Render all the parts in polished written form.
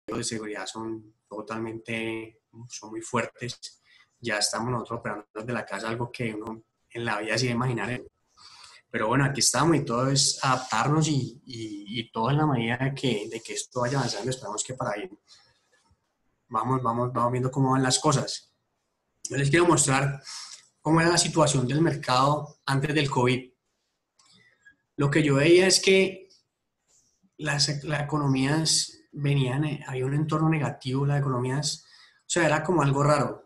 de seguridad son muy fuertes. Ya estamos nosotros operando desde la casa, algo que uno en la vida se iba a imaginar. Pero bueno, aquí estamos y todo es adaptarnos y todo en la medida de que esto vaya avanzando. Esperamos que para ahí vamos viendo cómo van las cosas. Yo les quiero mostrar cómo era la situación del mercado antes del COVID. Lo que yo veía es que las economías había un entorno negativo, las economías, o sea, era como algo raro.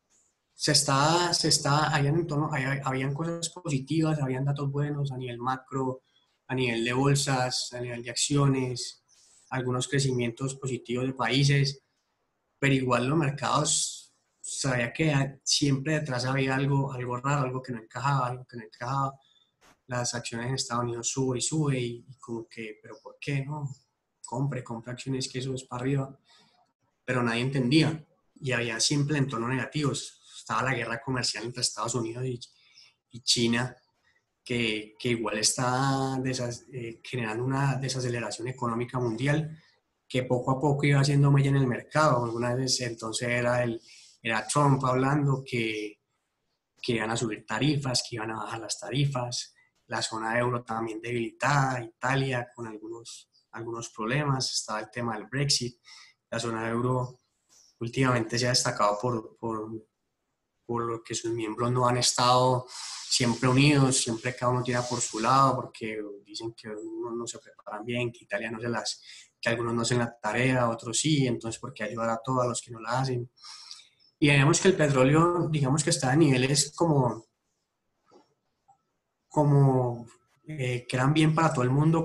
Habían cosas positivas, habían datos buenos a nivel macro, a nivel de bolsas, a nivel de acciones, algunos crecimientos positivos de países, pero igual los mercados sabía que siempre detrás había algo raro, algo que no encajaba. Las acciones en Estados Unidos sube y como que, pero ¿por qué no? Compre acciones que eso es para arriba, pero nadie entendía y había siempre entornos negativos. Estaba la guerra comercial entre Estados Unidos y China, que igual está generando una desaceleración económica mundial que poco a poco iba haciendo mella en el mercado. Algunas veces entonces era Trump hablando que iban a subir tarifas, que iban a bajar las tarifas, la zona euro también debilitada, Italia con algunos problemas, estaba el tema del Brexit, la zona euro últimamente se ha destacado por lo que sus miembros no han estado siempre unidos, siempre cada uno tira por su lado, porque dicen que unos no se preparan bien, que Italia que algunos no hacen la tarea, otros sí, entonces ¿por qué ayudar a todos los que no la hacen? Y vemos que el petróleo, digamos que está a niveles que eran bien para todo el mundo,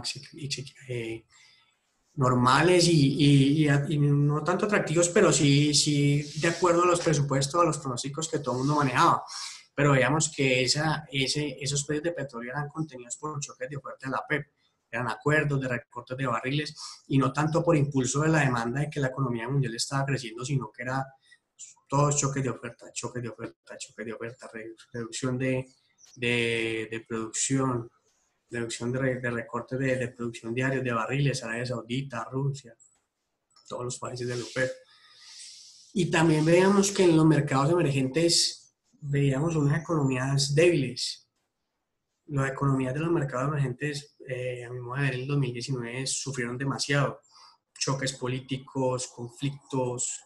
normales y no tanto atractivos, pero sí de acuerdo a los presupuestos, a los pronósticos que todo el mundo manejaba. Pero veíamos que esos precios de petróleo eran contenidos por choques de oferta de la PEP, eran acuerdos de recortes de barriles y no tanto por impulso de la demanda de que la economía mundial estaba creciendo, sino que era todos choques de oferta, reducción de producción, reducción de recortes de producción diarios de barriles, Arabia Saudita, Rusia, todos los países de la OPEP. Y también veíamos que en los mercados emergentes veíamos unas economías débiles. Las economías de los mercados emergentes, a mi modo de ver, en el 2019 sufrieron demasiado. Choques políticos, conflictos,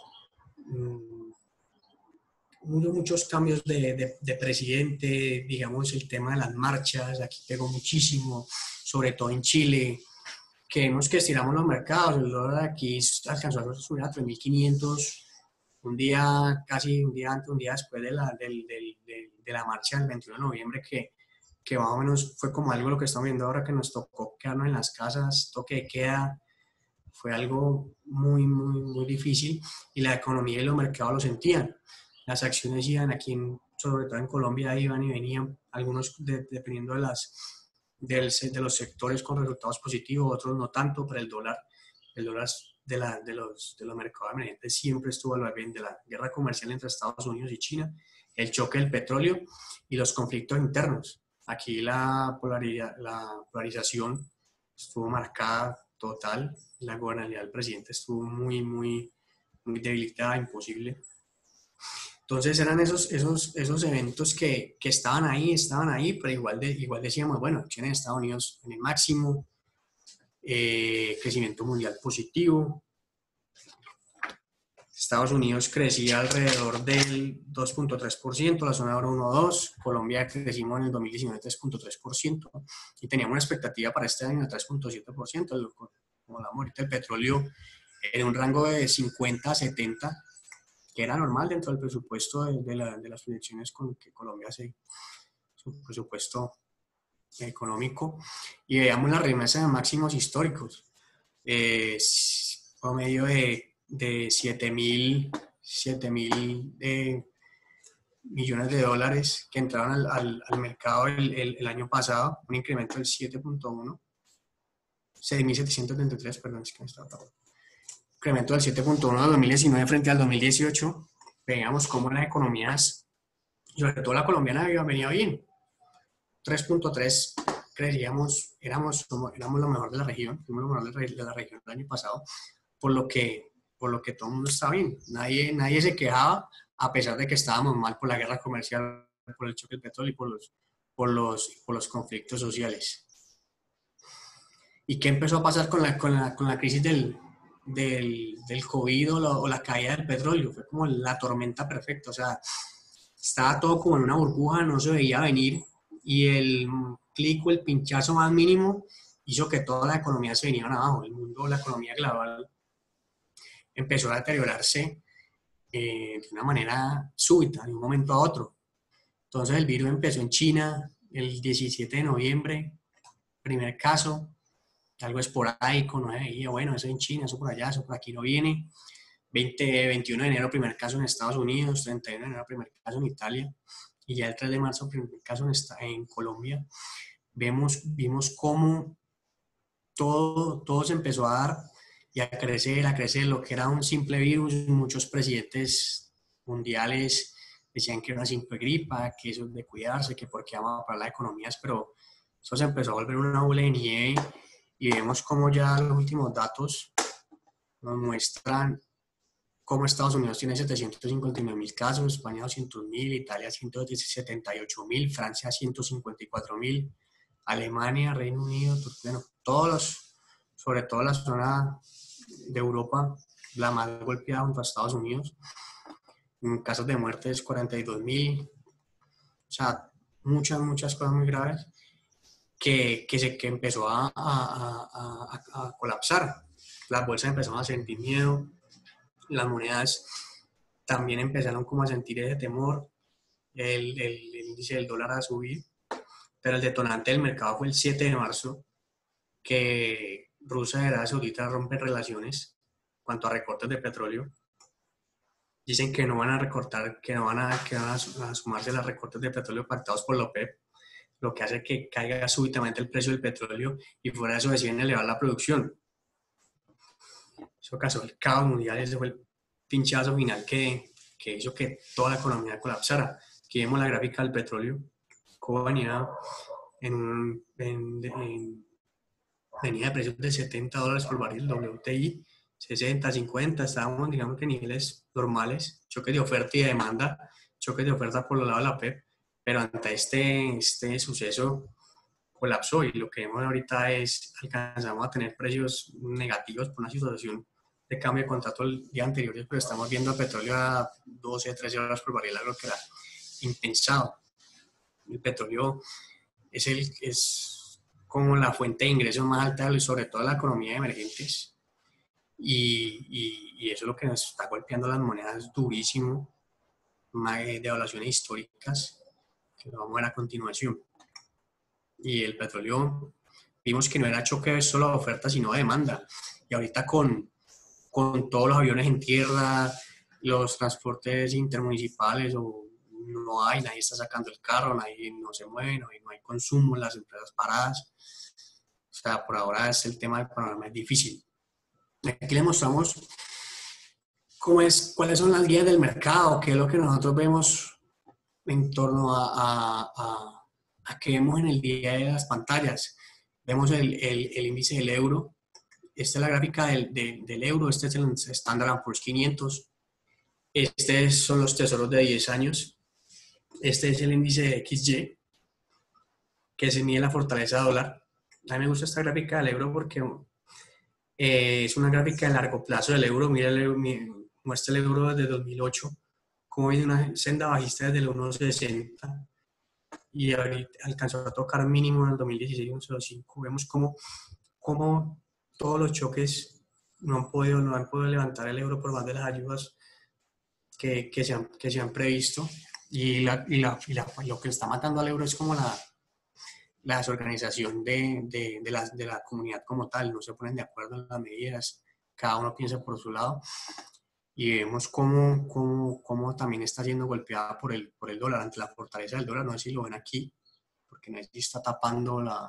muchos cambios de presidente, digamos el tema de las marchas, aquí pegó muchísimo, sobre todo en Chile, que vemos que estiramos los mercados, el dólar aquí alcanzó a subir a 3.500 un día, casi un día antes, un día después de la marcha del 21 de noviembre, que más o menos fue como algo lo que estamos viendo ahora, que nos tocó quedarnos en las casas, toque de queda, fue algo muy difícil y la economía y los mercados lo sentían. Las acciones iban aquí, sobre todo en Colombia, iban y venían, algunos dependiendo de los sectores con resultados positivos, otros no tanto, pero el dólar de los mercados emergentes siempre estuvo al bien de la guerra comercial entre Estados Unidos y China, el choque del petróleo y los conflictos internos. Aquí la polarización estuvo marcada total, la gobernabilidad del presidente estuvo muy debilitada, imposible. Entonces eran esos eventos que estaban ahí, pero igual decíamos, bueno, acciones de Estados Unidos en el máximo, crecimiento mundial positivo. Estados Unidos crecía alrededor del 2.3%, la zona euro 1.2%, Colombia crecimos en el 2019 3.3% y teníamos una expectativa para este año de 3.7%, como la ahorita el petróleo en un rango de 50 a 70, que era normal dentro del presupuesto de las proyecciones con que Colombia hace su presupuesto económico, y veíamos la remesa de máximos históricos, promedio de 7.000 millones de dólares que entraron al mercado el año pasado, un incremento del 7.1, 6.733, perdón, es que me estaba tapando. Incremento del 7.1 de 2019 frente al 2018. Veíamos cómo las economías, sobre todo la colombiana, venía bien. 3.3 creíamos, éramos lo mejor de la región, fuimos lo mejor de la región el año pasado. por lo que todo el mundo estaba bien. Nadie se quejaba, a pesar de que estábamos mal por la guerra comercial, por el choque del petróleo y por los conflictos sociales. ¿Y qué empezó a pasar con la crisis del COVID o la caída del petróleo? Fue como la tormenta perfecta, o sea, estaba todo como en una burbuja, no se veía venir, y el clic o el pinchazo más mínimo hizo que toda la economía se viniera abajo. El mundo, la economía global empezó a deteriorarse de una manera súbita, de un momento a otro. Entonces el virus empezó en China el 17 de noviembre, primer caso, algo esporádico, no se veía, bueno, eso en China, eso por allá, eso por aquí no viene. 21 de enero, primer caso en Estados Unidos, 31 de enero, primer caso en Italia, y ya el 3 de marzo, primer caso en Colombia. Vimos cómo todo se empezó a dar y a crecer, lo que era un simple virus. Muchos presidentes mundiales decían que era una simple gripa, que eso es de cuidarse, que porque vamos a parar las economías, pero eso se empezó a volver una bola de nieve, y vemos cómo ya los últimos datos nos muestran cómo Estados Unidos tiene 759.000 casos, España 200.000, Italia 178.000, Francia 154.000, Alemania, Reino Unido, bueno, sobre todo la zona de Europa, la más golpeada junto a Estados Unidos. En casos de muerte es 42.000, o sea, muchas cosas muy graves que empezó a colapsar. Las bolsas empezaron a sentir miedo, las monedas también empezaron como a sentir ese temor, el índice del dólar a subir, pero el detonante del mercado fue el 7 de marzo, que Rusia y Arabia Saudita rompen relaciones en cuanto a recortes de petróleo. Dicen que no van a recortar, que van a sumarse a los recortes de petróleo pactados por la OPEP, lo que hace que caiga súbitamente el precio del petróleo, y fuera de eso deciden elevar la producción. Eso causó el caos mundial. Ese fue el pinchazo final que hizo que toda la economía colapsara. Aquí vemos la gráfica del petróleo, cómo venía venía de precios de $70 por barril, WTI 60, 50, estábamos, digamos, que niveles normales, choques de oferta y de demanda, choques de oferta por el lado de la PEP, pero ante este suceso colapsó, y lo que vemos ahorita es alcanzamos a tener precios negativos por una situación de cambio de contrato el día anterior, pero estamos viendo el petróleo a 12, 13 dólares por barril, algo que era impensado. El petróleo es como la fuente de ingresos más alta, sobre todo en la economía de emergentes, y eso es lo que nos está golpeando las monedas durísimo, devaluaciones históricas, que lo vamos a ver a continuación. Y el petróleo, vimos que no era choque solo de oferta, sino de demanda, y ahorita con todos los aviones en tierra, los transportes intermunicipales, o nadie está sacando el carro, nadie no se mueve, no hay consumo, las empresas paradas. O sea, por ahora el tema del panorama es difícil. Aquí le mostramos cuáles son las guías del mercado, qué es lo que nosotros vemos en torno a que vemos en el día de las pantallas. Vemos el índice del euro. Esta es la gráfica del euro, este es el Standard & Poor's 500, estos son los tesoros de 10 años, este es el índice de XY, que se mide la fortaleza dólar. A mí me gusta esta gráfica del euro porque es una gráfica de largo plazo del euro. Mira, muestra el euro desde 2008, como viene una senda bajista desde el 1.60, y alcanzó a tocar mínimo en el 2016, 1.05. Vemos cómo todos los choques no han podido levantar el euro por más de las ayudas que se han previsto, y lo que está matando al euro es como la desorganización de la comunidad como tal. No se ponen de acuerdo en las medidas, cada uno piensa por su lado, y vemos cómo también está siendo golpeada por el dólar, ante la fortaleza del dólar. No sé si lo ven aquí, porque no sé si está tapando la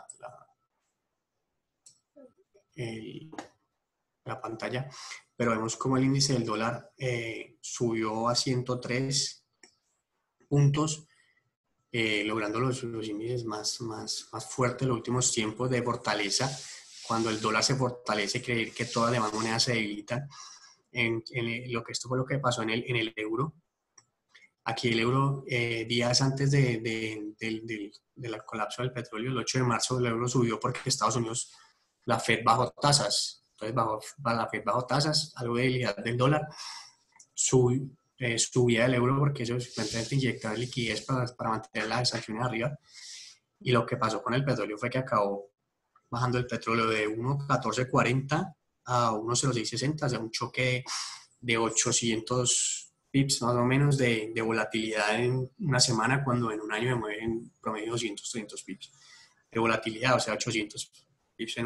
pantalla, pero vemos como el índice del dólar subió a 103 puntos, logrando los índices más fuertes en los últimos tiempos de fortaleza, cuando el dólar se fortalece, creer que todas las demás monedas se debilitan. Esto fue lo que pasó en el euro. Aquí el euro, días antes del colapso del petróleo, el 8 de marzo, el euro subió porque Estados Unidos, la Fed bajó tasas. Entonces, la Fed bajó tasas, algo de debilidad del dólar, subía el euro porque eso simplemente inyectaba liquidez para mantener las acciones arriba. Y lo que pasó con el petróleo fue que acabó bajando el petróleo de 1.1440 a 1.0660, o sea, un choque de 800 pips más o menos de volatilidad en una semana, cuando en un año me mueven en promedio 200, 300 pips de volatilidad, o sea, 800 pips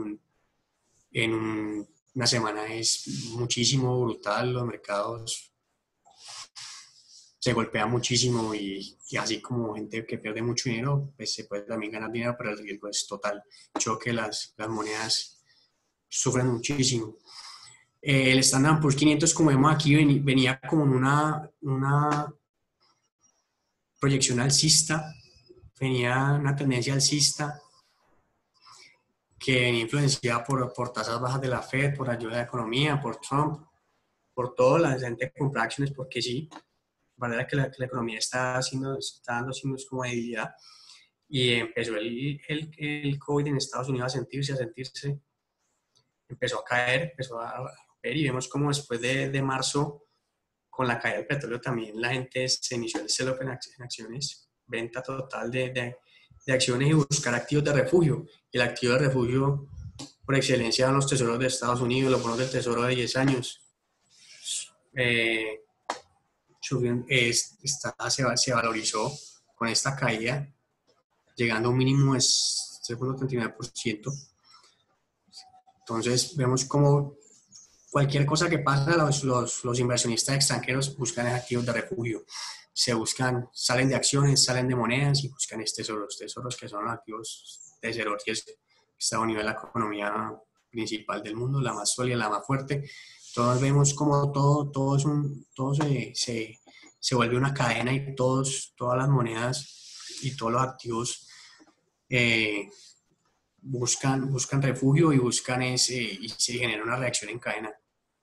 una semana es muchísimo, brutal. Los mercados se golpean muchísimo y así como gente que pierde mucho dinero, pues se puede también ganar dinero, pero el riesgo es total. Choque, las monedas sufren muchísimo. El Standard Poor's 500, como vemos aquí, venía como en una proyección alcista, venía una tendencia alcista que venía influenciada por tasas bajas de la Fed, por ayuda de la economía, por Trump, por todo. La gente compra acciones porque sí, para que la economía está dando signos como de debilidad. Y empezó el COVID en Estados Unidos a sentirse, empezó a caer, empezó a ver, y vemos como después de marzo, con la caída del petróleo, también la gente se inició el sell-off en acciones, venta total de acciones y buscar activos de refugio. El activo de refugio por excelencia son los tesoros de Estados Unidos, los bonos del tesoro de 10 años. Se valorizó con esta caída, llegando a un mínimo de 0.39%. Entonces vemos como cualquier cosa que pasa, los inversionistas extranjeros buscan activos de refugio. Salen de acciones, salen de monedas y buscan tesoros que son activos de cero riesgo, que está a nivel de la economía principal del mundo, la más sólida, la más fuerte. Todos vemos como todo se vuelve una cadena, y todas las monedas y todos los activos buscan refugio y y se genera una reacción en cadena.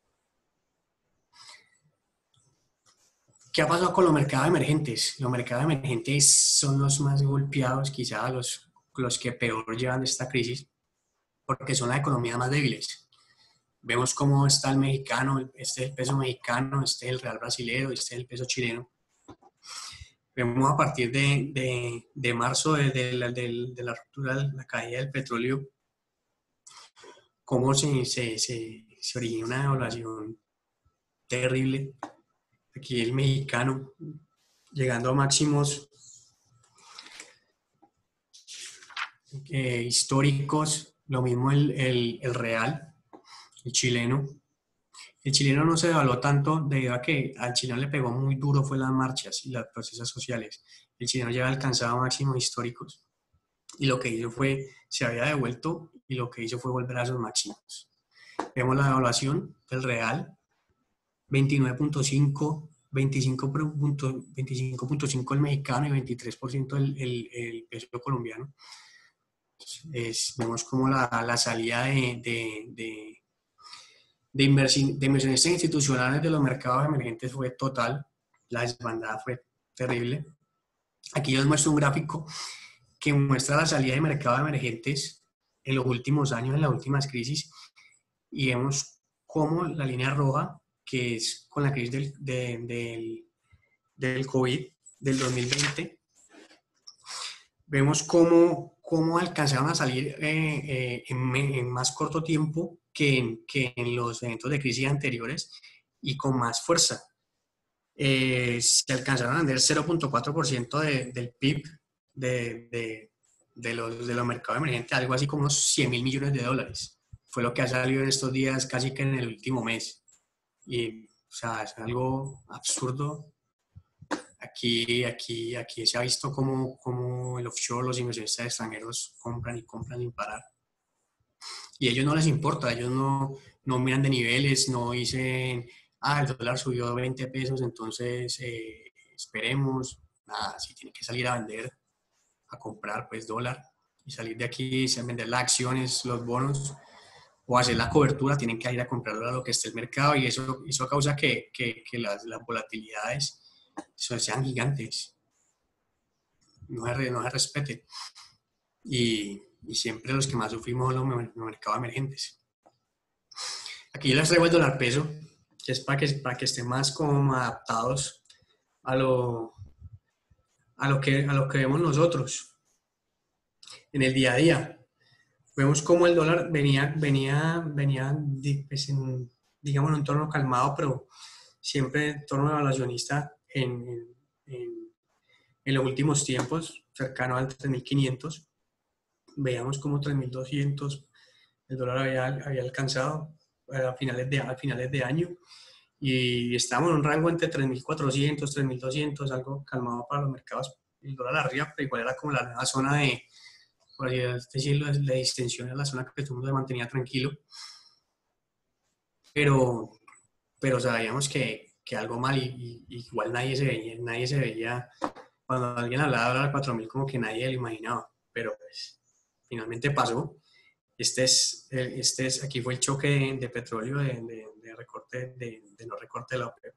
¿Qué ha pasado con los mercados emergentes? Los mercados emergentes son los más golpeados, quizás los que peor llevan esta crisis, porque son las economías más débiles. Vemos cómo está el mexicano, este es el peso mexicano, este es el real brasilero, este es el peso chileno. Vemos a partir de marzo, de la ruptura, la caída del petróleo, cómo se origina una devaluación terrible. Aquí el mexicano llegando a máximos históricos, lo mismo el real, el chileno. El chileno no se devaluó tanto debido a que al chileno le pegó muy duro fue las marchas y las protestas sociales. El chileno ya había alcanzado máximos históricos y lo que hizo se había devuelto y lo que hizo fue volver a esos máximos. Vemos la devaluación del real, 29.5, 25.5 el mexicano y 23% el peso colombiano. Vemos como la salida de inversionistas institucionales de los mercados emergentes fue total. La desbandada fue terrible. Aquí les muestro un gráfico que muestra la salida de mercados emergentes en los últimos años, en las últimas crisis, y vemos cómo la línea roja, que es con la crisis del COVID del 2020, vemos cómo alcanzaron a salir en más corto tiempo que en los eventos de crisis anteriores y con más fuerza. Se alcanzaron a vender 0.4% del PIB de los mercados emergentes, algo así como unos 100.000 millones de dólares. Fue lo que ha salido en estos días, casi que en el último mes. Y, o sea, es algo absurdo. Aquí se ha visto cómo el offshore, los inversionistas extranjeros compran y compran sin parar. Y a ellos no les importa, ellos no miran de niveles, no dicen, el dólar subió 20 pesos, entonces esperemos. Nada, si tiene que salir a vender, a comprar, pues dólar. y salir de aquí, vender las acciones, los bonos o hacer la cobertura, tienen que ir a comprarlo a lo que esté el mercado y eso causa que las volatilidades sean gigantes, no se respeten. Y siempre los que más sufrimos son los mercados emergentes. Aquí les traigo el dólar peso, que es para que estén más como adaptados a lo que vemos nosotros en el día a día. Vemos cómo el dólar venía pues digamos, en un entorno calmado, pero siempre en torno evaluacionista en los últimos tiempos, cercano al 3.500. Veíamos como 3.200 el dólar había alcanzado a finales de año y estamos en un rango entre 3.400, 3.200, algo calmado para los mercados. El dólar arriba, pero igual era como la nueva zona de, por así decirlo, la distensión, es la zona que todo el mundo se mantenía tranquilo, pero, pero sabíamos que algo mal y igual nadie se veía, cuando alguien hablaba de dólar 4.000 como que nadie lo imaginaba, pero pues finalmente pasó. Aquí fue el choque de petróleo, de recorte, de no recorte de la OPEP.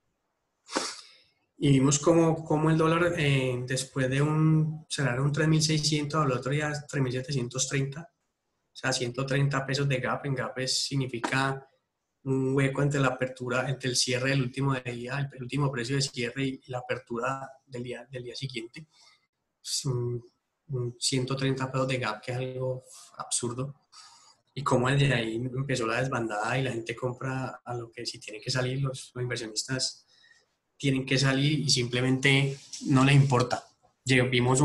Y vimos cómo el dólar, después de cerrar un 3.600, al otro día 3.730, o sea, 130 pesos de gap. En gap significa un hueco entre la apertura, entre el cierre del último día, el último precio de cierre y la apertura del día siguiente. Es un 130 pesos de gap, que es algo absurdo. Y cómo desde ahí empezó la desbandada y la gente compra a lo que si tienen que salir, los inversionistas tienen que salir y simplemente no les importa. Vimos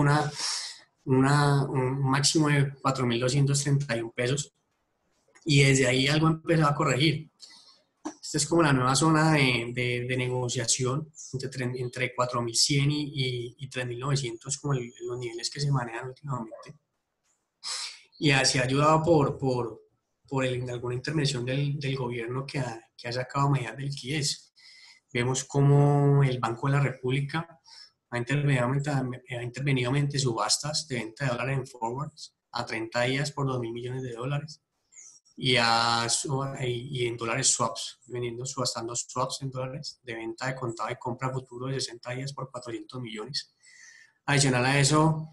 un máximo de 4.231 pesos y desde ahí algo empezó a corregir. Esta es como la nueva zona de negociación entre 4.100 y 3.900, como los niveles que se manejan últimamente. Y así ayudado por alguna intervención del gobierno que ha sacado medidas de liquidez. Vemos cómo el Banco de la República ha intervenido mediante subastas de venta de dólares en forwards a 30 días por 2.000 millones de dólares y en dólares swaps, subastando swaps en dólares de venta de contado de compra futuro de 60 días por 400 millones. Adicional a eso,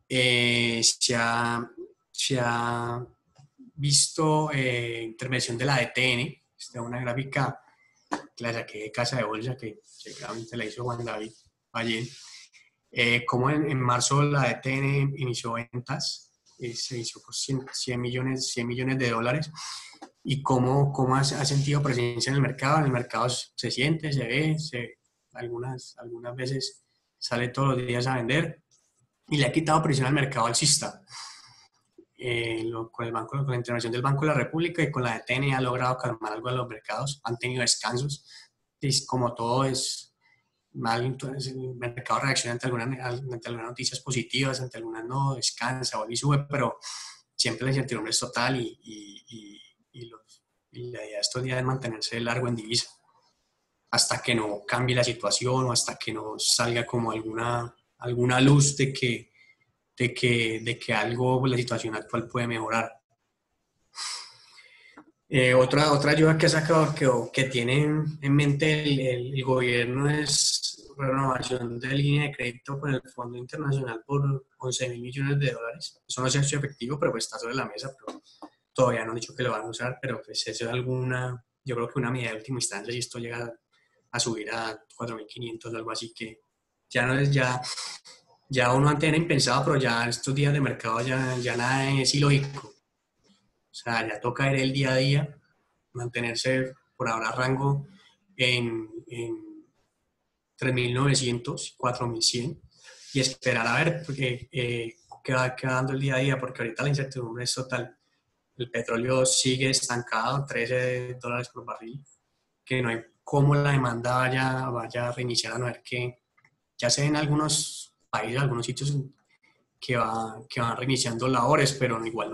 se ha visto intervención de la DTN. Esta es una gráfica que la saqué de Casa de Bolsa, que seguramente la hizo Juan David Valle. Como en marzo la DTN inició ventas, se hizo por 100 millones de dólares, y cómo ha sentido presencia en el mercado. En el mercado se siente, se ve, algunas veces sale todos los días a vender y le ha quitado presión al mercado alcista. Con la intervención del Banco de la República y con la DTN ha logrado calmar algo de los mercados, han tenido descansos, y como todo es mal, entonces el mercado reacciona ante algunas noticias positivas, ante algunas no, descansa, vuelve y sube, pero siempre la incertidumbre es total y la idea de estos días es mantenerse largo en divisa hasta que no cambie la situación o hasta que no salga como alguna luz de que algo, la situación actual puede mejorar. Otra ayuda que ha sacado, que tiene en mente el gobierno, es renovación de línea de crédito con el Fondo Internacional por 11.000 millones de dólares. Eso no se ha hecho efectivo, pero pues está sobre la mesa, pero todavía no han dicho que lo van a usar, pero pues eso es yo creo que una medida de última instancia, si esto llega a subir a 4.500 o algo así, que ya no es ya uno antes era impensado, pero ya estos días de mercado ya nada es ilógico. O sea, ya toca ir el día a día, mantenerse por ahora rango en 3.900, 4.100 y esperar a ver qué va dando el día a día, porque ahorita la incertidumbre es total. El petróleo sigue estancado, $13 por barril, que no hay cómo la demanda vaya a reiniciar, a no ver que ya se ven algunos países, algunos sitios que van reiniciando labores, pero igual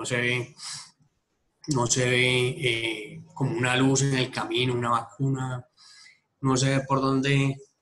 no se ve como una luz en el camino, una vacuna, no se ve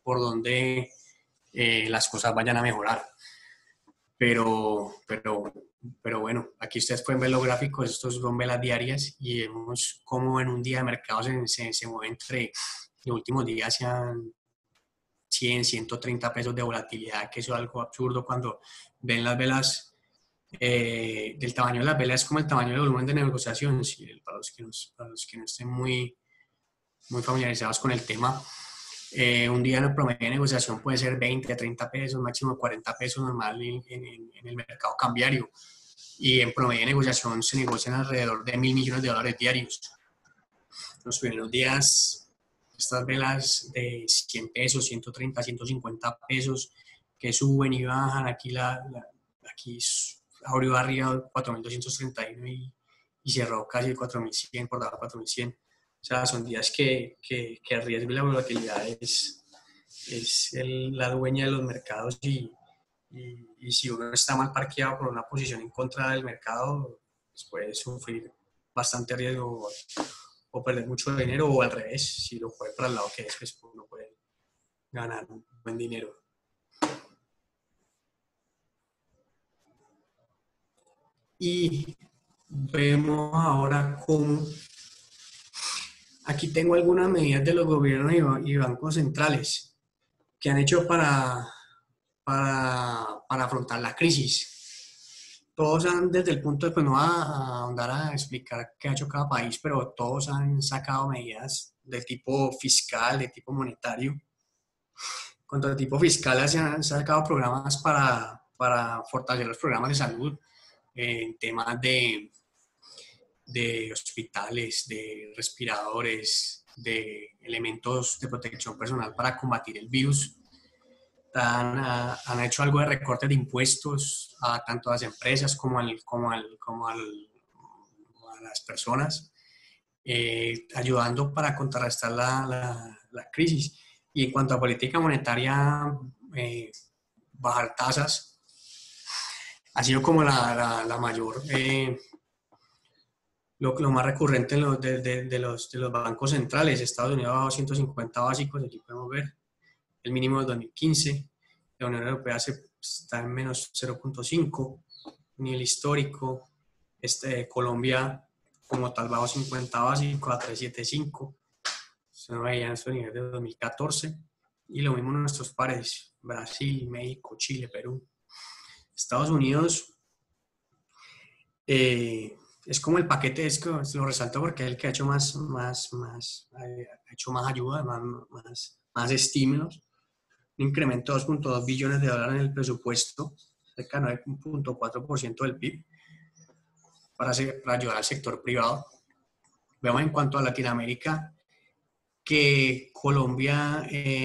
por dónde las cosas vayan a mejorar. Pero pero bueno, aquí ustedes pueden ver los gráficos, estos son velas diarias y vemos cómo en un día de mercado se mueve entre los últimos días sean 100, 130 pesos de volatilidad, que eso es algo absurdo cuando ven las velas del tamaño de las velas, es como el tamaño del volumen de negociación, ¿sí? Para los que no estén muy familiarizados con el tema. Un día en el promedio de negociación puede ser 20 a 30 pesos, máximo 40 pesos normal en el mercado cambiario. Y en promedio de negociación se negocian alrededor de $1.000 millones diarios. Los primeros días, estas velas de 100 pesos, 130, 150 pesos que suben y bajan, aquí abrió arriba 4.231 y cerró casi 4.100, por debajo de 4.100. O sea, son días que el riesgo y la volatilidad es la dueña de los mercados y si uno está mal parqueado por una posición en contra del mercado, pues puede sufrir bastante riesgo o perder mucho dinero o al revés, si lo juega para el lado que es, pues uno puede ganar un buen dinero. Y vemos ahora cómo aquí tengo algunas medidas de los gobiernos y bancos centrales que han hecho para afrontar la crisis. Todos han, desde el punto de, pues no va a ahondar a explicar qué ha hecho cada país, pero todos han sacado medidas de tipo fiscal, de tipo monetario. Cuanto a tipo fiscal, se han sacado programas para fortalecer los programas de salud, en temas de hospitales, de respiradores, de elementos de protección personal para combatir el virus. Han hecho algo de recorte de impuestos tanto a las empresas como a las personas, ayudando para contrarrestar la crisis. Y en cuanto a política monetaria, bajar tasas ha sido como la mayor, lo más recurrente de los bancos centrales. Estados Unidos ha bajado 150 básicos, aquí podemos ver el mínimo de 2015. La Unión Europea está en menos 0.5, nivel histórico. Colombia, como tal, bajó 50 básicos a 375. Se no veían estos niveles de 2014. Y lo mismo en nuestros pares, Brasil, México, Chile, Perú. Estados Unidos es como el paquete, lo resalto porque es el que ha hecho ha hecho más ayuda, más estímulos. Un incremento de 2.2 billones de dólares en el presupuesto, cerca de 9.4% del PIB, para ayudar al sector privado. Vemos en cuanto a Latinoamérica que Colombia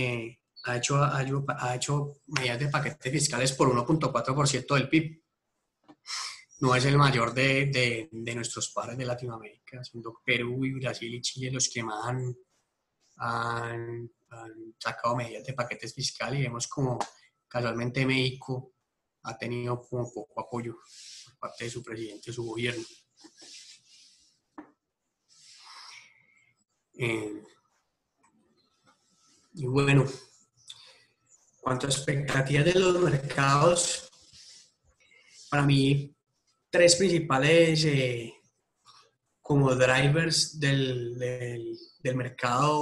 ha hecho medidas de paquetes fiscales por 1.4% del PIB. No es el mayor de nuestros pares de Latinoamérica, siendo Perú y Brasil y Chile los que más han sacado medidas de paquetes fiscales y vemos como casualmente México ha tenido como poco apoyo por parte de su presidente, de su gobierno. Y bueno, cuanto a expectativas de los mercados, para mí, tres principales como drivers del mercado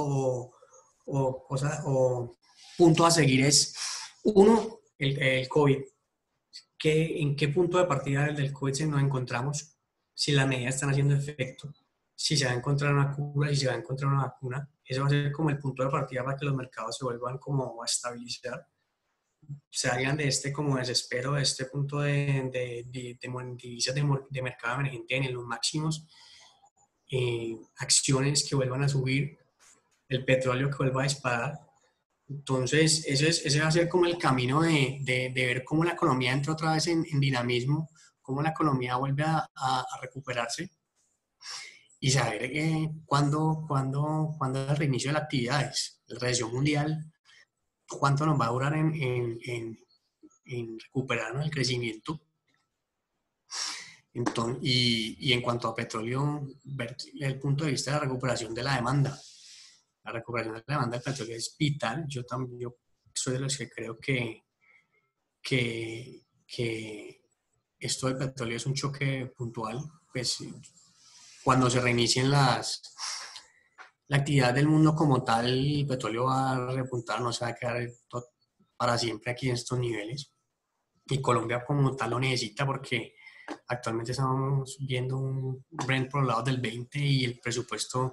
o puntos a seguir es, uno, el COVID. ¿En qué punto de partida del COVID nos encontramos? Si las medidas están haciendo efecto, si se va a encontrar una cura, si se va a encontrar una vacuna. Eso va a ser como el punto de partida para que los mercados se vuelvan como a estabilizar, se hagan de este como desespero, de este punto de divisas de mercado emergente en los máximos, acciones que vuelvan a subir, el petróleo que vuelva a disparar. Entonces, ese va a ser como el camino de ver cómo la economía entra otra vez en dinamismo, cómo la economía vuelve a recuperarse y saber cuándo es el reinicio de las actividades. La recesión mundial, cuánto nos va a durar en recuperarnos el crecimiento. Entonces, y en cuanto a petróleo, ver el punto de vista de la recuperación de la demanda. La recuperación de la demanda del petróleo es vital. Yo soy de los que creo que esto del petróleo es un choque puntual, pues cuando se reinicien la actividad del mundo como tal, el petróleo va a repuntar, no se va a quedar para siempre aquí en estos niveles. Y Colombia como tal lo necesita porque actualmente estamos viendo un Brent por el lado del 20 y el presupuesto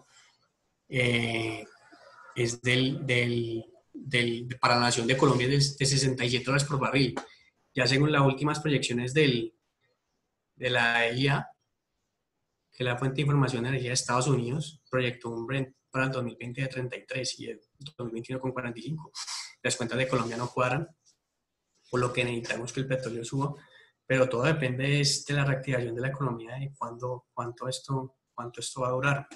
es para la nación de Colombia de $67 por barril. Ya según las últimas proyecciones de la EIA, que es la fuente de información de energía de Estados Unidos, proyectó un Brent para el 2020 de 33 y el 2021 con 45. Las cuentas de Colombia no cuadran, por lo que necesitamos que el petróleo suba, pero todo depende de la reactivación de la economía y cuánto esto va a durar.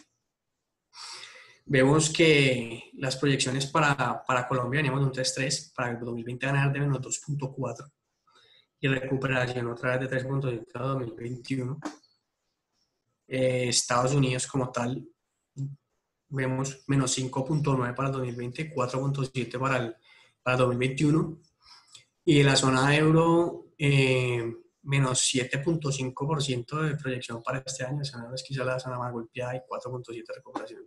Vemos que las proyecciones para Colombia veníamos de un 3.3, para el 2020 van a dar de menos 2.4 y recuperación otra vez de 3.7 a 2021. Estados Unidos como tal, vemos menos 5.9 para el 2020, 4.7 para el 2021. Y de la zona euro, menos 7.5% de proyección para este año. Esa es quizá la zona más golpeada y 4.7% de recuperación.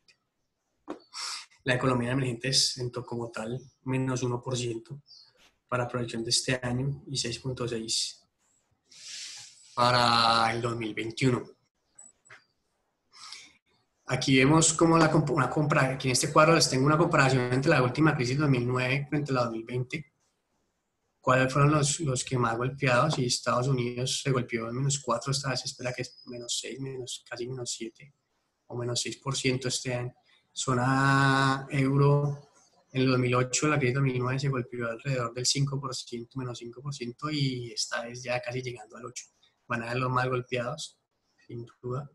La economía emergente es como tal menos 1% para proyección de este año y 6.6% para el 2021. Aquí vemos como aquí en este cuadro les tengo una comparación entre la última crisis 2009 frente a la 2020. ¿Cuáles fueron los que más golpeados? Y Estados Unidos se golpeó en menos 4, esta vez se espera que es menos 6, casi menos 7 o menos 6% este año. Zona euro, en el 2008, la crisis 2009 se golpeó alrededor del 5%, menos 5%, y esta vez ya casi llegando al 8%. Van a ser los más golpeados, sin duda.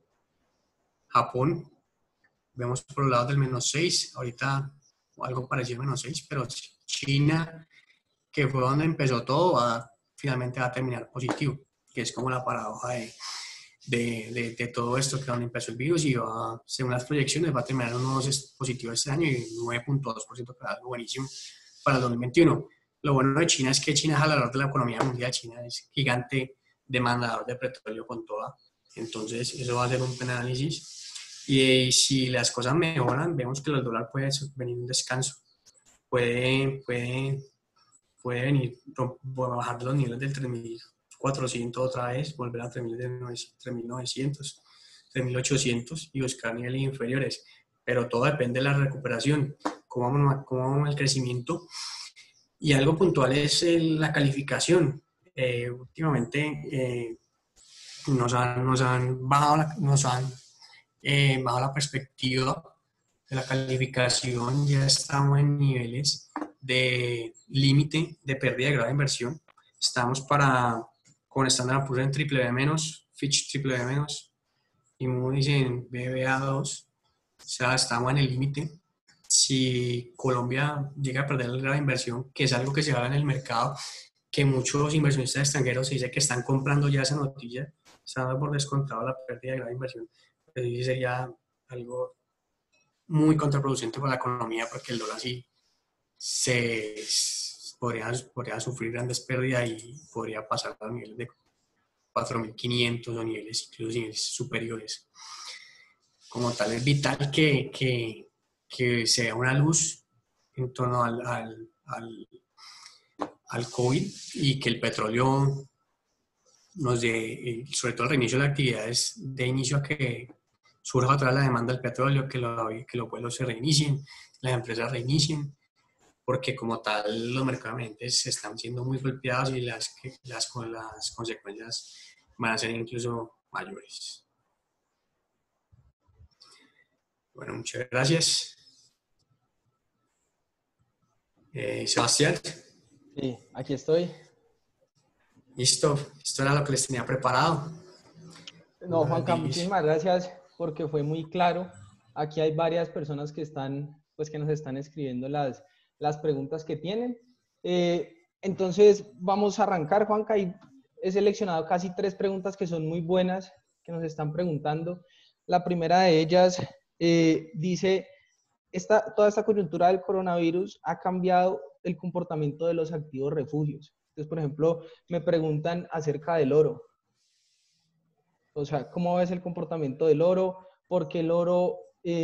Japón, vemos por los lados del menos 6, ahorita algo parecido a menos 6, pero China, que fue donde empezó todo, finalmente va a terminar positivo, que es como la paradoja de todo esto, que donde empezó el virus y va, según las proyecciones, va a terminar en unos positivos este año y 9.2%, que es algo buenísimo para el 2021. Lo bueno de China es que China es jalador de la economía mundial. China es gigante demandador de petróleo con toda. Entonces, eso va a ser un buen análisis. Y si las cosas mejoran, vemos que el dólar puede venir un descanso. Puede venir, bajar de los niveles del 3.400 otra vez, volver a 3.900, 3.800 y buscar niveles inferiores. Pero todo depende de la recuperación, cómo vamos el crecimiento. Y algo puntual es la calificación. Últimamente nos han bajado la perspectiva de la calificación. Ya estamos en niveles de límite de pérdida de grado de inversión. Estamos con Standard & Poor's en BBB-, Fitch BBB-, y Moody's en BBA2. O sea, estamos en el límite. Si Colombia llega a perder el grado de inversión, que es algo que se habla en el mercado, que muchos inversionistas extranjeros se dice que están comprando ya esa noticia, están dando por descontado la pérdida de grado de inversión, pues sí sería algo muy contraproducente para la economía, porque el dólar sí podría sufrir grandes pérdidas y podría pasar a niveles de 4.500 o incluso niveles superiores. Como tal, es vital que se vea una luz en torno al COVID y que el petróleo nos dé, sobre todo el reinicio de las actividades, de inicio a que surja otra vez la demanda del petróleo, que los vuelos se reinicien, las empresas reinicien, porque como tal los mercados emergentes están siendo muy golpeados y las consecuencias van a ser incluso mayores. Bueno, muchas gracias. Sebastián. Sí, aquí estoy. Listo, esto era lo que les tenía preparado. No, Juanca, muchísimas gracias porque fue muy claro. Aquí hay varias personas que que nos están escribiendo las preguntas que tienen. Entonces, vamos a arrancar, Juanca, y he seleccionado casi 3 preguntas que son muy buenas, que nos están preguntando. La primera de ellas dice, toda esta coyuntura del coronavirus ha cambiado el comportamiento de los activos refugios. Entonces, por ejemplo, me preguntan acerca del oro. O sea, ¿cómo ves el comportamiento del oro? Porque el oro,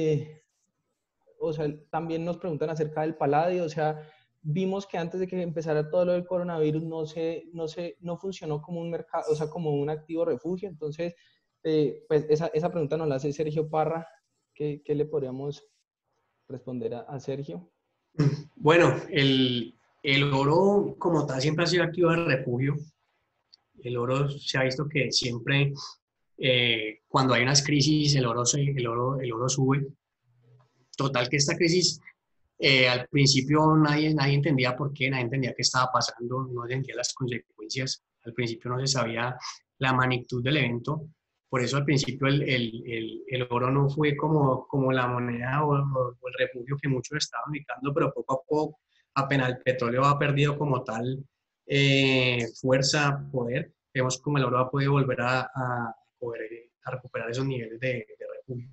o sea, también nos preguntan acerca del paladio. O sea, vimos que antes de que empezara todo lo del coronavirus no funcionó como un mercado, o sea, como un activo refugio. Entonces, pues esa pregunta nos la hace Sergio Parra. ¿Qué le podríamos responder a Sergio? Bueno, el oro como tal siempre ha sido activo de refugio. El oro se ha visto que siempre, cuando hay unas crisis, el oro sube. Total que esta crisis, al principio nadie entendía por qué, nadie entendía qué estaba pasando, no entendía las consecuencias. Al principio no se sabía la magnitud del evento. Por eso al principio el oro no fue como la moneda o el refugio que muchos estaban ubicando, pero poco a poco, apenas el petróleo ha perdido como tal fuerza, poder, vemos como el oro ha podido volver a recuperar esos niveles de refugio.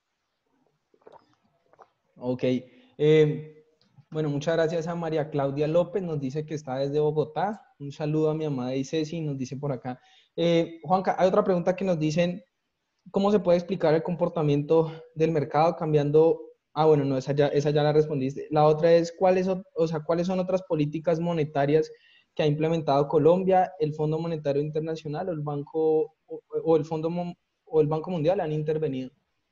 Ok. Bueno, muchas gracias a María Claudia López, nos dice que está desde Bogotá. Un saludo a mi amada y Ceci, nos dice por acá. Juanca, hay otra pregunta que nos dicen, ¿cómo se puede explicar el comportamiento del mercado cambiando? Ah, bueno, no, esa ya la respondiste. La otra es, ¿cuáles son otras políticas monetarias que ha implementado Colombia, el Fondo Monetario Internacional o el Banco, o el Banco Mundial han intervenido?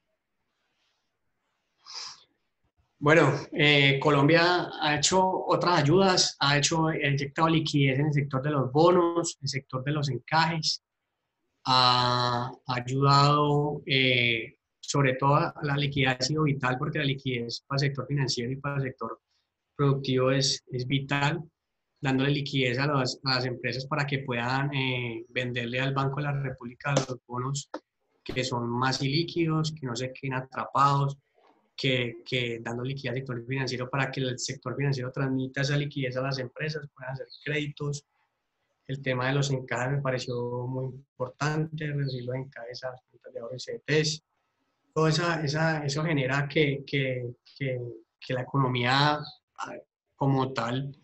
Bueno, Colombia ha hecho otras ayudas, ha inyectado liquidez en el sector de los bonos, en el sector de los encajes, ha ayudado, sobre todo la liquidez ha sido vital porque la liquidez para el sector financiero y para el sector productivo es vital, dándole liquidez a las empresas para que puedan venderle al Banco de la República los bonos que son más ilíquidos, que no se queden atrapados, que dando liquidez al sector financiero para que el sector financiero transmita esa liquidez a las empresas, puedan hacer créditos. El tema de los encajes me pareció muy importante, recibir los encajes a las cuentas de ahorro y CDTs. Todo eso genera que la economía como tal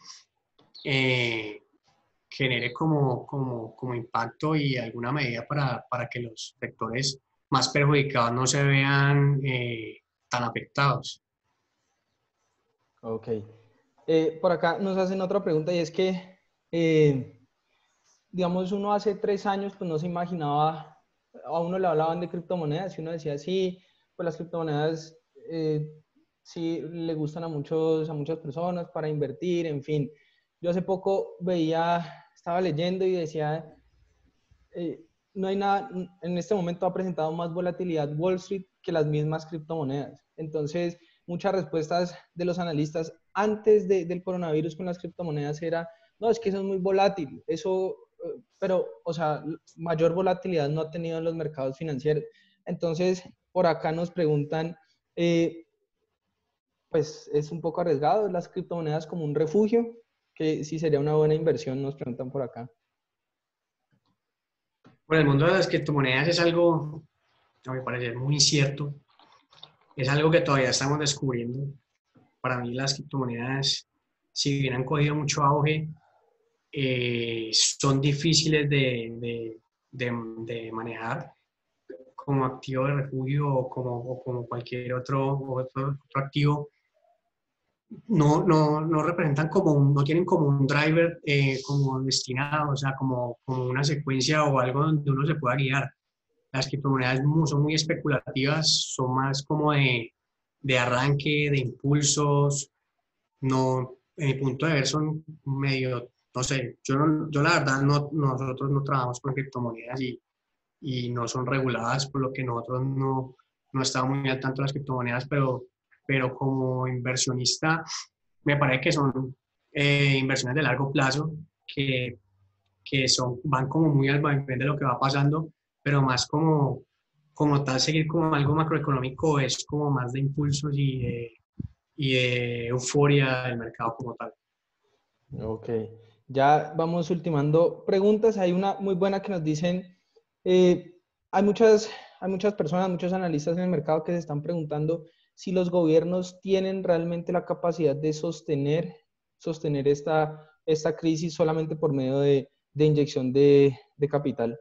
genere como impacto y alguna medida para que los sectores más perjudicados no se vean tan afectados. Ok. Por acá nos hacen otra pregunta y es que, digamos, uno hace 3 años pues no se imaginaba, a uno le hablaban de criptomonedas y uno decía, sí, pues las criptomonedas sí le gustan a muchas personas para invertir, en fin. Yo hace poco estaba leyendo y decía, no hay nada, en este momento ha presentado más volatilidad Wall Street que las mismas criptomonedas. Entonces, muchas respuestas de los analistas antes del coronavirus con las criptomonedas era, no, es que eso es muy volátil, pero, o sea, mayor volatilidad no ha tenido en los mercados financieros. Entonces, por acá nos preguntan, pues es un poco arriesgado las criptomonedas como un refugio, que sí sería una buena inversión, nos preguntan por acá. Bueno, el mundo de las criptomonedas es algo, a mi parecer, muy incierto. Es algo que todavía estamos descubriendo. Para mí las criptomonedas, si bien han cogido mucho auge, son difíciles de manejar como activo de refugio o como cualquier otro activo. No representan no tienen como un driver como destinado, o sea, como una secuencia o algo donde uno se pueda guiar. Las criptomonedas son muy especulativas, son más como de arranque, de impulsos. No, en mi punto de ver son medio, no sé, yo la verdad nosotros no trabajamos con criptomonedas y no son reguladas, por lo que nosotros no estamos muy al tanto de las criptomonedas, pero como inversionista me parece que son inversiones de largo plazo que van como muy al vaivén de lo que va pasando, pero más como tal seguir como algo macroeconómico es como más de impulsos y de euforia del mercado como tal. Ok, ya vamos ultimando preguntas. Hay una muy buena que nos dicen, eh, hay muchas personas, muchos analistas en el mercado que se están preguntando si los gobiernos tienen realmente la capacidad de sostener sostener esta crisis solamente por medio de inyección de capital?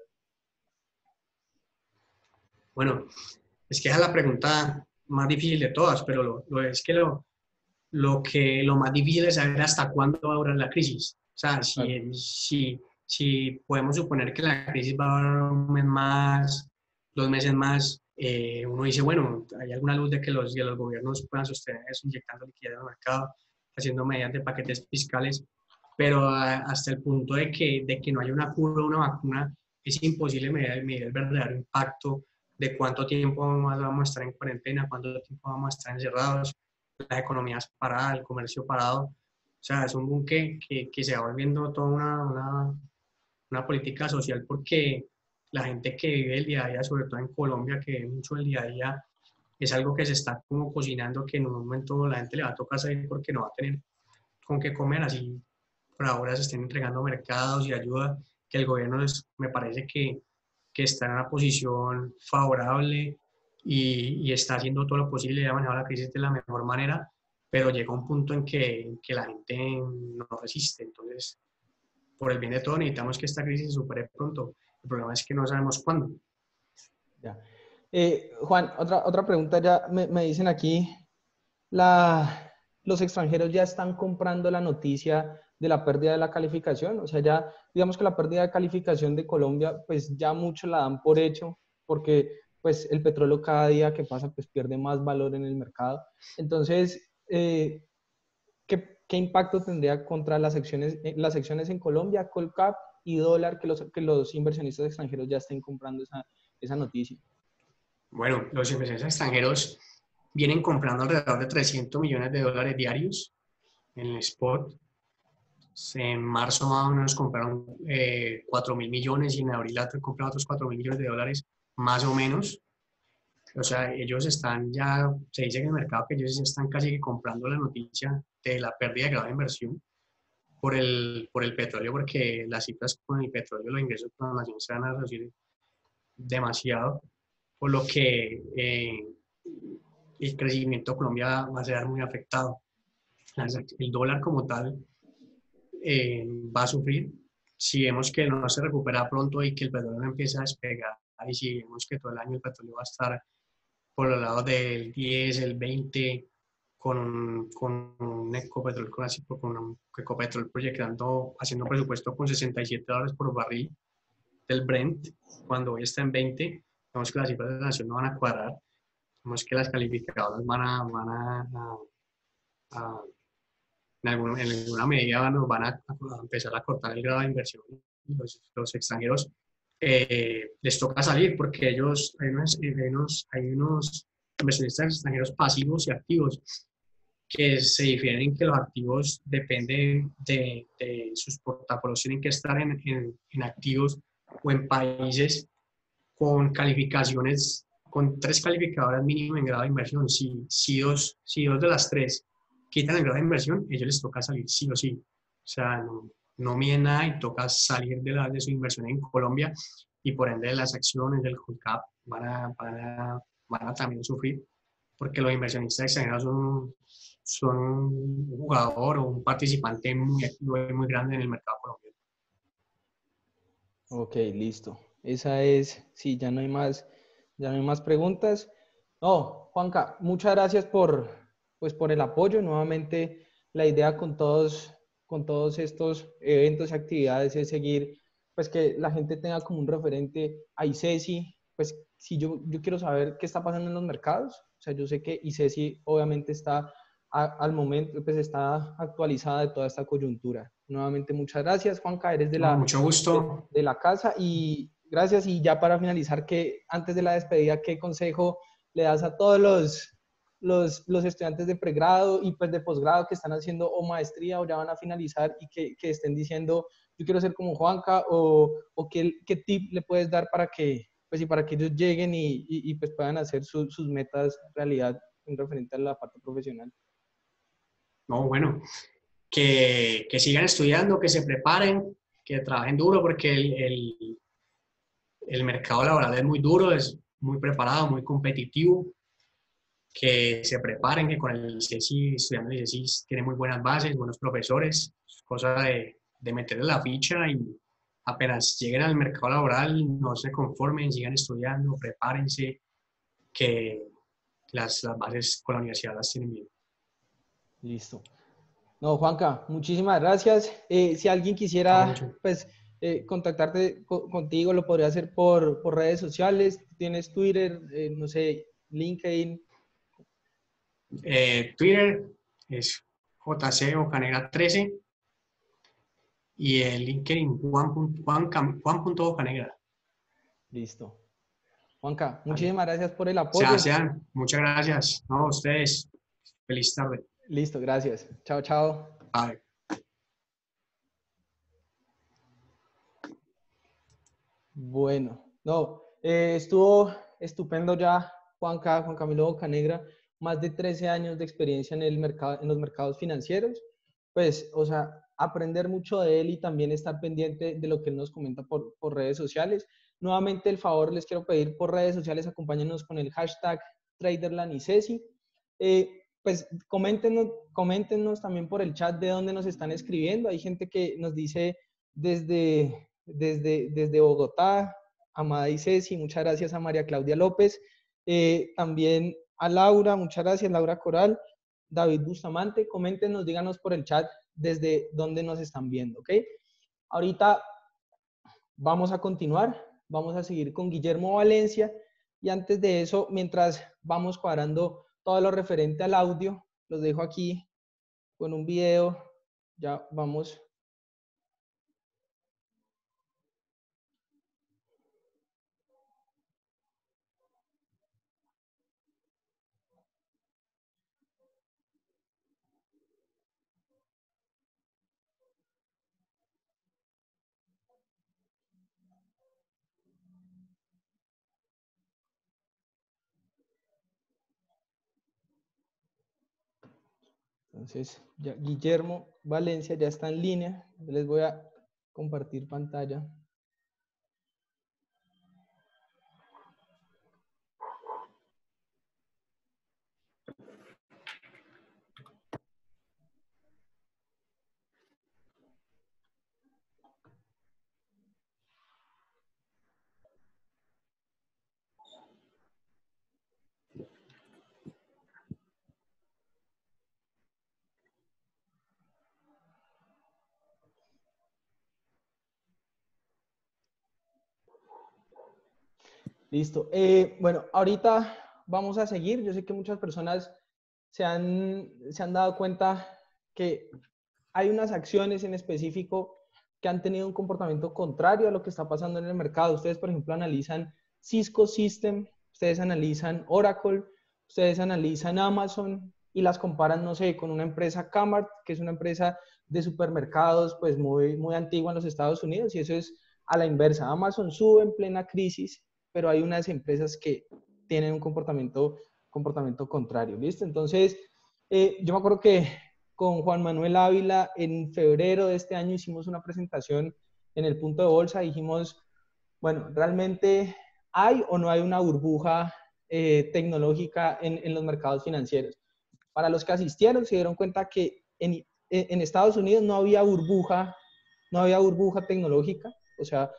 Bueno, es que esa es la pregunta más difícil de todas, pero lo más difícil es saber hasta cuándo va a durar la crisis. O sea, Claro. si podemos suponer que la crisis va a durar un mes más, 2 meses más, uno dice, bueno, hay alguna luz de que los gobiernos puedan sostener eso, inyectando liquidez al mercado, haciendo medidas de paquetes fiscales, pero hasta el punto de que no haya una cura o una vacuna, es imposible medir el verdadero impacto de cuánto tiempo más vamos a estar en cuarentena, cuánto tiempo vamos a estar encerrados, las economías paradas, el comercio parado. O sea, es un boom que se va volviendo toda una política social porque la gente que vive el día a día, sobre todo en Colombia, que vive mucho el día a día, es algo que se está como cocinando, que en un momento la gente le va a tocar salir porque no va a tener con qué comer, así por ahora se estén entregando mercados y ayuda, que el gobierno me parece que está en una posición favorable y está haciendo todo lo posible de manejar la crisis de la mejor manera, pero llega un punto en que la gente no resiste. Entonces, por el bien de todos, necesitamos que esta crisis se supere pronto. El problema es que no sabemos cuándo. Ya. Juan, otra pregunta ya me dicen aquí, los extranjeros ya están comprando la noticia de la pérdida de la calificación, o sea, ya digamos que la pérdida de calificación de Colombia, pues ya muchos la dan por hecho, porque pues el petróleo cada día que pasa pues pierde más valor en el mercado. Entonces, ¿qué impacto tendría contra las acciones en Colombia, Colcap y dólar que los inversionistas extranjeros ya estén comprando esa noticia? Bueno, los inversores extranjeros vienen comprando alrededor de $300 millones diarios en el spot. En marzo más o menos compraron 4.000 millones y en abril compraron otros $4.000 millones, más o menos. O sea, ellos están ya, se dice en el mercado que ellos están casi que comprando la noticia de la pérdida de grado de inversión por el petróleo, porque las cifras con el petróleo, los ingresos por la nación se van a reducir demasiado, por lo que el crecimiento de Colombia va a ser muy afectado. El dólar como tal va a sufrir. Si vemos que no se recupera pronto y que el petróleo no empieza a despegar, y si vemos que todo el año el petróleo va a estar por los lados del 10, el 20, con un Ecopetrol, Ecopetrol proyectando, haciendo presupuesto con $67 por barril del Brent, cuando hoy está en 20, vemos que las cifras de la nación no van a cuadrar, vemos que las calificadoras a en alguna medida nos van a empezar a cortar el grado de inversión. Los extranjeros les toca salir porque ellos, hay unos inversionistas extranjeros pasivos y activos que se difieren en que los activos dependen de sus portafolios, tienen que estar en activos o en países con calificaciones, con 3 calificadoras mínimo en grado de inversión. Si dos de las 3 quitan el grado de inversión, ellos les toca salir sí o sí. O sea, no miden nada y toca salir de su inversión en Colombia y por ende las acciones del Colcap van a también sufrir porque los inversionistas extranjeros son un jugador o un participante muy activo y muy grande en el mercado colombiano. Ok, listo. Esa es, sí, ya no hay más preguntas. No, Juanca, muchas gracias por el apoyo. Nuevamente, la idea con todos estos eventos y actividades es seguir, pues que la gente tenga como un referente a ICESI. Pues si yo quiero saber qué está pasando en los mercados, o sea, yo sé que ICESI obviamente está al momento, pues está actualizada de toda esta coyuntura. Nuevamente, muchas gracias, Juanca, eres No, mucho gusto. de la casa y gracias. Y ya para finalizar, antes de la despedida, ¿qué consejo le das a todos los estudiantes de pregrado y pues de posgrado que están haciendo o maestría o ya van a finalizar y que estén diciendo, yo quiero ser como Juanca o qué tip le puedes dar para que, pues, y para que ellos lleguen y pues puedan hacer sus metas realidad en referente a la parte profesional? No, bueno, que sigan estudiando, que se preparen, que trabajen duro porque el mercado laboral es muy duro, es muy preparado, muy competitivo, que se preparen, que con el ICESI, estudiando el ICESI, tienen muy buenas bases, buenos profesores, cosa de meterle la ficha y apenas lleguen al mercado laboral, no se conformen, sigan estudiando, prepárense, que las bases con la universidad las tienen bien. Listo. No, Juanca, muchísimas gracias. Si alguien quisiera, pues, contactarte contigo, lo podría hacer por redes sociales. ¿Tienes Twitter, no sé, LinkedIn? Twitter es jc.ocanegra13 y el LinkedIn Juan.ocanegra. Listo. Juanca, Vale. muchísimas gracias por el apoyo. Sean, muchas gracias. No, a ustedes. Feliz tarde. Listo, gracias. Chao, chao. Bye. Bueno, no, estuvo estupendo ya Juan Camilo Bocanegra, más de 13 años de experiencia en el mercado, en los mercados financieros. Pues, o sea, aprender mucho de él y también estar pendiente de lo que él nos comenta por redes sociales. Nuevamente, el favor les quiero pedir por redes sociales, acompáñenos con el hashtag TraderLandICESI. Pues coméntenos también por el chat de dónde nos están escribiendo. Hay gente que nos dice desde Bogotá, Amada y Ceci, muchas gracias a María Claudia López, también a Laura, muchas gracias, Laura Coral, David Bustamante, coméntenos, díganos por el chat desde dónde nos están viendo, ¿ok? Ahorita vamos a continuar, vamos a seguir con Guillermo Valencia y antes de eso, mientras vamos cuadrando todo lo referente al audio, los dejo aquí con un video, ya vamos. Entonces, ya Guillermo Valencia ya está en línea. Les voy a compartir pantalla. Listo. Bueno, ahorita vamos a seguir. Yo sé que muchas personas se han dado cuenta que hay unas acciones en específico que han tenido un comportamiento contrario a lo que está pasando en el mercado. Ustedes, por ejemplo, analizan Cisco System, ustedes analizan Oracle, ustedes analizan Amazon y las comparan, no sé, con una empresa Kmart, que es una empresa de supermercados pues muy antigua en los Estados Unidos, y eso es a la inversa. Amazon sube en plena crisis, pero hay unas empresas que tienen un comportamiento contrario, ¿listo? Entonces, yo me acuerdo que con Juan Manuel Ávila en febrero de este año hicimos una presentación en el punto de bolsa, dijimos, bueno, ¿realmente hay o no hay una burbuja tecnológica en los mercados financieros? Para los que asistieron se dieron cuenta que en Estados Unidos no había burbuja tecnológica, o sea,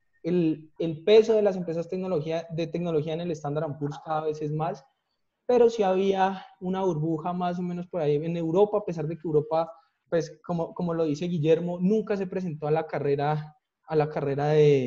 el peso de las empresas de tecnología en el Standard & Poor's cada vez es más, pero sí había una burbuja más o menos por ahí en Europa, a pesar de que Europa, pues como lo dice Guillermo, nunca se presentó a la carrera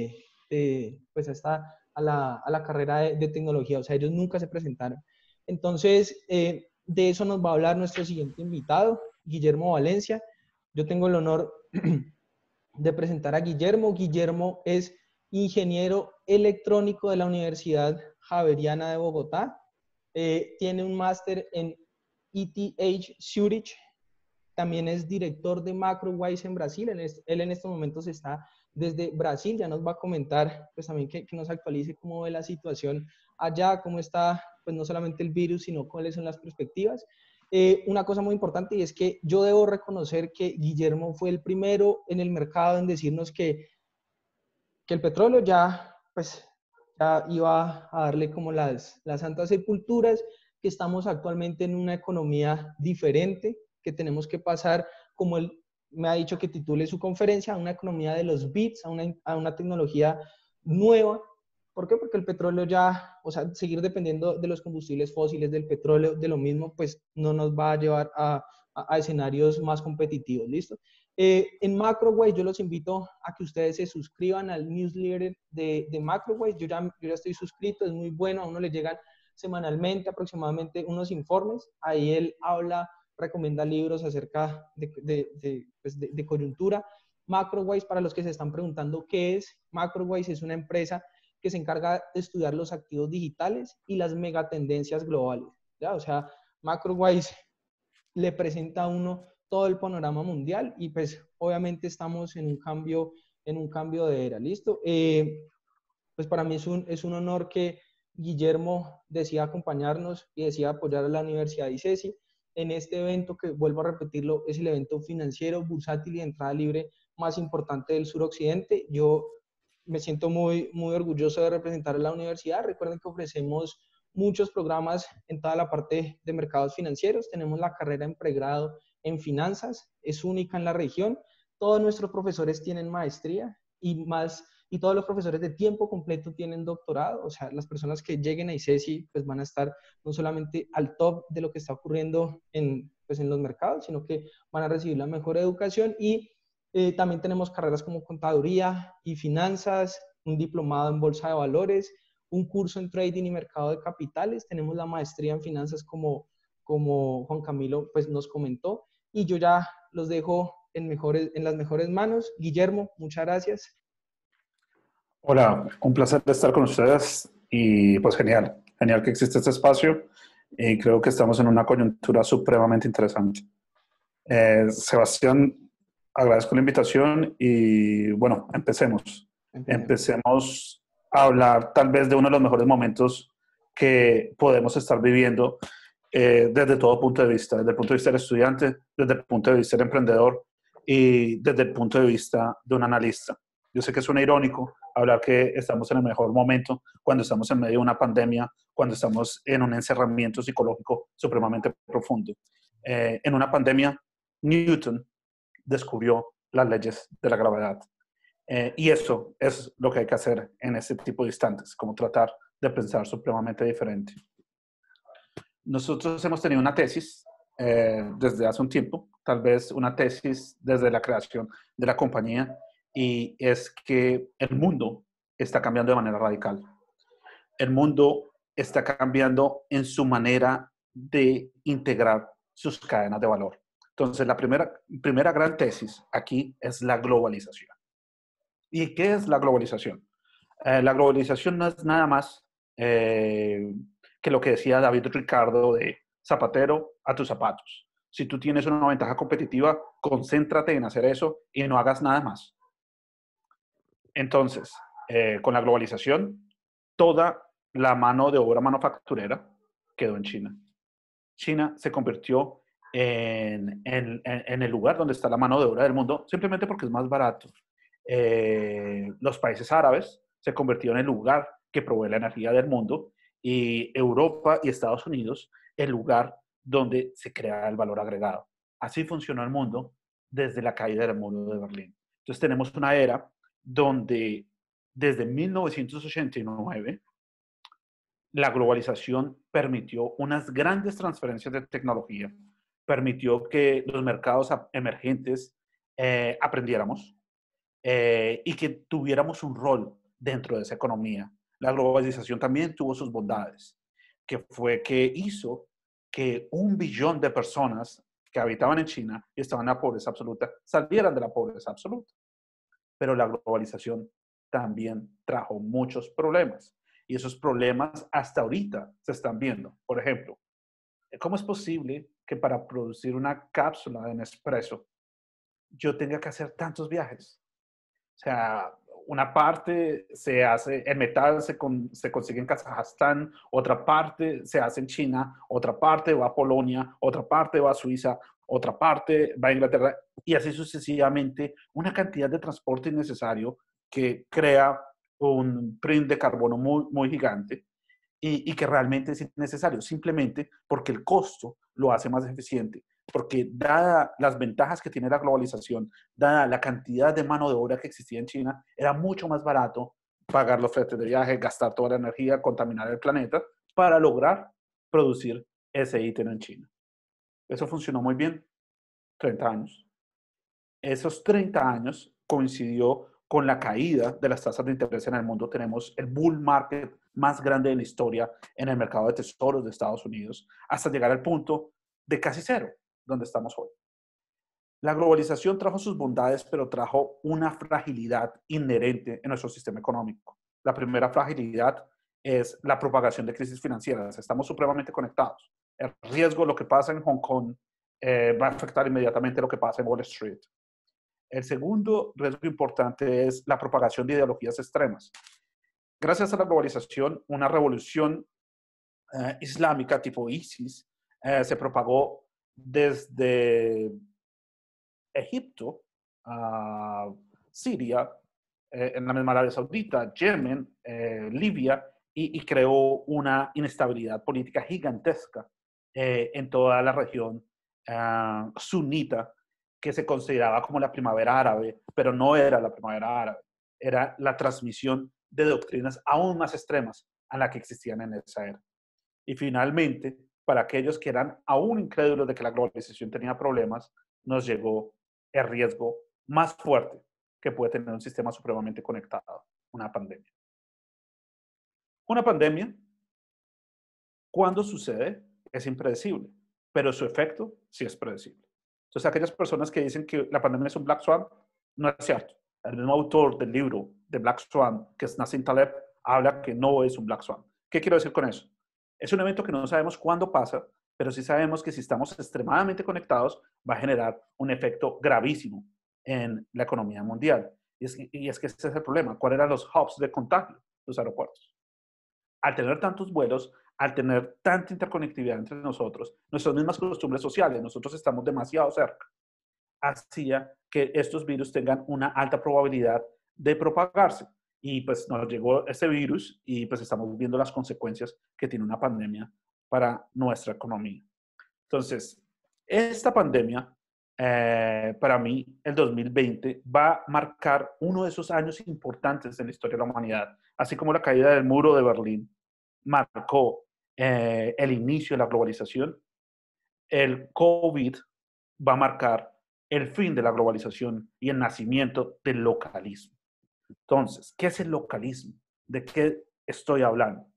pues a la carrera de tecnología, o sea, ellos nunca se presentaron. Entonces, de eso nos va a hablar nuestro siguiente invitado, Guillermo Valencia. Yo tengo el honor de presentar a Guillermo. Guillermo es ingeniero electrónico de la Universidad Javeriana de Bogotá. Tiene un máster en ETH Zurich. También es director de MacroWise en Brasil. Él en estos momentos está desde Brasil. Ya nos va a comentar, pues también que nos actualice cómo ve la situación allá, cómo está, pues no solamente el virus, sino cuáles son las perspectivas. Una cosa muy importante y es que yo debo reconocer que Guillermo fue el primero en el mercado en decirnos que el petróleo ya, pues, ya iba a darle como las santas sepulturas, que estamos actualmente en una economía diferente, que tenemos que pasar, como él me ha dicho que titule su conferencia, a una economía de los bits, a una tecnología nueva. ¿Por qué? Porque el petróleo ya, o sea, seguir dependiendo de los combustibles fósiles, del petróleo, de lo mismo, pues no nos va a llevar a escenarios más competitivos, ¿listo? En MacroWise yo los invito a que ustedes se suscriban al newsletter de MacroWise. Yo ya estoy suscrito, es muy bueno, a uno le llegan semanalmente aproximadamente unos informes. Ahí él habla, recomienda libros acerca de coyuntura. MacroWise, para los que se están preguntando qué es, MacroWise es una empresa que se encarga de estudiar los activos digitales y las megatendencias globales, ¿ya? O sea, MacroWise le presenta a uno todo el panorama mundial y pues obviamente estamos en un cambio de era, ¿listo? Pues para mí es un honor que Guillermo decida acompañarnos y decida apoyar a la Universidad de ICESI en este evento que, vuelvo a repetirlo, es el evento financiero, bursátil y de entrada libre más importante del suroccidente. Yo me siento muy orgulloso de representar a la universidad. Recuerden que ofrecemos muchos programas en toda la parte de mercados financieros. Tenemos la carrera en pregrado en finanzas, es única en la región. Todos nuestros profesores tienen maestría y todos los profesores de tiempo completo tienen doctorado. O sea, las personas que lleguen a ICESI pues van a estar no solamente al top de lo que está ocurriendo pues en los mercados, sino que van a recibir la mejor educación y también tenemos carreras como contaduría y finanzas, un diplomado en bolsa de valores, un curso en trading y mercado de capitales. Tenemos la maestría en finanzas como Juan Camilo pues, nos comentó. Y yo ya los dejo en las mejores manos. Guillermo, muchas gracias. Hola, un placer estar con ustedes y pues genial que existe este espacio y creo que estamos en una coyuntura supremamente interesante. Sebastián, agradezco la invitación y bueno, empecemos a hablar tal vez de uno de los mejores momentos que podemos estar viviendo desde todo punto de vista, desde el punto de vista del estudiante, desde el punto de vista del emprendedor y desde el punto de vista de un analista. Yo sé que suena irónico hablar que estamos en el mejor momento cuando estamos en medio de una pandemia, cuando estamos en un encerramiento psicológico supremamente profundo. En una pandemia, Newton descubrió las leyes de la gravedad. Y eso es lo que hay que hacer en este tipo de instantes, como tratar de pensar supremamente diferente. Nosotros hemos tenido una tesis desde hace un tiempo, tal vez una tesis desde la creación de la compañía, y es que el mundo está cambiando de manera radical. El mundo está cambiando en su manera de integrar sus cadenas de valor. Entonces, la primera gran tesis aquí es la globalización. ¿Y qué es la globalización? La globalización no es nada más que lo que decía David Ricardo de zapatero a tus zapatos. Si tú tienes una ventaja competitiva, concéntrate en hacer eso y no hagas nada más. Entonces, con la globalización, toda la mano de obra manufacturera quedó en China. China se convirtió en el lugar donde está la mano de obra del mundo, simplemente porque es más barato. Los países árabes se convirtieron en el lugar que provee la energía del mundo y Europa y Estados Unidos el lugar donde se crea el valor agregado. Así funcionó el mundo desde la caída del muro de Berlín. Entonces tenemos una era donde desde 1989 la globalización permitió unas grandes transferencias de tecnología, permitió que los mercados emergentes aprendiéramos y que tuviéramos un rol dentro de esa economía. La globalización también tuvo sus bondades, que fue que hizo que 1 billón de personas que habitaban en China y estaban en la pobreza absoluta salieran de la pobreza absoluta. Pero la globalización también trajo muchos problemas. Y esos problemas hasta ahorita se están viendo. Por ejemplo, ¿cómo es posible que para producir una cápsula de Nespresso yo tenga que hacer tantos viajes? O sea, una parte se hace, el metal se consigue en Kazajstán, otra parte se hace en China, otra parte va a Polonia, otra parte va a Suiza, otra parte va a Inglaterra, y así sucesivamente, una cantidad de transporte innecesario que crea un print de carbono muy gigante. y que realmente es necesario, simplemente porque el costo lo hace más eficiente, porque dada las ventajas que tiene la globalización, dada la cantidad de mano de obra que existía en China, era mucho más barato pagar los fletes de viaje, gastar toda la energía, contaminar el planeta para lograr producir ese ítem en China. Eso funcionó muy bien, 30 años. Esos 30 años coincidió con la caída de las tasas de interés en el mundo. Tenemos el bull market más grande de la historia en el mercado de tesoros de Estados Unidos, hasta llegar al punto de casi cero, donde estamos hoy. La globalización trajo sus bondades, pero trajo una fragilidad inherente en nuestro sistema económico. La primera fragilidad es la propagación de crisis financieras. Estamos supremamente conectados. El riesgo de lo que pasa en Hong Kong va a afectar inmediatamente lo que pasa en Wall Street. El segundo riesgo importante es la propagación de ideologías extremas. Gracias a la globalización, una revolución islámica tipo ISIS se propagó desde Egipto a Siria, en la misma Arabia Saudita, Yemen, Libia, y creó una inestabilidad política gigantesca en toda la región sunita, que se consideraba como la primavera árabe, pero no era la primavera árabe, era la transmisión de doctrinas aún más extremas a la que existían en esa era. Y finalmente, para aquellos que eran aún incrédulos de que la globalización tenía problemas, nos llegó el riesgo más fuerte que puede tener un sistema supremamente conectado, una pandemia. Una pandemia, cuando sucede, es impredecible, pero su efecto sí es predecible. Entonces, aquellas personas que dicen que la pandemia es un Black Swan, no es cierto. El mismo autor del libro de Black Swan, que es Nassim Taleb, habla que no es un Black Swan. ¿Qué quiero decir con eso? Es un evento que no sabemos cuándo pasa, pero sí sabemos que si estamos extremadamente conectados, va a generar un efecto gravísimo en la economía mundial. Y es que ese es el problema. ¿Cuáles eran los hubs de contagio? Los aeropuertos. Al tener tantos vuelos, al tener tanta interconectividad entre nosotros, nuestras mismas costumbres sociales, nosotros estamos demasiado cerca, hacía que estos virus tengan una alta probabilidad de propagarse. Y pues nos llegó ese virus y pues estamos viendo las consecuencias que tiene una pandemia para nuestra economía. Entonces, esta pandemia, para mí, el 2020 va a marcar uno de esos años importantes en la historia de la humanidad, así como la caída del muro de Berlín marcó el inicio de la globalización. El COVID va a marcar el fin de la globalización y el nacimiento del localismo. Entonces, ¿qué es el localismo? ¿De qué estoy hablando?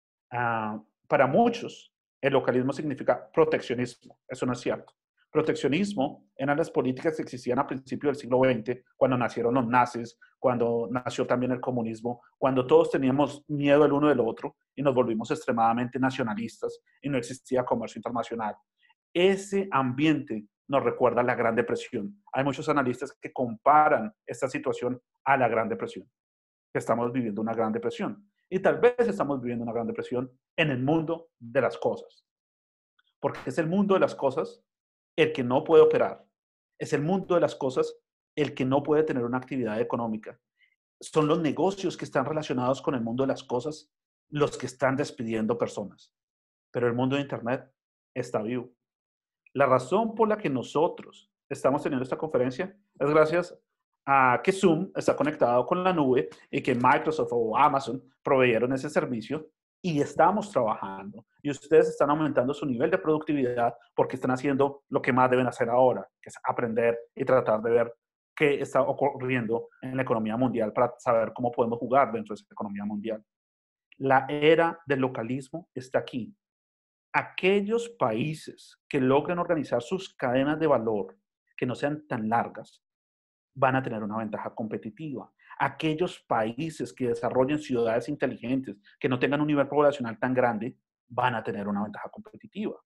Para muchos, el localismo significa proteccionismo. Eso no es cierto. Proteccionismo eran las políticas que existían a principios del siglo XX, cuando nacieron los nazis, cuando nació también el comunismo, cuando todos teníamos miedo el uno del otro y nos volvimos extremadamente nacionalistas y no existía comercio internacional. Ese ambiente nos recuerda a la Gran Depresión. Hay muchos analistas que comparan esta situación a la Gran Depresión, que estamos viviendo una Gran Depresión. Y tal vez estamos viviendo una Gran Depresión en el mundo de las cosas. Porque es el mundo de las cosas el que no puede operar. Es el mundo de las cosas el que no puede tener una actividad económica. Son los negocios que están relacionados con el mundo de las cosas los que están despidiendo personas. Pero el mundo de Internet está vivo. La razón por la que nosotros estamos teniendo esta conferencia es gracias a que Zoom está conectado con la nube y que Microsoft o Amazon proveyeron ese servicio y estamos trabajando. Y ustedes están aumentando su nivel de productividad porque están haciendo lo que más deben hacer ahora, que es aprender y tratar de ver qué está ocurriendo en la economía mundial para saber cómo podemos jugar dentro de esa economía mundial. La era del localismo está aquí. Aquellos países que logren organizar sus cadenas de valor que no sean tan largas van a tener una ventaja competitiva. Aquellos países que desarrollen ciudades inteligentes, que no tengan un nivel poblacional tan grande, van a tener una ventaja competitiva.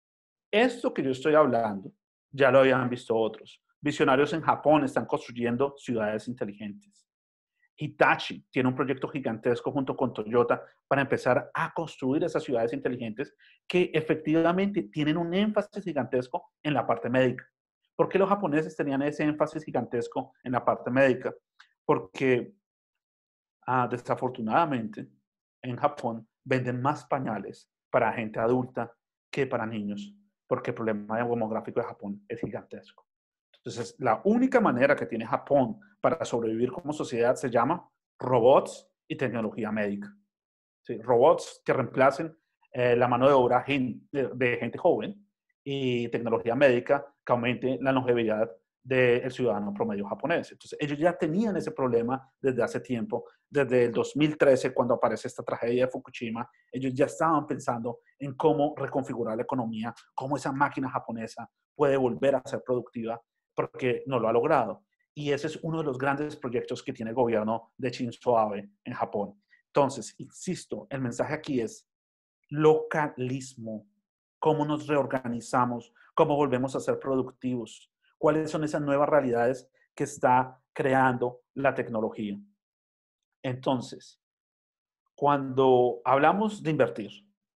Esto que yo estoy hablando ya lo habían visto otros. Visionarios en Japón están construyendo ciudades inteligentes. Hitachi tiene un proyecto gigantesco junto con Toyota para empezar a construir esas ciudades inteligentes que efectivamente tienen un énfasis gigantesco en la parte médica. ¿Por qué los japoneses tenían ese énfasis gigantesco en la parte médica? Porque desafortunadamente en Japón venden más pañales para gente adulta que para niños, porque el problema demográfico de Japón es gigantesco. Entonces, la única manera que tiene Japón para sobrevivir como sociedad se llama robots y tecnología médica. ¿Sí? Robots que reemplacen la mano de obra de gente joven y tecnología médica que aumente la longevidad del ciudadano promedio japonés. Entonces, ellos ya tenían ese problema desde hace tiempo. Desde el 2013, cuando aparece esta tragedia de Fukushima, ellos ya estaban pensando en cómo reconfigurar la economía, cómo esa máquina japonesa puede volver a ser productiva, porque no lo ha logrado. Y ese es uno de los grandes proyectos que tiene el gobierno de Shinzo Abe en Japón. Entonces, insisto, el mensaje aquí es localismo. ¿Cómo nos reorganizamos? ¿Cómo volvemos a ser productivos? ¿Cuáles son esas nuevas realidades que está creando la tecnología? Entonces, cuando hablamos de invertir,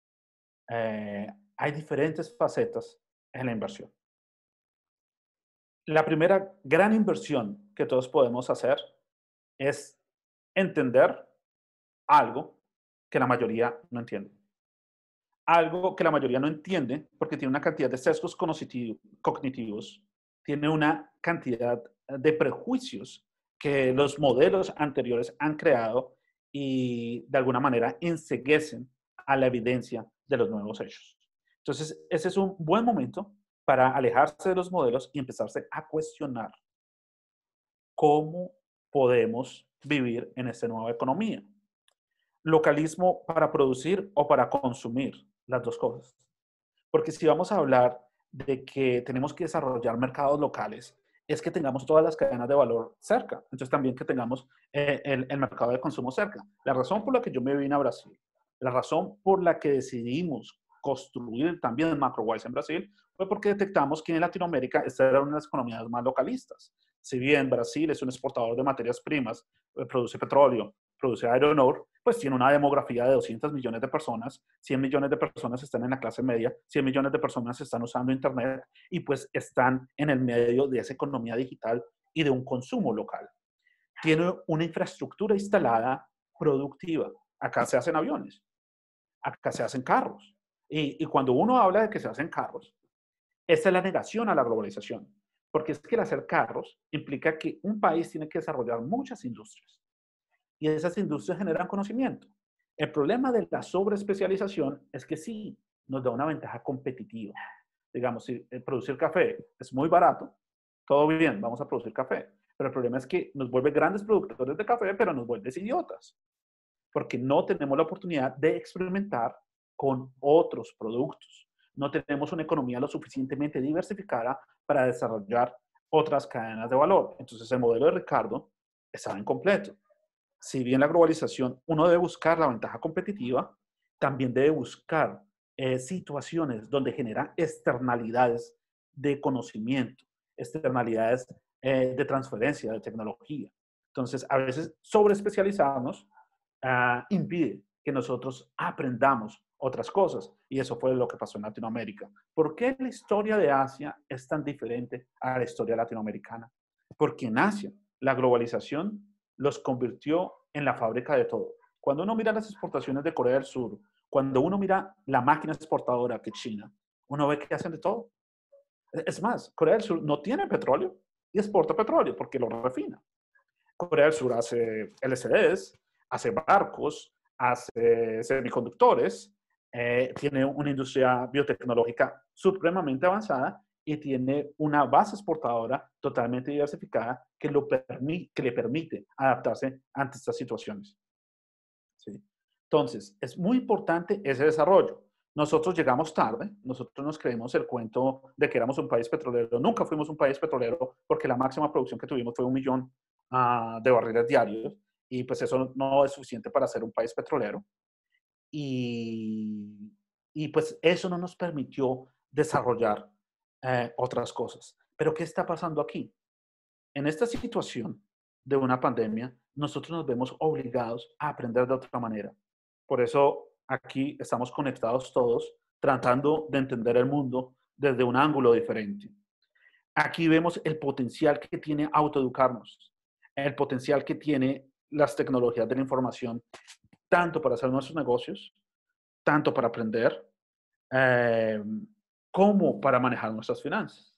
hay diferentes facetas en la inversión. La primera gran inversión que todos podemos hacer es entender algo que la mayoría no entiende. Algo que la mayoría no entiende porque tiene una cantidad de sesgos cognitivos, tiene una cantidad de prejuicios que los modelos anteriores han creado y de alguna manera enceguecen a la evidencia de los nuevos hechos. Entonces, ese es un buen momento para alejarse de los modelos y empezarse a cuestionar cómo podemos vivir en esta nueva economía. Localismo para producir o para consumir, las dos cosas. Porque si vamos a hablar de que tenemos que desarrollar mercados locales, es que tengamos todas las cadenas de valor cerca. Entonces también que tengamos el mercado de consumo cerca. La razón por la que yo me vine a Brasil, la razón por la que decidimos construir también MacroWise en Brasil, fue porque detectamos que en Latinoamérica esta era una de las economías más localistas. Si bien Brasil es un exportador de materias primas, produce petróleo, produce iron ore, pues tiene una demografía de 200 millones de personas, 100 millones de personas están en la clase media, 100 millones de personas están usando Internet y pues están en el medio de esa economía digital y de un consumo local. Tiene una infraestructura instalada productiva. Acá se hacen aviones, acá se hacen carros. Y cuando uno habla de que se hacen carros, esta es la negación a la globalización. Porque es que el hacer carros implica que un país tiene que desarrollar muchas industrias. Y esas industrias generan conocimiento. El problema de la sobreespecialización es que sí, nos da una ventaja competitiva. Digamos, si producir café es muy barato, todo bien, vamos a producir café. Pero el problema es que nos vuelve grandes productores de café, pero nos vuelve idiotas. Porque no tenemos la oportunidad de experimentar con otros productos. No tenemos una economía lo suficientemente diversificada para desarrollar otras cadenas de valor. Entonces, el modelo de Ricardo estaba incompleto. Si bien la globalización, uno debe buscar la ventaja competitiva, también debe buscar situaciones donde genera externalidades de conocimiento, externalidades de transferencia de tecnología. Entonces, a veces sobreespecializarnos impide que nosotros aprendamos otras cosas. Y eso fue lo que pasó en Latinoamérica. ¿Por qué la historia de Asia es tan diferente a la historia latinoamericana? Porque en Asia la globalización los convirtió en la fábrica de todo. Cuando uno mira las exportaciones de Corea del Sur, cuando uno mira la máquina exportadora que es China, uno ve que hacen de todo. Es más, Corea del Sur no tiene petróleo y exporta petróleo porque lo refina. Corea del Sur hace LCDs, hace barcos, hace semiconductores, tiene una industria biotecnológica supremamente avanzada y tiene una base exportadora totalmente diversificada que le permite adaptarse ante estas situaciones. ¿Sí? Entonces, es muy importante ese desarrollo. Nosotros llegamos tarde, nosotros nos creemos el cuento de que éramos un país petrolero. Nunca fuimos un país petrolero porque la máxima producción que tuvimos fue 1 millón de barriles diarios y pues eso no es suficiente para ser un país petrolero. Y pues eso no nos permitió desarrollar otras cosas. Pero ¿qué está pasando aquí? En esta situación de una pandemia, nosotros nos vemos obligados a aprender de otra manera. Por eso aquí estamos conectados todos, tratando de entender el mundo desde un ángulo diferente. Aquí vemos el potencial que tiene autoeducarnos, el potencial que tiene las tecnologías de la información, tanto para hacer nuestros negocios tanto para aprender como para manejar nuestras finanzas.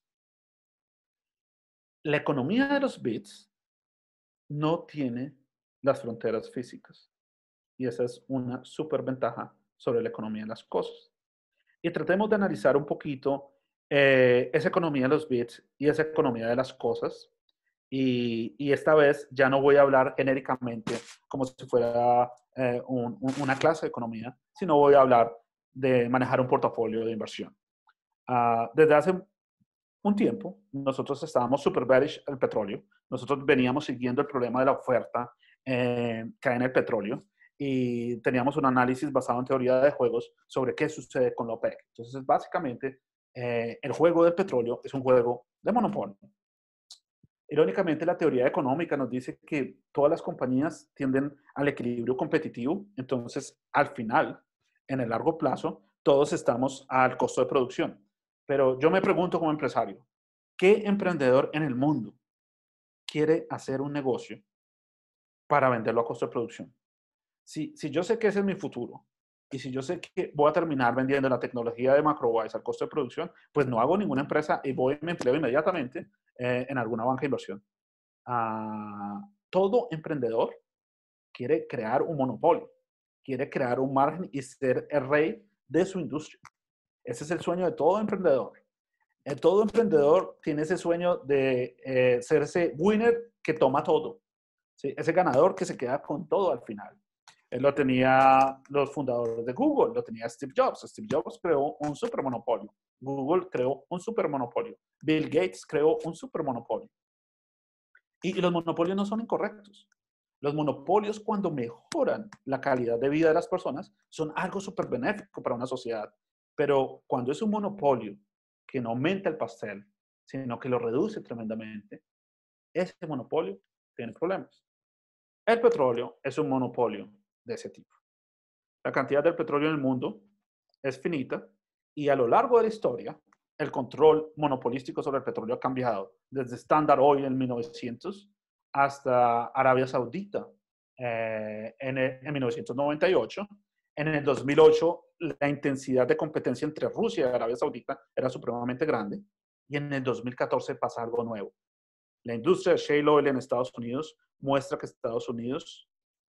La economía de los bits no tiene las fronteras físicas y esa es una súper ventaja sobre la economía de las cosas. Y tratemos de analizar un poquito esa economía de los bits y esa economía de las cosas. Y esta vez ya no voy a hablar genéricamente como si fuera una clase de economía, sino voy a hablar de manejar un portafolio de inversión. Desde hace un tiempo, nosotros estábamos super bearish al petróleo. Nosotros veníamos siguiendo el problema de la oferta que hay en el petróleo y teníamos un análisis basado en teoría de juegos sobre qué sucede con la OPEC. Entonces, básicamente, el juego del petróleo es un juego de monopolio. Irónicamente, la teoría económica nos dice que todas las compañías tienden al equilibrio competitivo, entonces, al final, en el largo plazo, todos estamos al costo de producción. Pero yo me pregunto como empresario, ¿qué emprendedor en el mundo quiere hacer un negocio para venderlo a costo de producción? Si yo sé que ese es mi futuro y si yo sé que voy a terminar vendiendo la tecnología de MacroWise al costo de producción, pues no hago ninguna empresa y voy y me empleo inmediatamente en alguna banca de inversión. Todo emprendedor quiere crear un monopolio, quiere crear un margen y ser el rey de su industria. Ese es el sueño de todo emprendedor. Todo emprendedor tiene ese sueño de ser ese winner que toma todo, ¿sí? Ese ganador que se queda con todo al final. Él lo tenía los fundadores de Google, lo tenía Steve Jobs. Steve Jobs creó un supermonopolio. Google creó un supermonopolio. Bill Gates creó un supermonopolio. Y los monopolios no son incorrectos. Los monopolios, cuando mejoran la calidad de vida de las personas, son algo súper benéfico para una sociedad. Pero cuando es un monopolio que no aumenta el pastel, sino que lo reduce tremendamente, ese monopolio tiene problemas. El petróleo es un monopolio de ese tipo. La cantidad del petróleo en el mundo es finita y a lo largo de la historia, el control monopolístico sobre el petróleo ha cambiado desde Standard Oil en 1900 hasta Arabia Saudita en 1998. En el 2008, la intensidad de competencia entre Rusia y Arabia Saudita era supremamente grande y en el 2014 pasa algo nuevo. La industria de shale oil en Estados Unidos muestra que Estados Unidos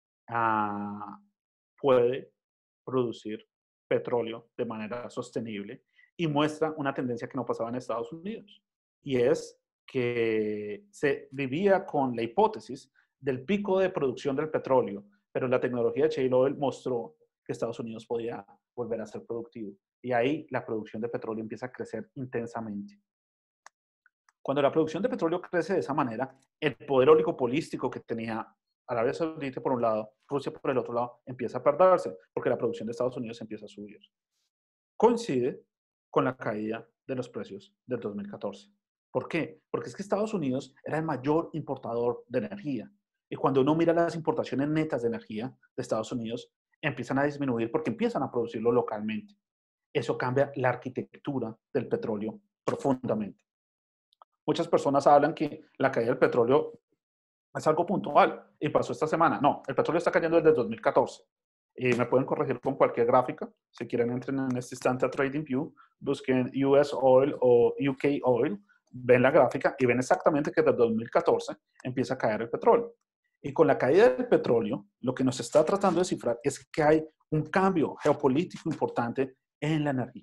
puede producir petróleo de manera sostenible y muestra una tendencia que no pasaba en Estados Unidos. Y es que se vivía con la hipótesis del pico de producción del petróleo, pero la tecnología de shale oil mostró que Estados Unidos podía volver a ser productivo. Y ahí la producción de petróleo empieza a crecer intensamente. Cuando la producción de petróleo crece de esa manera, el poder oligopolístico que tenía Arabia Saudita por un lado, Rusia por el otro lado, empieza a perderse porque la producción de Estados Unidos empieza a subir. Coincide con la caída de los precios del 2014. ¿Por qué? Porque es que Estados Unidos era el mayor importador de energía. Y cuando uno mira las importaciones netas de energía de Estados Unidos, empiezan a disminuir porque empiezan a producirlo localmente. Eso cambia la arquitectura del petróleo profundamente. Muchas personas hablan que la caída del petróleo es algo puntual y pasó esta semana. No, el petróleo está cayendo desde el 2014. Y me pueden corregir con cualquier gráfica. Si quieren, entren en este instante a TradingView, busquen US Oil o UK Oil, ven la gráfica y ven exactamente que desde el 2014 empieza a caer el petróleo. Y con la caída del petróleo, lo que nos está tratando de descifrar es que hay un cambio geopolítico importante en la energía.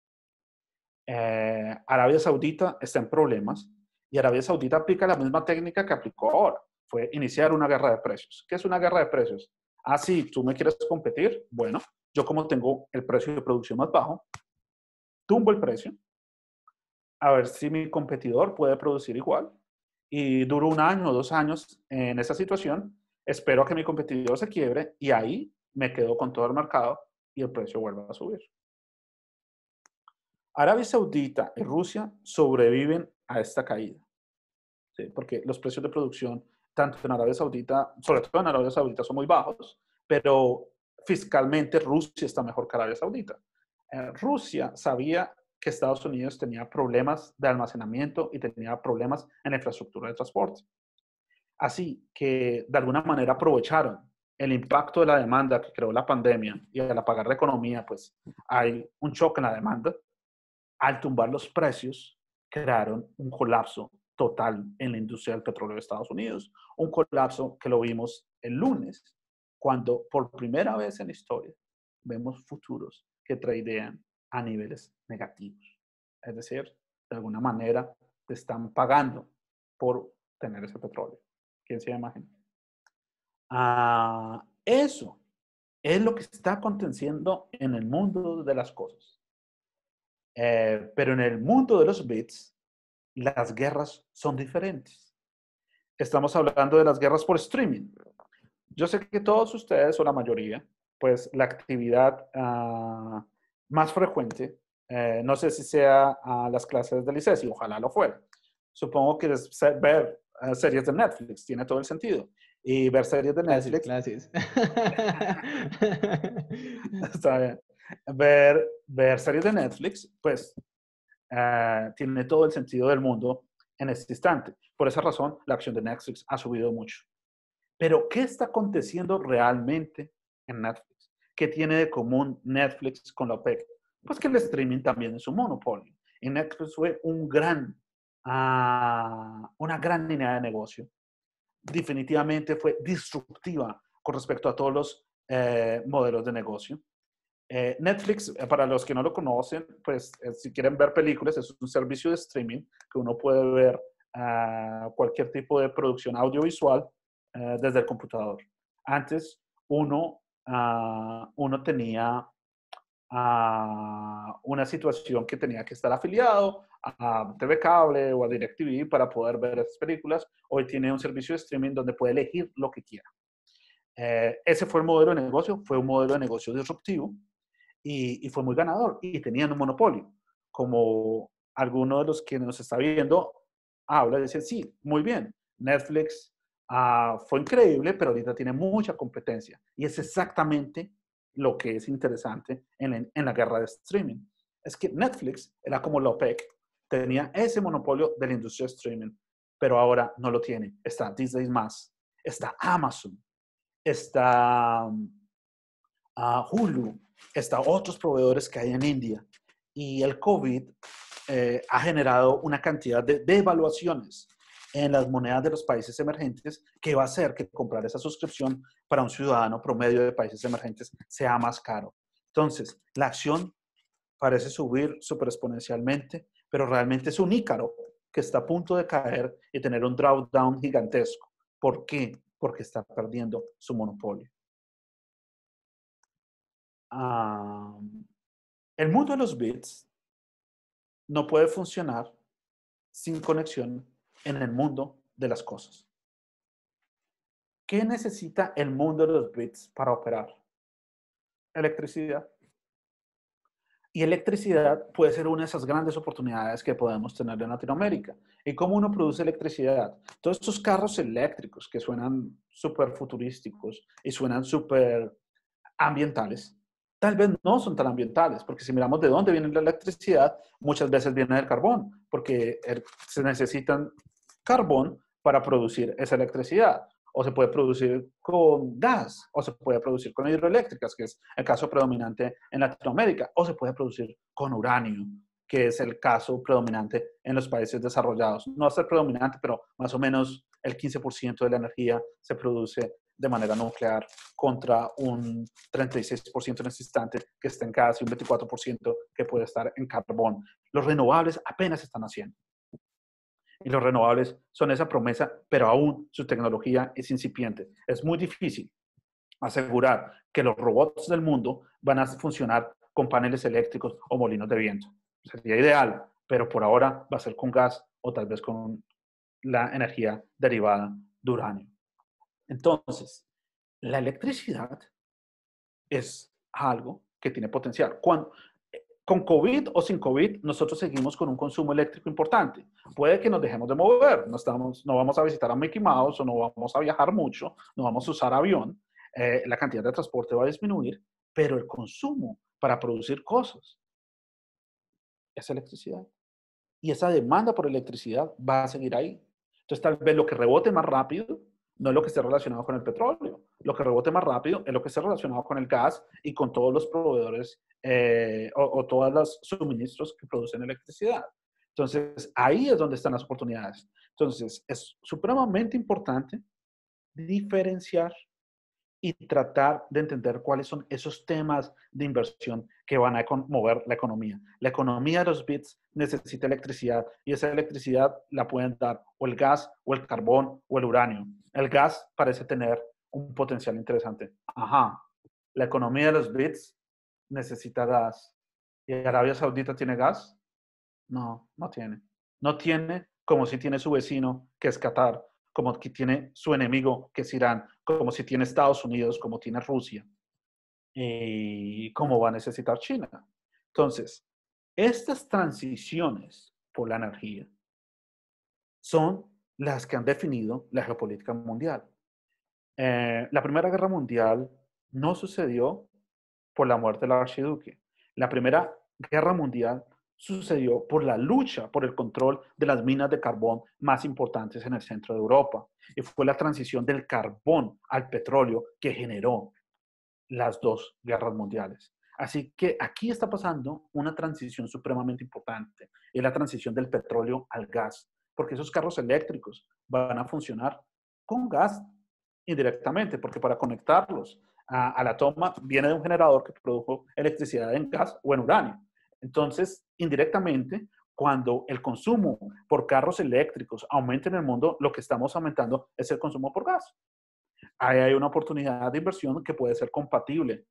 Arabia Saudita está en problemas y Arabia Saudita aplica la misma técnica que aplicó ahora. Fue iniciar una guerra de precios. ¿Qué es una guerra de precios? Sí, tú me quieres competir. Bueno, yo como tengo el precio de producción más bajo, tumbo el precio, a ver si mi competidor puede producir igual. Y duro 1 año o 2 años en esa situación, espero a que mi competidor se quiebre y ahí me quedo con todo el mercado y el precio vuelve a subir. Arabia Saudita y Rusia sobreviven a esta caída, ¿sí? Porque los precios de producción, tanto en Arabia Saudita, sobre todo en Arabia Saudita, son muy bajos, pero fiscalmente Rusia está mejor que Arabia Saudita. Rusia sabía que Estados Unidos tenía problemas de almacenamiento y tenía problemas en la infraestructura de transporte. Así que de alguna manera aprovecharon el impacto de la demanda que creó la pandemia y al apagar la economía, pues hay un choque en la demanda. Al tumbar los precios, crearon un colapso total en la industria del petróleo de Estados Unidos. Un colapso que lo vimos el lunes, cuando por primera vez en la historia vemos futuros que tradean a niveles negativos. Es decir, de alguna manera te están pagando por tener ese petróleo. ¿Quién se imagina? Eso es lo que está aconteciendo en el mundo de las cosas. Pero en el mundo de los bits, las guerras son diferentes. Estamos hablando de las guerras por streaming. Yo sé que todos ustedes, o la mayoría, pues la actividad más frecuente, no sé si sea a las clases del ICESI, ojalá lo fuera. Supongo que es ver series de Netflix, tiene todo el sentido. Y ver series de Netflix. Clases. Está bien. Ver series de Netflix, pues tiene todo el sentido del mundo en este instante. Por esa razón, la acción de Netflix ha subido mucho. Pero, ¿qué está aconteciendo realmente en Netflix? ¿Qué tiene de común Netflix con la OPEC? Pues que el streaming también es un monopolio. Y Netflix fue una gran línea de negocio. Definitivamente fue disruptiva con respecto a todos los modelos de negocio. Netflix, para los que no lo conocen, pues si quieren ver películas, es un servicio de streaming que uno puede ver cualquier tipo de producción audiovisual desde el computador. Antes uno tenía una situación que tenía que estar afiliado a TV Cable o a DirecTV para poder ver esas películas. Hoy tiene un servicio de streaming donde puede elegir lo que quiera. Ese fue el modelo de negocio, fue un modelo de negocio disruptivo y fue muy ganador y tenían un monopolio. Como alguno de los que nos está viendo habla, dice, sí, muy bien, Netflix fue increíble, pero ahorita tiene mucha competencia. Y es exactamente lo que es interesante en la guerra de streaming. Es que Netflix era como la OPEC, tenía ese monopolio de la industria de streaming, pero ahora no lo tiene. Está Disney+, está Amazon, está Hulu, está otros proveedores que hay en India. Y el COVID ha generado una cantidad de devaluaciones en las monedas de los países emergentes que va a hacer que comprar esa suscripción para un ciudadano promedio de países emergentes sea más caro. Entonces, la acción parece subir súper exponencialmente, pero realmente es un Ícaro que está a punto de caer y tener un drawdown gigantesco. ¿Por qué? Porque está perdiendo su monopolio. El mundo de los bits no puede funcionar sin conexión en el mundo de las cosas. ¿Qué necesita el mundo de los bits para operar? Electricidad. Y electricidad puede ser una de esas grandes oportunidades que podemos tener en Latinoamérica. ¿Y cómo uno produce electricidad? Todos estos carros eléctricos que suenan súper futurísticos y suenan súper ambientales, tal vez no son tan ambientales, porque si miramos de dónde viene la electricidad, muchas veces viene del carbón, porque se necesitan carbón para producir esa electricidad. O se puede producir con gas, o se puede producir con hidroeléctricas, que es el caso predominante en Latinoamérica, o se puede producir con uranio, que es el caso predominante en los países desarrollados. No es el predominante, pero más o menos el 15% de la energía se produce de manera nuclear contra un 36% en este instante que está en gas y un 24% que puede estar en carbón. Los renovables apenas se están haciendo. Y los renovables son esa promesa, pero aún su tecnología es incipiente. Es muy difícil asegurar que los robots del mundo van a funcionar con paneles eléctricos o molinos de viento. Sería ideal, pero por ahora va a ser con gas o tal vez con la energía derivada de uranio. Entonces, la electricidad es algo que tiene potencial. Con COVID o sin COVID, nosotros seguimos con un consumo eléctrico importante. Puede que nos dejemos de mover, no vamos a visitar a Mickey Mouse o no vamos a viajar mucho, no vamos a usar avión, la cantidad de transporte va a disminuir, pero el consumo para producir cosas es electricidad. Y esa demanda por electricidad va a seguir ahí. Entonces, tal vez lo que rebote más rápido no es lo que esté relacionado con el petróleo. Lo que rebote más rápido es lo que esté relacionado con el gas y con todos los proveedores o todos los suministros que producen electricidad. Entonces, ahí es donde están las oportunidades. Entonces, es supremamente importante diferenciar y tratar de entender cuáles son esos temas de inversión que van a mover la economía. La economía de los bits necesita electricidad y esa electricidad la pueden dar o el gas o el carbón o el uranio. El gas parece tener un potencial interesante. Ajá, la economía de los bits necesita gas. ¿Y Arabia Saudita tiene gas? No, no tiene. No tiene como si tiene su vecino, que es Qatar, como que tiene su enemigo, que es Irán, como si tiene Estados Unidos, como tiene Rusia, y como va a necesitar China. Entonces, estas transiciones por la energía son las que han definido la geopolítica mundial. La Primera Guerra Mundial no sucedió por la muerte del archiduque. La Primera Guerra Mundial sucedió por la lucha por el control de las minas de carbón más importantes en el centro de Europa. Y fue la transición del carbón al petróleo que generó las dos guerras mundiales. Así que aquí está pasando una transición supremamente importante, es la transición del petróleo al gas, porque esos carros eléctricos van a funcionar con gas indirectamente, porque para conectarlos a la toma viene de un generador que produjo electricidad en gas o en uranio. Entonces, indirectamente, cuando el consumo por carros eléctricos aumenta en el mundo, lo que estamos aumentando es el consumo por gas. Ahí hay una oportunidad de inversión que puede ser compatible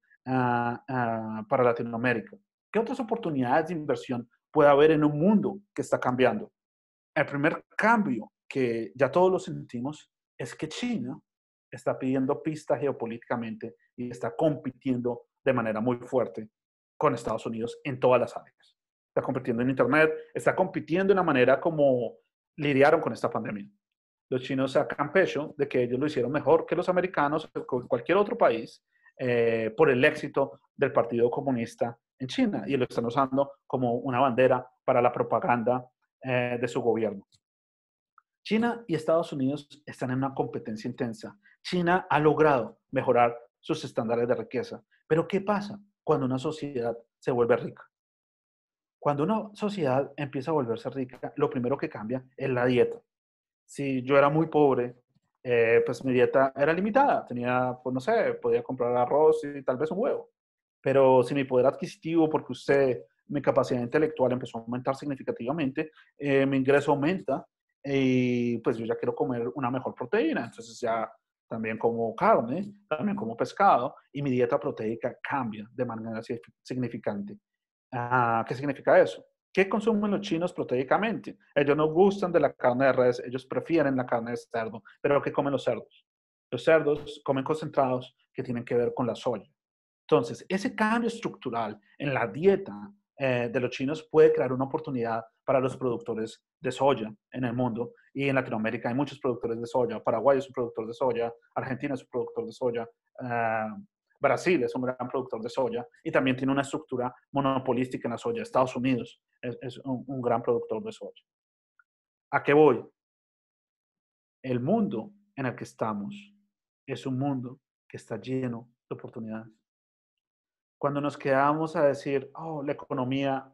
para Latinoamérica. ¿Qué otras oportunidades de inversión puede haber en un mundo que está cambiando? El primer cambio que ya todos lo sentimos es que China está pidiendo pista geopolíticamente y está compitiendo de manera muy fuerte con Estados Unidos en todas las áreas. Está compitiendo en Internet, está compitiendo en la manera como lidiaron con esta pandemia. Los chinos sacan pecho de que ellos lo hicieron mejor que los americanos o cualquier otro país por el éxito del Partido Comunista en China y lo están usando como una bandera para la propaganda de su gobierno. China y Estados Unidos están en una competencia intensa. China ha logrado mejorar sus estándares de riqueza. Pero ¿qué pasa cuando una sociedad se vuelve rica? Cuando una sociedad empieza a volverse rica, lo primero que cambia es la dieta. Si yo era muy pobre, pues mi dieta era limitada. Tenía, pues no sé, podía comprar arroz y tal vez un huevo. Pero si mi poder adquisitivo, porque mi capacidad intelectual empezó a aumentar significativamente, mi ingreso aumenta y pues yo ya quiero comer una mejor proteína. Entonces ya también como carne, también como pescado y mi dieta proteica cambia de manera significante. ¿Qué significa eso? ¿Qué consumen los chinos proteicamente? Ellos no gustan de la carne de res, ellos prefieren la carne de cerdo. ¿Pero qué comen los cerdos? Los cerdos comen concentrados que tienen que ver con la soya. Entonces, ese cambio estructural en la dieta de los chinos puede crear una oportunidad para los productores de soya en el mundo. Y en Latinoamérica hay muchos productores de soya. Paraguay es un productor de soya, Argentina es un productor de soya, Brasil es un gran productor de soya y también tiene una estructura monopolística en la soya. Estados Unidos es un gran productor de soya. ¿A qué voy? El mundo en el que estamos es un mundo que está lleno de oportunidades. Cuando nos quedamos a decir, oh, la economía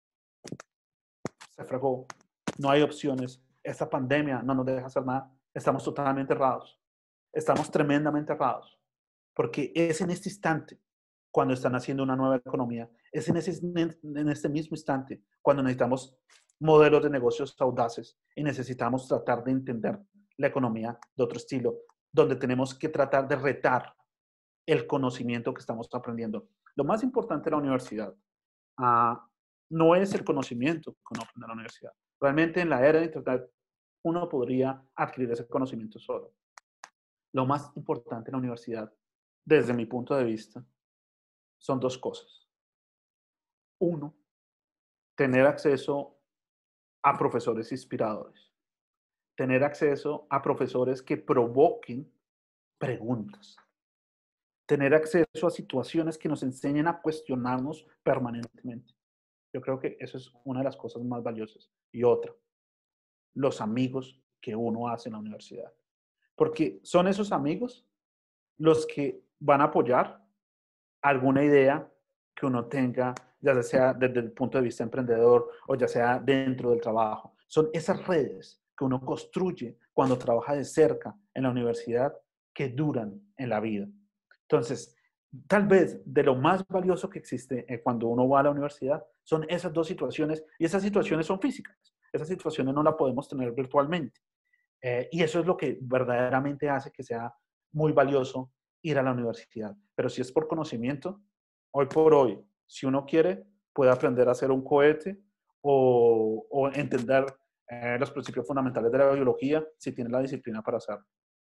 se fregó, no hay opciones, esta pandemia no nos deja hacer nada, estamos totalmente errados, estamos tremendamente errados, porque es en este instante cuando están haciendo una nueva economía, es en este mismo instante cuando necesitamos modelos de negocios audaces y necesitamos tratar de entender la economía de otro estilo, donde tenemos que tratar de retar el conocimiento que estamos aprendiendo. Lo más importante de la universidad no es el conocimiento que uno aprende en la universidad. Realmente en la era de Internet uno podría adquirir ese conocimiento solo. Lo más importante en la universidad, desde mi punto de vista, son dos cosas. Uno, tener acceso a profesores inspiradores. Tener acceso a profesores que provoquen preguntas. Tener acceso a situaciones que nos enseñen a cuestionarnos permanentemente. Yo creo que eso es una de las cosas más valiosas. Y otra, los amigos que uno hace en la universidad. porque son esos amigos los que van a apoyar alguna idea que uno tenga, ya sea desde el punto de vista emprendedor o ya sea dentro del trabajo. Son esas redes que uno construye cuando trabaja de cerca en la universidad que duran en la vida. Entonces, tal vez de lo más valioso que existe cuando uno va a la universidad son esas dos situaciones, y esas situaciones son físicas. Esas situaciones no las podemos tener virtualmente. Y eso es lo que verdaderamente hace que sea muy valioso ir a la universidad. Pero si es por conocimiento, hoy por hoy, si uno quiere, puede aprender a hacer un cohete o entender los principios fundamentales de la biología si tiene la disciplina para hacerlo.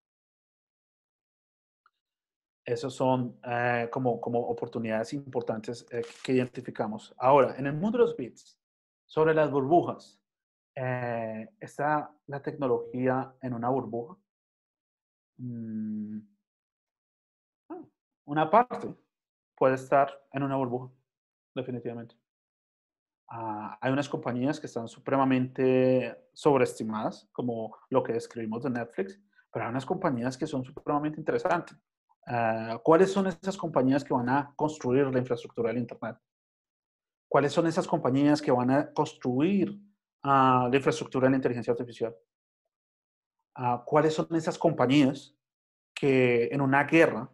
Esos son como oportunidades importantes que identificamos. Ahora, en el mundo de los bits, sobre las burbujas, ¿está la tecnología en una burbuja? Una parte puede estar en una burbuja, definitivamente. Hay unas compañías que están supremamente sobreestimadas, como lo que describimos de Netflix, pero hay unas compañías que son supremamente interesantes. ¿Cuáles son esas compañías que van a construir la infraestructura del Internet? ¿Cuáles son esas compañías que van a construir la infraestructura de la inteligencia artificial? ¿Cuáles son esas compañías que en una guerra,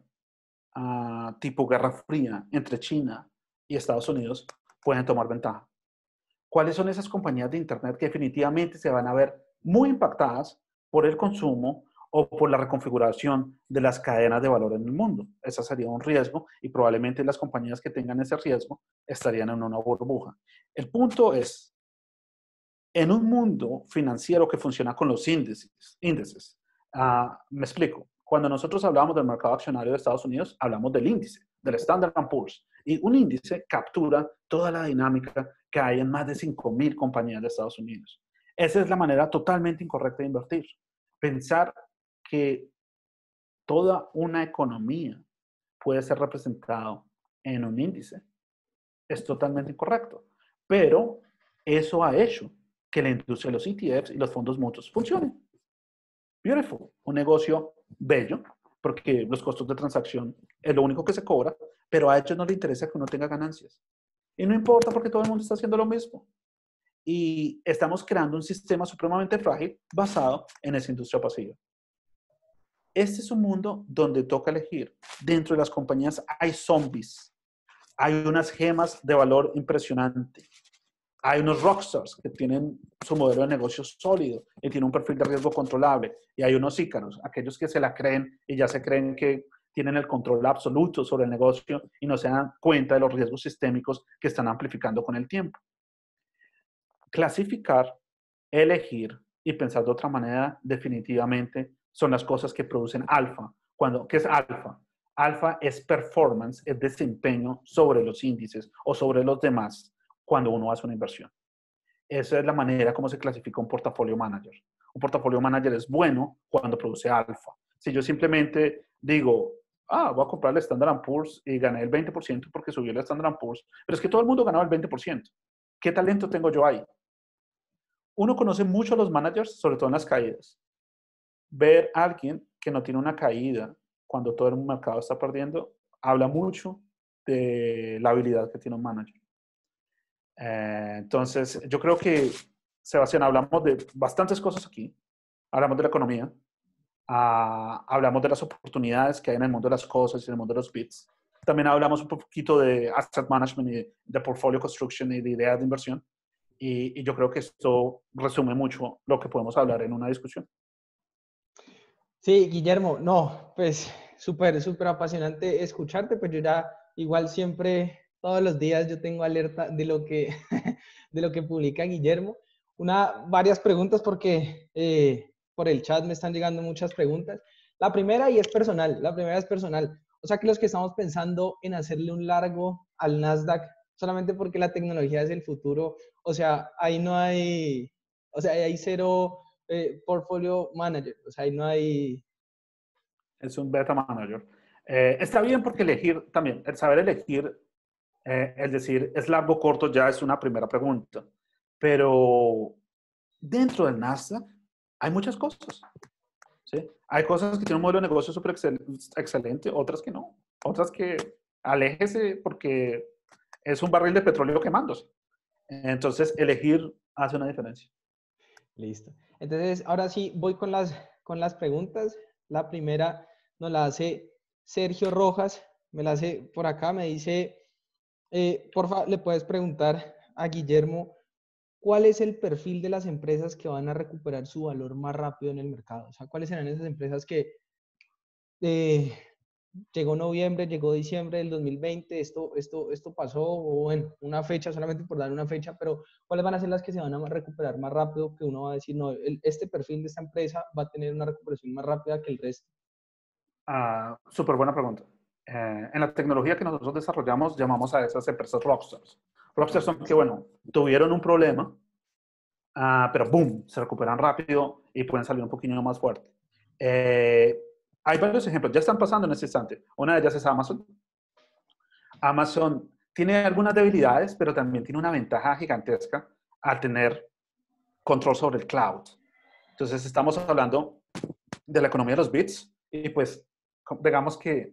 tipo Guerra Fría, entre China y Estados Unidos, pueden tomar ventaja? ¿Cuáles son esas compañías de Internet que definitivamente se van a ver muy impactadas por el consumo o por la reconfiguración de las cadenas de valor en el mundo? Ese sería un riesgo y probablemente las compañías que tengan ese riesgo estarían en una burbuja. El punto es, en un mundo financiero que funciona con los índices, me explico. Cuando nosotros hablamos del mercado accionario de Estados Unidos, hablamos del índice, del Standard & Poor's. Y un índice captura toda la dinámica que hay en más de 5,000 compañías de Estados Unidos. Esa es la manera totalmente incorrecta de invertir. Pensar que toda una economía puede ser representado en un índice es totalmente incorrecto. Pero eso ha hecho que la industria de los ETFs y los fondos mutuos funcionen. Beautiful. Un negocio bello, porque los costos de transacción es lo único que se cobra, pero a ellos no les interesa que uno tenga ganancias. Y no importa porque todo el mundo está haciendo lo mismo. Y estamos creando un sistema supremamente frágil basado en esa industria pasiva. Este es un mundo donde toca elegir. Dentro de las compañías hay zombies. Hay unas gemas de valor impresionante. Hay unos rockstars que tienen su modelo de negocio sólido y tienen un perfil de riesgo controlable. Y hay unos ícaros, aquellos que se la creen y ya se creen que tienen el control absoluto sobre el negocio y no se dan cuenta de los riesgos sistémicos que están amplificando con el tiempo. Clasificar, elegir y pensar de otra manera definitivamente son las cosas que producen alfa. ¿Qué es alfa? Alfa es performance, es desempeño sobre los índices o sobre los demás cuando uno hace una inversión. Esa es la manera como se clasifica un portafolio manager. Un portafolio manager es bueno cuando produce alfa. Si yo simplemente digo, voy a comprar el Standard & Poor's y gané el 20% porque subió el Standard & Poor's, pero es que todo el mundo ganaba el 20%. ¿Qué talento tengo yo ahí? Uno conoce mucho a los managers, sobre todo en las caídas. Ver a alguien que no tiene una caída cuando todo el mercado está perdiendo, habla mucho de la habilidad que tiene un manager. Entonces, yo creo que, Sebastián, hablamos de bastantes cosas aquí. Hablamos de la economía, hablamos de las oportunidades que hay en el mundo de las cosas y en el mundo de los bits. También hablamos un poquito de asset management y de portfolio construction y de ideas de inversión. Y yo creo que esto resume mucho lo que podemos hablar en una discusión. Sí, Guillermo, no, pues súper, súper apasionante escucharte, pues yo ya igual siempre, todos los días yo tengo alerta de lo que, de lo que publica Guillermo. Varias preguntas porque por el chat me están llegando muchas preguntas. La primera es personal. O sea que los que estamos pensando en hacerle un largo al Nasdaq solamente porque la tecnología es el futuro, o sea, ahí no hay, o sea, hay cero portfolio manager, o sea, ahí no hay... Es un beta manager. Está bien porque elegir también, el saber elegir, es decir, es largo o corto ya es una primera pregunta, pero dentro del Nasdaq hay muchas cosas. ¿sí? Hay cosas que tienen un modelo de negocio súper excelente, otras que no. Otras que aléjese porque es un barril de petróleo quemándose. Entonces, elegir hace una diferencia. Listo. Entonces, ahora sí, voy con las preguntas. La primera nos la hace Sergio Rojas, me la hace por acá, me dice, porfa, le puedes preguntar a Guillermo, ¿cuál es el perfil de las empresas que van a recuperar su valor más rápido en el mercado? O sea, ¿cuáles serán esas empresas que llegó noviembre, llegó diciembre del 2020, esto pasó, o bueno, una fecha, solamente por dar una fecha, pero ¿cuáles van a ser las que se van a recuperar más rápido? Que uno va a decir, no, este perfil de esta empresa va a tener una recuperación más rápida que el resto. Súper buena pregunta. En la tecnología que nosotros desarrollamos, llamamos a esas empresas rockstars. Rockstars son que, bueno, tuvieron un problema, pero boom, se recuperan rápido y pueden salir un poquito más fuerte. Hay varios ejemplos, ya están pasando en este instante. Una de ellas es Amazon. Amazon tiene algunas debilidades, pero también tiene una ventaja gigantesca al tener control sobre el cloud. Entonces, estamos hablando de la economía de los bits y pues, digamos que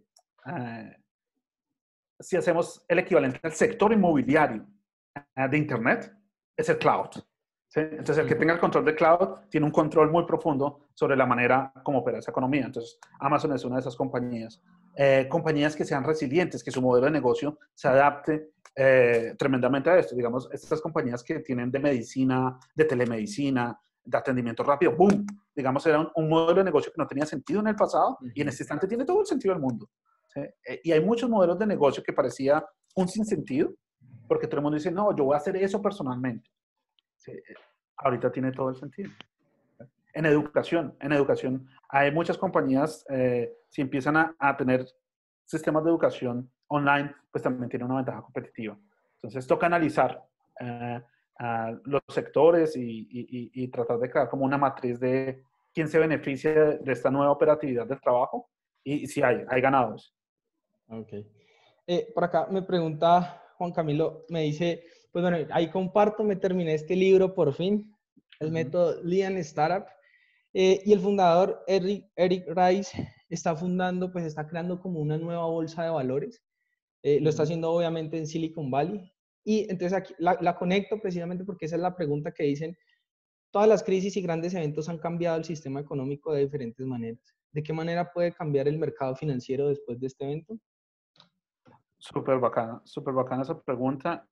si hacemos el equivalente al sector inmobiliario de Internet, es el cloud. ¿Sí? Entonces, el que tenga el control de cloud tiene un control muy profundo sobre la manera como opera esa economía. Entonces, Amazon es una de esas compañías. Compañías que sean resilientes, que su modelo de negocio se adapte tremendamente a esto. Digamos, estas compañías que tienen de medicina, de telemedicina, de atendimiento rápido, ¡boom! Digamos, era un modelo de negocio que no tenía sentido en el pasado y en este instante tiene todo el sentido del mundo. ¿Sí? Y hay muchos modelos de negocio que parecía un sinsentido, porque todo el mundo dice, no, yo voy a hacer eso personalmente. Sí, ahorita tiene todo el sentido. En educación hay muchas compañías, si empiezan a tener sistemas de educación online, pues también tiene una ventaja competitiva. Entonces toca analizar los sectores y tratar de crear como una matriz de quién se beneficia de esta nueva operatividad del trabajo y si hay ganadores. Ok. Por acá me pregunta Juan Camilo, me dice, pues bueno, ahí comparto, me terminé este libro por fin, el método Lean Startup, y el fundador Eric Rice está fundando, pues está creando como una nueva bolsa de valores, lo está haciendo obviamente en Silicon Valley, y entonces aquí la conecto precisamente porque esa es la pregunta que dicen, todas las crisis y grandes eventos han cambiado el sistema económico de diferentes maneras. ¿De qué manera puede cambiar el mercado financiero después de este evento? Súper bacana esa pregunta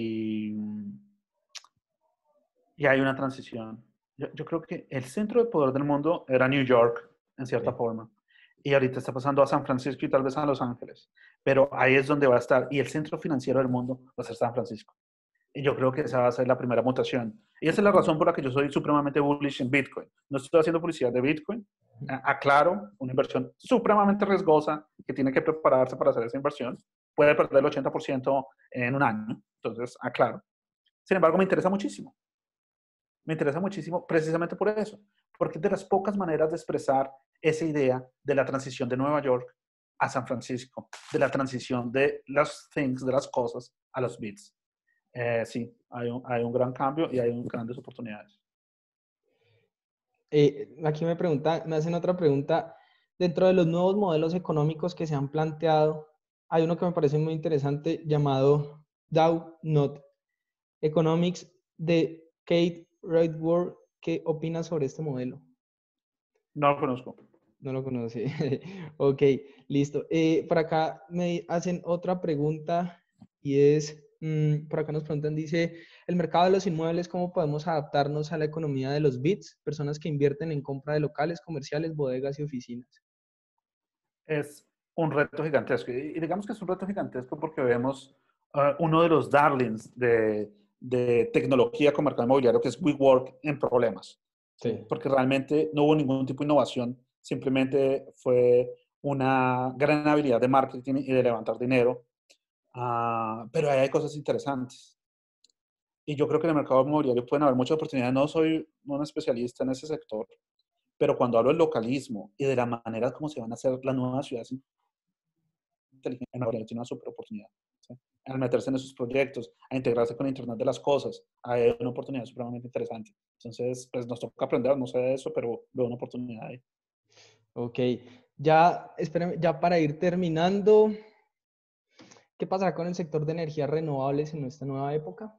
y hay una transición. Yo creo que el centro de poder del mundo era New York, en cierta forma, y ahorita está pasando a San Francisco y tal vez a Los Ángeles, pero ahí es donde va a estar, y el centro financiero del mundo va a ser San Francisco. Y yo creo que esa va a ser la primera mutación. Y esa es la razón por la que yo soy supremamente bullish en Bitcoin. No estoy haciendo publicidad de Bitcoin. Aclaro, una inversión supremamente riesgosa que tiene que prepararse para hacer esa inversión. Puede perder el 80% en un año. Entonces, aclaro. Sin embargo, me interesa muchísimo. Me interesa muchísimo precisamente por eso. Porque es de las pocas maneras de expresar esa idea de la transición de Nueva York a San Francisco, de la transición de las things, de las cosas, a los bits. Sí, hay un gran cambio y hay grandes oportunidades. Aquí me hacen otra pregunta. Dentro de los nuevos modelos económicos que se han planteado, hay uno que me parece muy interesante llamado DAO Not Economics de Kate Raworth. ¿Qué opinas sobre este modelo? No lo conozco. No lo conocí. Ok, listo. Por acá me hacen otra pregunta y es, por acá nos preguntan, dice, el mercado de los inmuebles, ¿cómo podemos adaptarnos a la economía de los bits? Personas que invierten en compra de locales, comerciales, bodegas y oficinas. Es un reto gigantesco. Y digamos que es un reto gigantesco porque vemos uno de los darlings de tecnología con mercado inmobiliario, que es WeWork, en problemas. ¿Sí? Sí. Porque realmente no hubo ningún tipo de innovación. Simplemente fue una gran habilidad de marketing y de levantar dinero. Pero ahí hay cosas interesantes. Y yo creo que en el mercado inmobiliario pueden haber muchas oportunidades. No soy un especialista en ese sector, pero cuando hablo del localismo y de la manera como se van a hacer las nuevas ciudades inteligentes, en Nueva York tiene una super oportunidad. ¿Sí? Al meterse en esos proyectos, a integrarse con Internet de las cosas, hay una oportunidad supremamente interesante. Entonces, pues nos toca aprender, no sé de eso, pero veo una oportunidad ahí. Ok, ya, espérame, ya para ir terminando, ¿qué pasará con el sector de energías renovables en esta nueva época?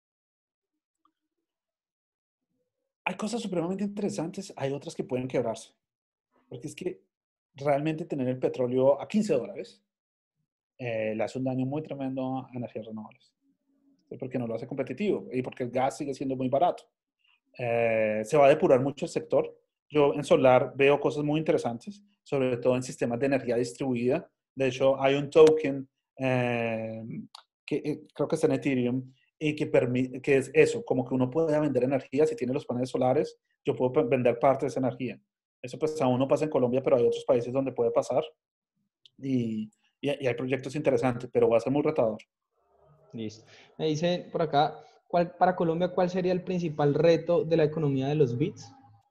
Hay cosas supremamente interesantes, hay otras que pueden quebrarse. Porque es que realmente tener el petróleo a $15 le hace un daño muy tremendo a energías renovables. ¿Sí? Porque no lo hace competitivo y porque el gas sigue siendo muy barato. Se va a depurar mucho el sector. Yo en solar veo cosas muy interesantes, sobre todo en sistemas de energía distribuida. De hecho, hay un token que creo que está en Ethereum y que es eso, como que uno puede vender energía si tiene los paneles solares, yo puedo vender parte de esa energía. Eso pues aún no pasa en Colombia, pero hay otros países donde puede pasar y hay proyectos interesantes, pero va a ser muy retador. Listo. Me dice por acá, para Colombia, ¿cuál sería el principal reto de la economía de los bits?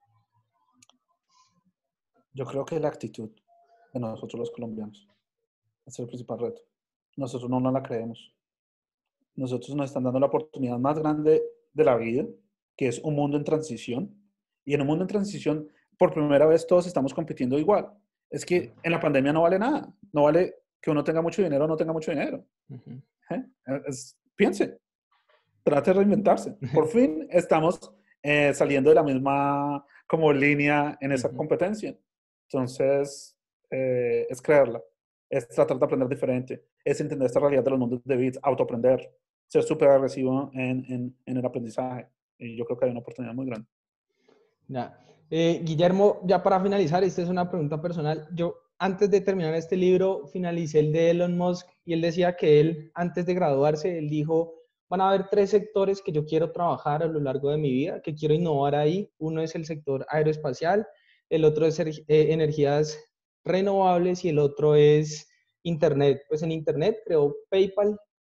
Yo creo que la actitud de nosotros los colombianos es el principal reto. Nosotros no nos la creemos. Nosotros nos están dando la oportunidad más grande de la vida, que es un mundo en transición. Y en un mundo en transición, por primera vez todos estamos compitiendo igual. Es que en la pandemia no vale nada. No vale que uno tenga mucho dinero o no tenga mucho dinero. Ujú. Piense, trate de reinventarse. Por fin estamos saliendo de la misma como línea en esa Ujú. competencia. Entonces, es creerla, es tratar de aprender diferente, es entender esta realidad de los mundos de bits, autoaprender, ser súper agresivo en el aprendizaje. Y yo creo que hay una oportunidad muy grande. Ya. Guillermo, ya para finalizar, esta es una pregunta personal. Yo, antes de terminar este libro, finalicé el de Elon Musk y él decía que él, antes de graduarse, él dijo, van a haber 3 sectores que yo quiero trabajar a lo largo de mi vida, que quiero innovar ahí. Uno es el sector aeroespacial, el otro es energías renovables y el otro es Internet. Pues en Internet creó PayPal,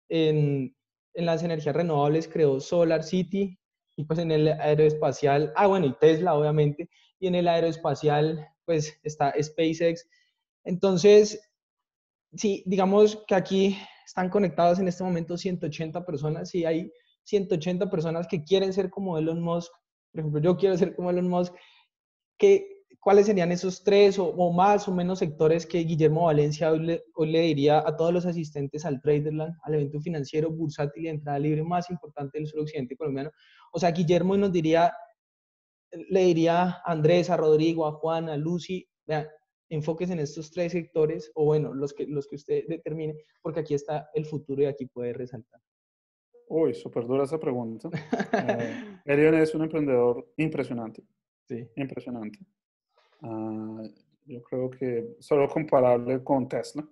en las energías renovables creó Solar City, y pues en el aeroespacial, bueno, y Tesla obviamente, y en el aeroespacial pues está SpaceX. Entonces, sí, digamos que aquí están conectados en este momento 180 personas, y hay 180 personas que quieren ser como Elon Musk. Por ejemplo, yo quiero ser como Elon Musk. ¿Cuáles serían esos 3 o más o menos sectores que Guillermo Valencia hoy le diría a todos los asistentes al Traderland, al evento financiero bursátil de entrada libre más importante del suroccidente colombiano? O sea, Guillermo nos diría, le diría a Andrés, a Rodrigo, a Juan, a Lucy, vean, enfoques en estos 3 sectores, o bueno, los que usted determine, porque aquí está el futuro y aquí puede resaltar. Uy, súper dura esa pregunta. Elion es un emprendedor impresionante, Sí. impresionante. Ah, yo creo que solo comparable con Tesla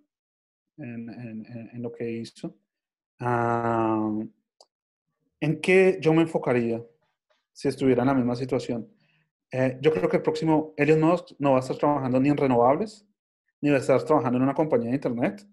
en lo que hizo. Ah, ¿En qué yo me enfocaría si estuviera en la misma situación? Yo creo que el próximo Elon Musk no va a estar trabajando ni en renovables, ni va a estar trabajando en una compañía de internet,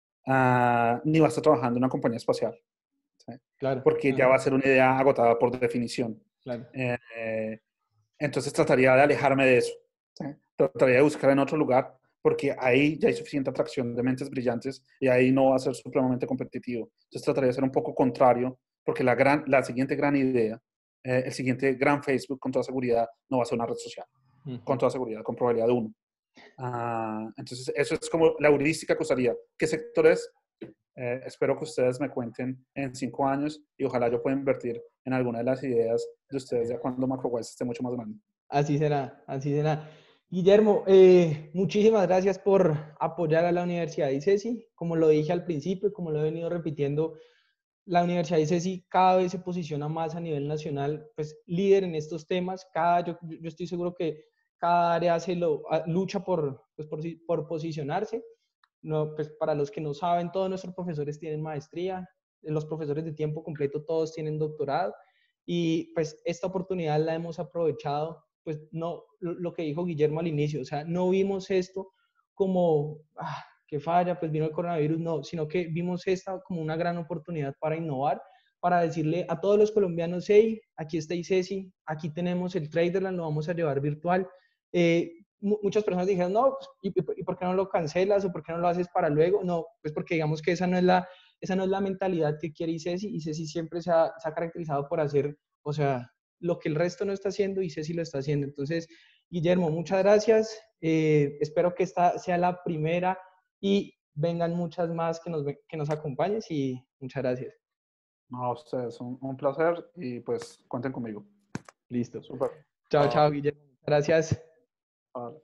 ni va a estar trabajando en una compañía espacial, ¿sí? Claro. Porque ya va a Ajá. ser una idea agotada por definición. Claro. Eh, entonces trataría de alejarme de eso, ¿sí? Trataría de buscar en otro lugar, porque ahí ya hay suficiente atracción de mentes brillantes y ahí no va a ser supremamente competitivo. Entonces trataría de ser un poco contrario, porque la siguiente gran idea, el siguiente gran Facebook, con toda seguridad, no va a ser una red social, con Ujú. toda seguridad, con probabilidad de 1. Entonces, eso es como la heurística que usaría. ¿Qué sectores? Espero que ustedes me cuenten en 5 años y ojalá yo pueda invertir en alguna de las ideas de ustedes ya cuando MacroWise esté mucho más grande. Así será, así será. Guillermo, muchísimas gracias por apoyar a la Universidad de ICESI. Como lo dije al principio, como lo he venido repitiendo, la Universidad de ICESI cada vez se posiciona más a nivel nacional, pues líder en estos temas. Yo estoy seguro que cada área lucha por posicionarse. No, pues para los que no saben, todos nuestros profesores tienen maestría, los profesores de tiempo completo todos tienen doctorado, y pues esta oportunidad la hemos aprovechado, pues no, lo que dijo Guillermo al inicio, o sea, no vimos esto como, que falla, pues vino el coronavirus, no, sino que vimos esta como una gran oportunidad para innovar, para decirle a todos los colombianos, hey, aquí está ICESI, aquí tenemos el Traderland, lo vamos a llevar virtual. Muchas personas dijeron, no, pues, ¿y por qué no lo cancelas o por qué no lo haces para luego? No, pues porque digamos que esa no es la mentalidad que quiere ICESI. ICESI siempre se ha caracterizado por hacer, o sea, lo que el resto no está haciendo, ICESI lo está haciendo. Entonces, Guillermo, muchas gracias. Espero que esta sea la primera y vengan muchas más que nos acompañes y muchas gracias. No, a ustedes, un placer y pues cuenten conmigo. Listo. Súper. Chao, chao, Guillermo. Gracias. Vale.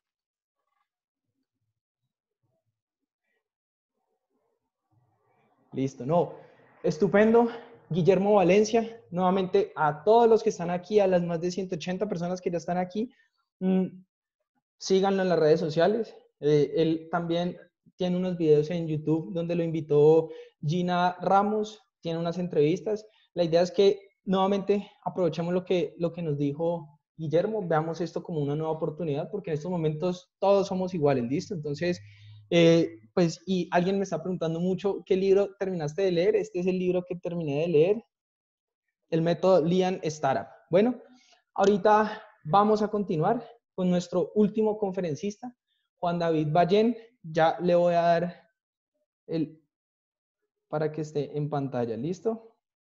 Listo, no. Estupendo. Guillermo Valencia, nuevamente a todos los que están aquí, a las más de 180 personas que ya están aquí, síganlo en las redes sociales. Él también tiene unos videos en YouTube donde lo invitó Gina Ramos, tiene unas entrevistas. La idea es que nuevamente aprovechemos lo que nos dijo Guillermo, veamos esto como una nueva oportunidad, porque en estos momentos todos somos iguales, ¿listo? Entonces, pues, y alguien me está preguntando mucho, ¿qué libro terminaste de leer? Este es el libro que terminé de leer, el método Lean Startup. Bueno, ahorita vamos a continuar con nuestro último conferencista, Juan David Ballén. Ya le voy a dar el para que esté en pantalla. ¿Listo?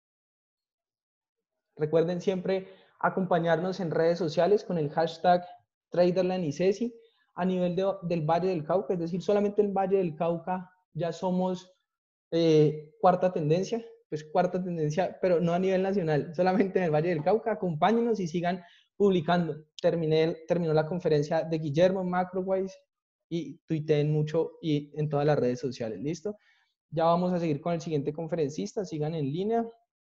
Recuerden siempre acompañarnos en redes sociales con el hashtag TraderlandICESI a nivel del Valle del Cauca, es decir, solamente el Valle del Cauca ya somos cuarta tendencia, pues cuarta tendencia, pero no a nivel nacional, solamente en el Valle del Cauca. Acompáñenos y sigan publicando. Terminó la conferencia de Guillermo MacroWise y tuiteen mucho y en todas las redes sociales. ¿Listo? Ya vamos a seguir con el siguiente conferencista. Sigan en línea.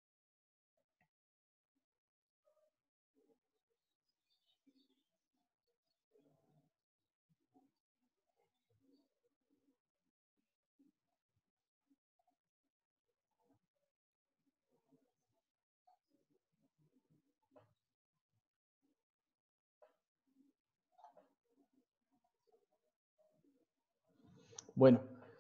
Bueno,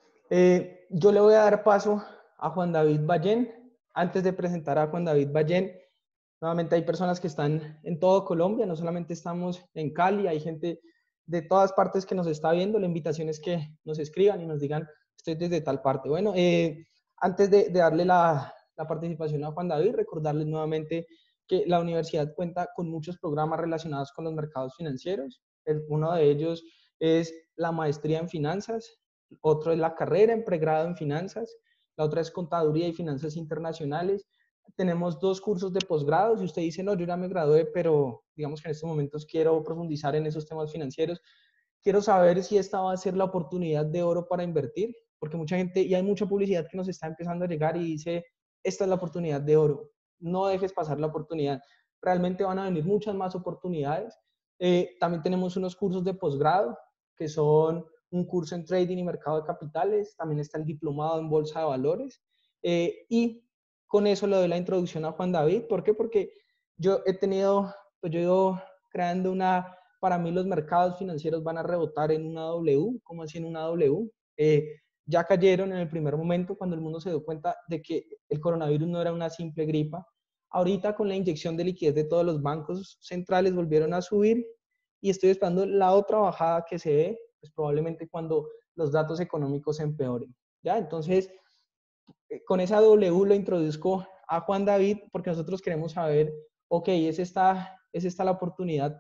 yo le voy a dar paso a Juan David Ballén. Antes de presentar a Juan David Ballén, nuevamente hay personas que están en todo Colombia, no solamente estamos en Cali, hay gente de todas partes que nos está viendo. La invitación es que nos escriban y nos digan, estoy desde tal parte. Bueno, antes de darle la participación a Juan David, recordarles nuevamente que la universidad cuenta con muchos programas relacionados con los mercados financieros. Uno de ellos es la maestría en finanzas, otro es la carrera en pregrado en finanzas, la otra es contaduría y finanzas internacionales. Tenemos 2 cursos de posgrado. Si usted dice, no, yo ya me gradué, pero digamos que en estos momentos quiero profundizar en esos temas financieros, quiero saber si esta va a ser la oportunidad de oro para invertir, porque mucha gente, y hay mucha publicidad que nos está empezando a llegar y dice, esta es la oportunidad de oro, no dejes pasar la oportunidad. Realmente van a venir muchas más oportunidades. También tenemos unos cursos de posgrado, que son un curso en trading y mercado de capitales, también está el diplomado en bolsa de valores, y con eso le doy la introducción a Juan David. ¿Por qué? Porque yo he tenido, pues yo he ido creando para mí los mercados financieros van a rebotar en una W, ¿cómo así en una W? Ya cayeron en el primer momento cuando el mundo se dio cuenta de que el coronavirus no era una simple gripa. Ahorita con la inyección de liquidez de todos los bancos centrales volvieron a subir y estoy esperando la otra bajada que se ve, pues probablemente cuando los datos económicos se empeoren. ¿Ya? Entonces, con esa W lo introduzco a Juan David porque nosotros queremos saber, ok, es esta la oportunidad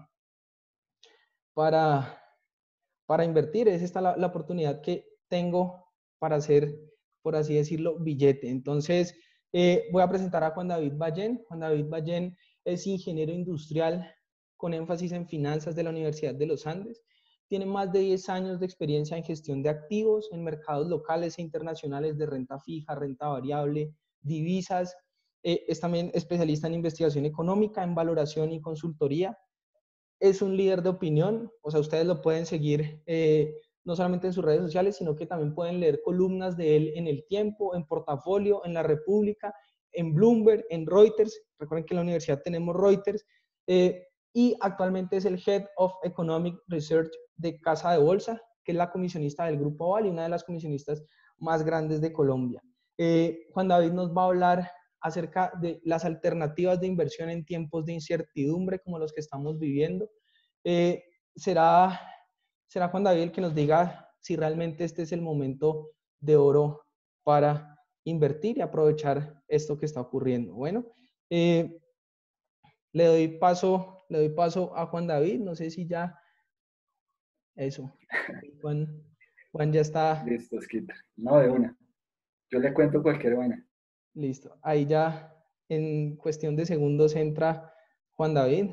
para invertir, es esta la oportunidad que tengo para hacer, por así decirlo, billete. Entonces, voy a presentar a Juan David Ballén. Juan David Ballén es ingeniero industrial con énfasis en finanzas de la Universidad de los Andes. Tiene más de 10 años de experiencia en gestión de activos en mercados locales e internacionales de renta fija, renta variable, divisas. Es también especialista en investigación económica, en valoración y consultoría. Es un líder de opinión, o sea, ustedes lo pueden seguir no solamente en sus redes sociales, sino que también pueden leer columnas de él en El Tiempo, en Portafolio, en La República, en Bloomberg, en Reuters. Recuerden que en la universidad tenemos Reuters. Y actualmente es el Head of Economic Research de Casa de Bolsa, que es la comisionista del Grupo Aval y una de las comisionistas más grandes de Colombia. Juan David nos va a hablar acerca de las alternativas de inversión en tiempos de incertidumbre como los que estamos viviendo. Será Juan David el que nos diga si realmente este es el momento de oro para invertir y aprovechar esto que está ocurriendo. Bueno, le doy paso le doy paso a Juan David, no sé si ya, eso, Juan ya está. Listo, Skip. No, de una. Yo le cuento cualquier vaina. Listo, ahí ya en cuestión de segundos entra Juan David.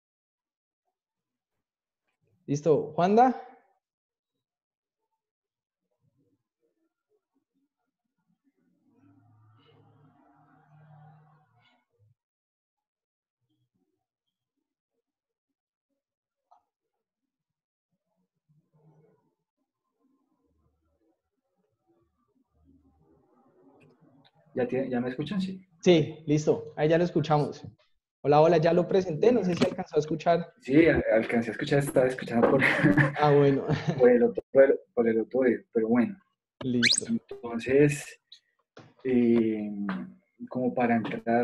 Listo, Juanda. ¿Ya me escuchan? Sí. Sí, listo, ahí ya lo escuchamos. Hola, hola, ya lo presenté, no sé si alcanzó a escuchar. Sí, alcancé a escuchar, estaba escuchando por, Ah, bueno. por el otro oído, pero bueno. Listo. Entonces, como para entrar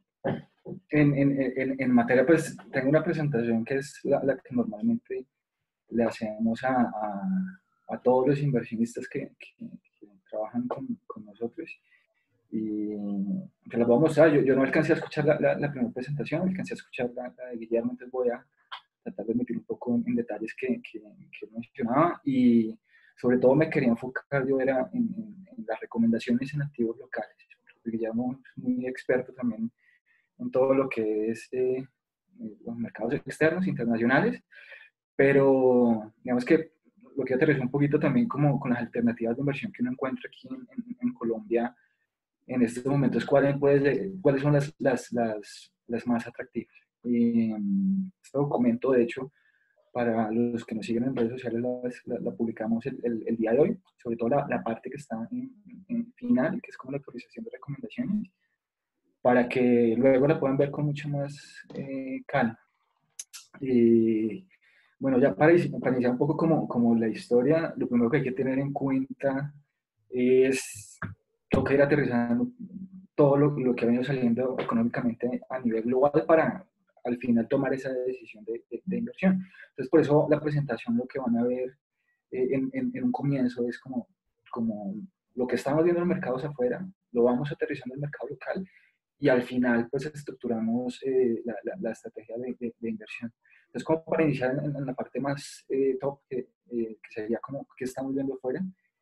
en materia, pues tengo una presentación que es la que normalmente le hacemos a todos los inversionistas que trabajan con nosotros. Y te las voy a mostrar. Yo no alcancé a escuchar la primera presentación, alcancé a escuchar la de Guillermo, entonces voy a tratar de meter un poco en detalles que mencionaba, y sobre todo me quería enfocar yo era en las recomendaciones en activos locales, porque Guillermo es muy experto también en todo lo que es los mercados externos, internacionales, pero digamos que lo que aterrizó un poquito también como con las alternativas de inversión que uno encuentra aquí en Colombia en estos momentos, cuáles son las más atractivas. Este documento, de hecho, para los que nos siguen en redes sociales, la publicamos el día de hoy, sobre todo la parte que está en final, que es como la actualización de recomendaciones, para que luego la puedan ver con mucho más calma. Bueno, ya para iniciar un poco como la historia, lo primero que hay que tener en cuenta es, toca ir aterrizando todo lo que ha venido saliendo económicamente a nivel global para al final tomar esa decisión de inversión. Entonces, por eso la presentación, lo que van a ver en un comienzo es como lo que estamos viendo en los mercados afuera, lo vamos aterrizando en el mercado local y al final pues estructuramos la estrategia de inversión. Entonces, como para iniciar en la parte más top, que sería como que estamos viendo afuera,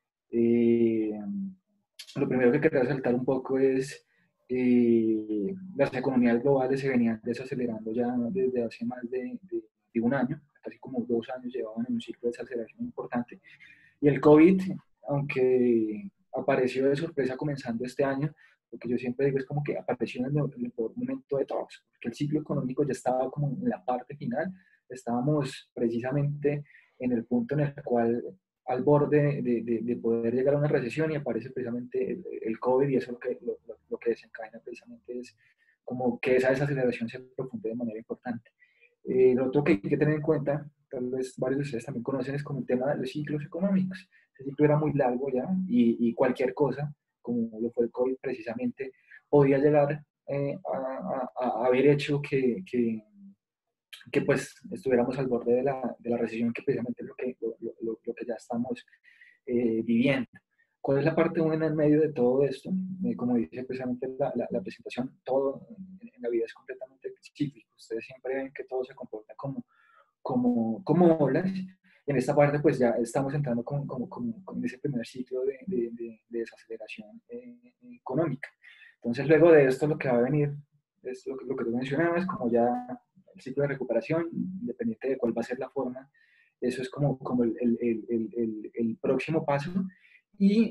lo primero que quería resaltar un poco es las economías globales se venían desacelerando ya desde hace más de un año, casi como 2 años llevaban en un ciclo de desaceleración importante. Y el COVID, aunque apareció de sorpresa comenzando este año, lo que yo siempre digo es como que apareció en el peor momento de todos, porque el ciclo económico ya estaba como en la parte final, estábamos precisamente en el punto en el cual al borde de poder llegar a una recesión, y aparece precisamente el COVID, y eso lo que desencadena precisamente es como que esa desaceleración se profunde de manera importante. Lo otro que hay que tener en cuenta, tal vez varios de ustedes también conocen, es como el tema de los ciclos económicos. Ese ciclo era muy largo ya, y cualquier cosa, como lo fue el COVID precisamente, podía llegar a haber hecho que pues estuviéramos al borde de la recesión, que precisamente es lo que ya estamos viviendo. ¿Cuál es la parte buena en medio de todo esto? Como dice precisamente la presentación, todo en la vida es completamente cíclico. Ustedes siempre ven que todo se comporta como olas. En esta parte pues ya estamos entrando con ese primer ciclo de desaceleración económica. Entonces luego de esto lo que va a venir es lo que tú mencionabas, como ya el ciclo de recuperación, independiente de cuál va a ser la forma. Eso es como el próximo paso. Y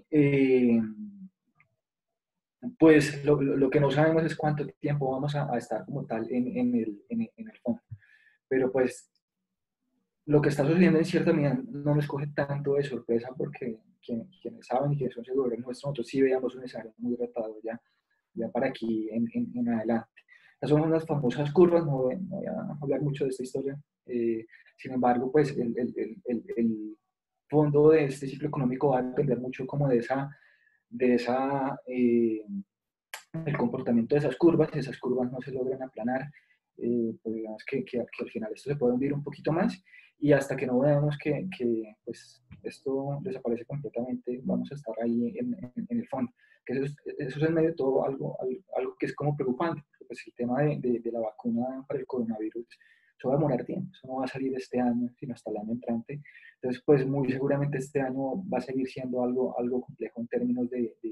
pues lo que no sabemos es cuánto tiempo vamos a estar como tal en el fondo. Pero pues lo que está sucediendo en cierta medida no nos coge tanto de sorpresa, porque quienes saben y quienes son seguidores nuestros, nosotros sí veamos un escenario muy retado ya para aquí en adelante. Estas son unas famosas curvas, no voy a hablar mucho de esta historia. Sin embargo, pues el fondo de este ciclo económico va a depender mucho como el comportamiento de esas curvas no se logran aplanar, pues digamos que al final esto se puede hundir un poquito más, y hasta que no veamos que pues esto desaparece completamente, vamos a estar ahí en el fondo. Que eso es en medio de todo algo que es como preocupante, porque pues el tema de la vacuna para el coronavirus eso va a demorar tiempo, eso no va a salir este año, sino hasta el año entrante. Entonces, pues muy seguramente este año va a seguir siendo algo complejo en términos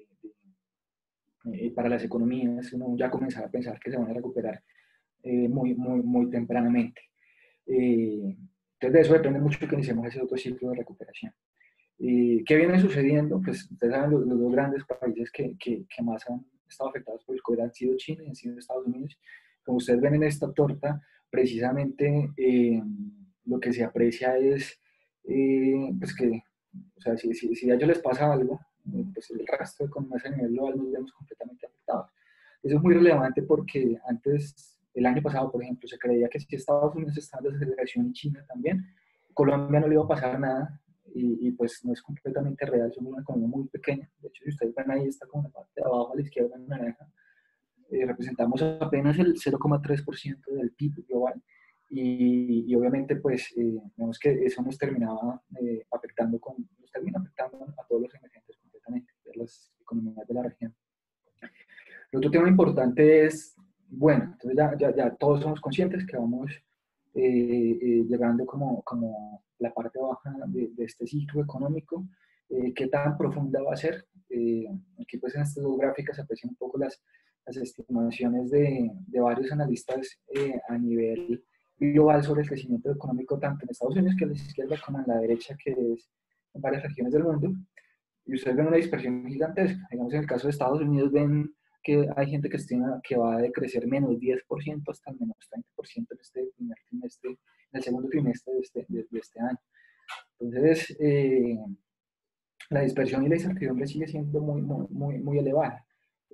para las economías, uno ya comenzar a pensar que se van a recuperar muy tempranamente. Entonces de eso depende mucho que iniciemos ese otro ciclo de recuperación. ¿Qué viene sucediendo? Pues ustedes saben, los dos grandes países que más han estado afectados por el COVID han sido China y han sido Estados Unidos. Como ustedes ven en esta torta, precisamente lo que se aprecia es pues que, o sea, si a ellos les pasa algo, pues el resto de economías a nivel global nos vemos completamente afectados. Eso es muy relevante porque antes, el año pasado, por ejemplo, se creía que si Estados Unidos estaba en desaceleración y China también, Colombia no le iba a pasar nada, y pues no es completamente real, somos una economía muy pequeña. De hecho, si ustedes ven ahí, está como la parte de abajo a la izquierda en naranja, representamos apenas el 0,3% del PIB global, y obviamente pues vemos que eso nos terminaba nos termina afectando a todos los emergentes completamente, de las economías de la región. El otro tema importante es, bueno, entonces ya todos somos conscientes que vamos llegando como la parte baja de este ciclo económico. ¿Qué tan profunda va a ser? Aquí pues en estas dos gráficas aprecian un poco las estimaciones de varios analistas a nivel global sobre el crecimiento económico tanto en Estados Unidos, que es a la izquierda, como en la derecha, que es en varias regiones del mundo. Y ustedes ven una dispersión gigantesca. Digamos, en el caso de Estados Unidos ven que hay gente que estima que va a decrecer menos 10% hasta menos 30% en este primer trimestre, en el segundo trimestre de este año. Entonces, la dispersión y la incertidumbre sigue siendo muy elevada.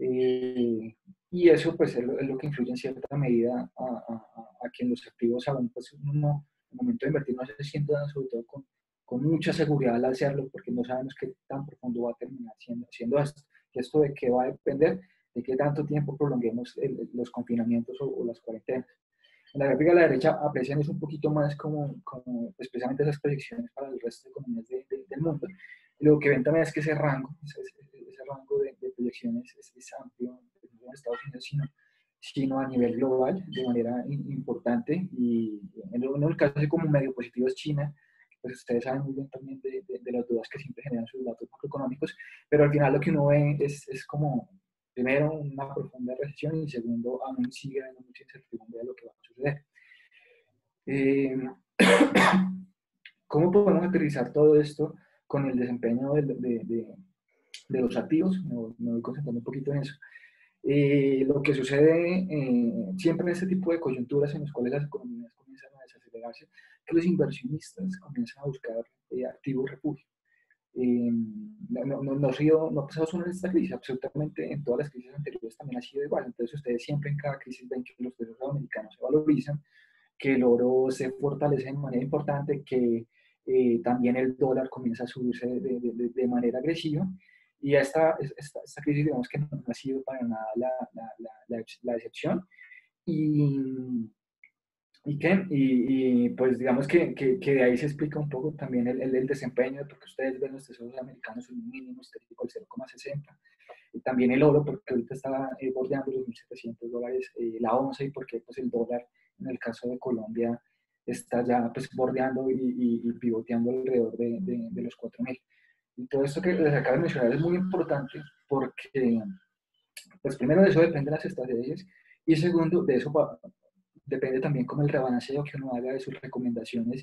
Y eso pues es lo que influye en cierta medida a que en los activos aún pues uno, en el momento de invertir, no se sienta sobre todo con mucha seguridad al hacerlo, porque no sabemos qué tan profundo va a terminar siendo esto. Y esto de qué va a depender de qué tanto tiempo prolonguemos los confinamientos o las cuarentenas. En la gráfica de la derecha aprecian es un poquito más como especialmente esas proyecciones para el resto de economías del mundo. Y lo que ven también es que ese rango de proyecciones es amplio, no en Estados Unidos, sino a nivel global, de manera importante. Y en el caso así como medio positivo es China, pues ustedes saben muy bien también de las dudas que siempre generan sus datos macroeconómicos, pero al final lo que uno ve es como, primero, una profunda recesión, y segundo, aún sigue habiendo mucha incertidumbre de lo que va a suceder. ¿Cómo podemos aterrizar todo esto con el desempeño de los activos? Me voy concentrando un poquito en eso. Lo que sucede siempre en este tipo de coyunturas en las cuales las economías comienzan a desacelerarse, que los inversionistas comienzan a buscar activos refugio. No ha pasado solo en esta crisis, absolutamente en todas las crisis anteriores también ha sido igual. Entonces ustedes siempre en cada crisis ven que los tesoros americanos se valorizan, que el oro se fortalece de manera importante, que también el dólar comienza a subirse de manera agresiva. Y esta crisis, digamos que no ha sido para nada la excepción. Y pues digamos que de ahí se explica un poco también el desempeño, porque ustedes ven los tesoros americanos en un mínimo histórico del 0,60. Y también el oro, porque ahorita está bordeando los $1.700 la onza, y porque pues el dólar, en el caso de Colombia, está ya pues bordeando y pivoteando alrededor de los 4.000. Y todo esto que les acabo de mencionar es muy importante porque, pues primero de eso dependen las estrategias, y segundo, de eso depende también como el rebalanceo que uno haga de sus recomendaciones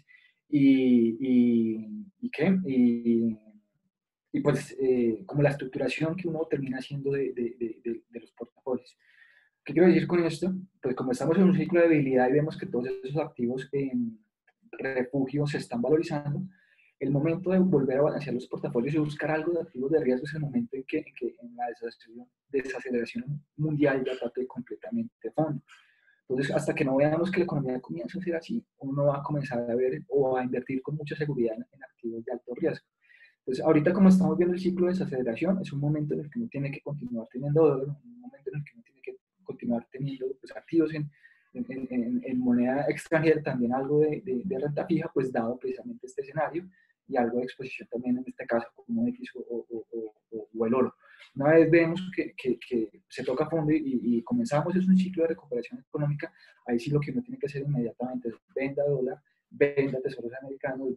y pues como la estructuración que uno termina haciendo de los portafolios. ¿Qué quiero decir con esto? Pues como estamos en un ciclo de debilidad y vemos que todos esos activos en refugio se están valorizando, el momento de volver a balancear los portafolios y buscar algo de activos de riesgo es el momento en que en la desaceleración mundial ya trate completamente de fondo. Entonces, hasta que no veamos que la economía comienza a ser así, uno va a comenzar a ver o a invertir con mucha seguridad en activos de alto riesgo. Entonces, ahorita como estamos viendo el ciclo de desaceleración, es un momento en el que uno tiene que continuar teniendo dólar, un momento en el que uno tiene que continuar teniendo pues, activos en moneda extranjera, también algo de renta fija, pues dado precisamente este escenario, y algo de exposición también en este caso como X o el oro. Una vez vemos que se toca fondo y comenzamos, es un ciclo de recuperación económica, ahí sí lo que uno tiene que hacer inmediatamente es venda dólar, venda tesoros americanos,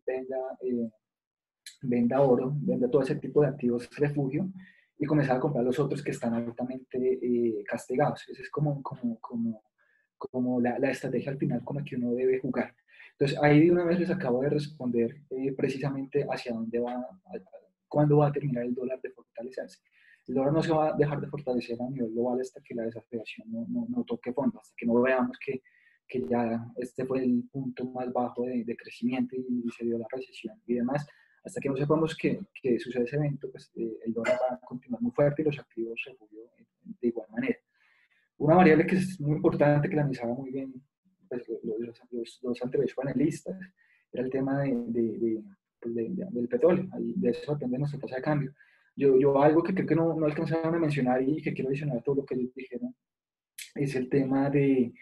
venda oro, venda todo ese tipo de activos refugio y comenzar a comprar los otros que están altamente castigados. Esa es como la estrategia al final con la que uno debe jugar. Entonces, ahí de una vez les acabo de responder precisamente hacia dónde va, cuándo va a terminar el dólar de fortalecerse. El dólar no se va a dejar de fortalecer a nivel global hasta que la desaceleración no toque fondo, hasta que no veamos que ya este fue el punto más bajo de crecimiento y se dio la recesión y demás. Hasta que no sepamos que sucede ese evento, pues el dólar va a continuar muy fuerte y los activos refugio de igual manera. Una variable que es muy importante, que la analizaba muy bien pues, los anteriores panelistas, era el tema del petróleo. Ahí, de eso depende de nuestra tasa de cambio. Yo algo que creo que no alcanzaron a mencionar y que quiero adicionar a todo lo que ellos dijeron, es el tema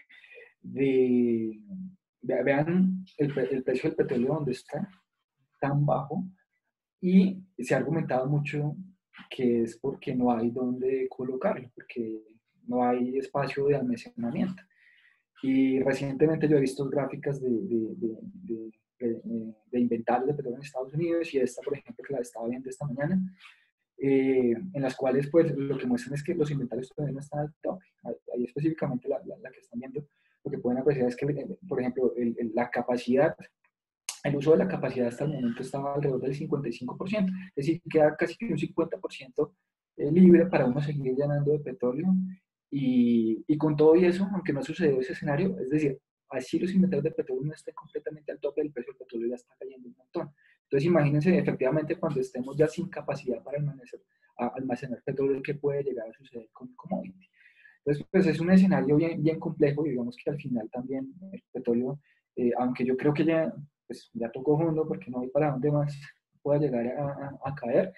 vean el precio del petróleo donde está, tan bajo, y se ha argumentado mucho que es porque no hay dónde colocarlo, porque no hay espacio de almacenamiento. Y recientemente yo he visto gráficas de inventarios de petróleo en Estados Unidos y esta, por ejemplo, que la estaba viendo esta mañana, en las cuales pues lo que muestran es que los inventarios todavía no están al top. Ahí específicamente la que están viendo, lo que pueden apreciar es que, por ejemplo, la capacidad, el uso de la capacidad hasta el momento estaba alrededor del 55%, es decir, queda casi que un 50% libre para uno seguir llenando de petróleo. Y con todo y eso, aunque no sucedió ese escenario, es decir, así los inventarios de petróleo no estén completamente al tope, el precio del petróleo ya está cayendo un montón. Entonces imagínense efectivamente cuando estemos ya sin capacidad para almacenar petróleo, ¿qué puede llegar a suceder con el commodity? Entonces, pues es un escenario bien complejo y digamos que al final también el petróleo, aunque yo creo que ya tocó fondo porque no hay para dónde más pueda llegar a caer,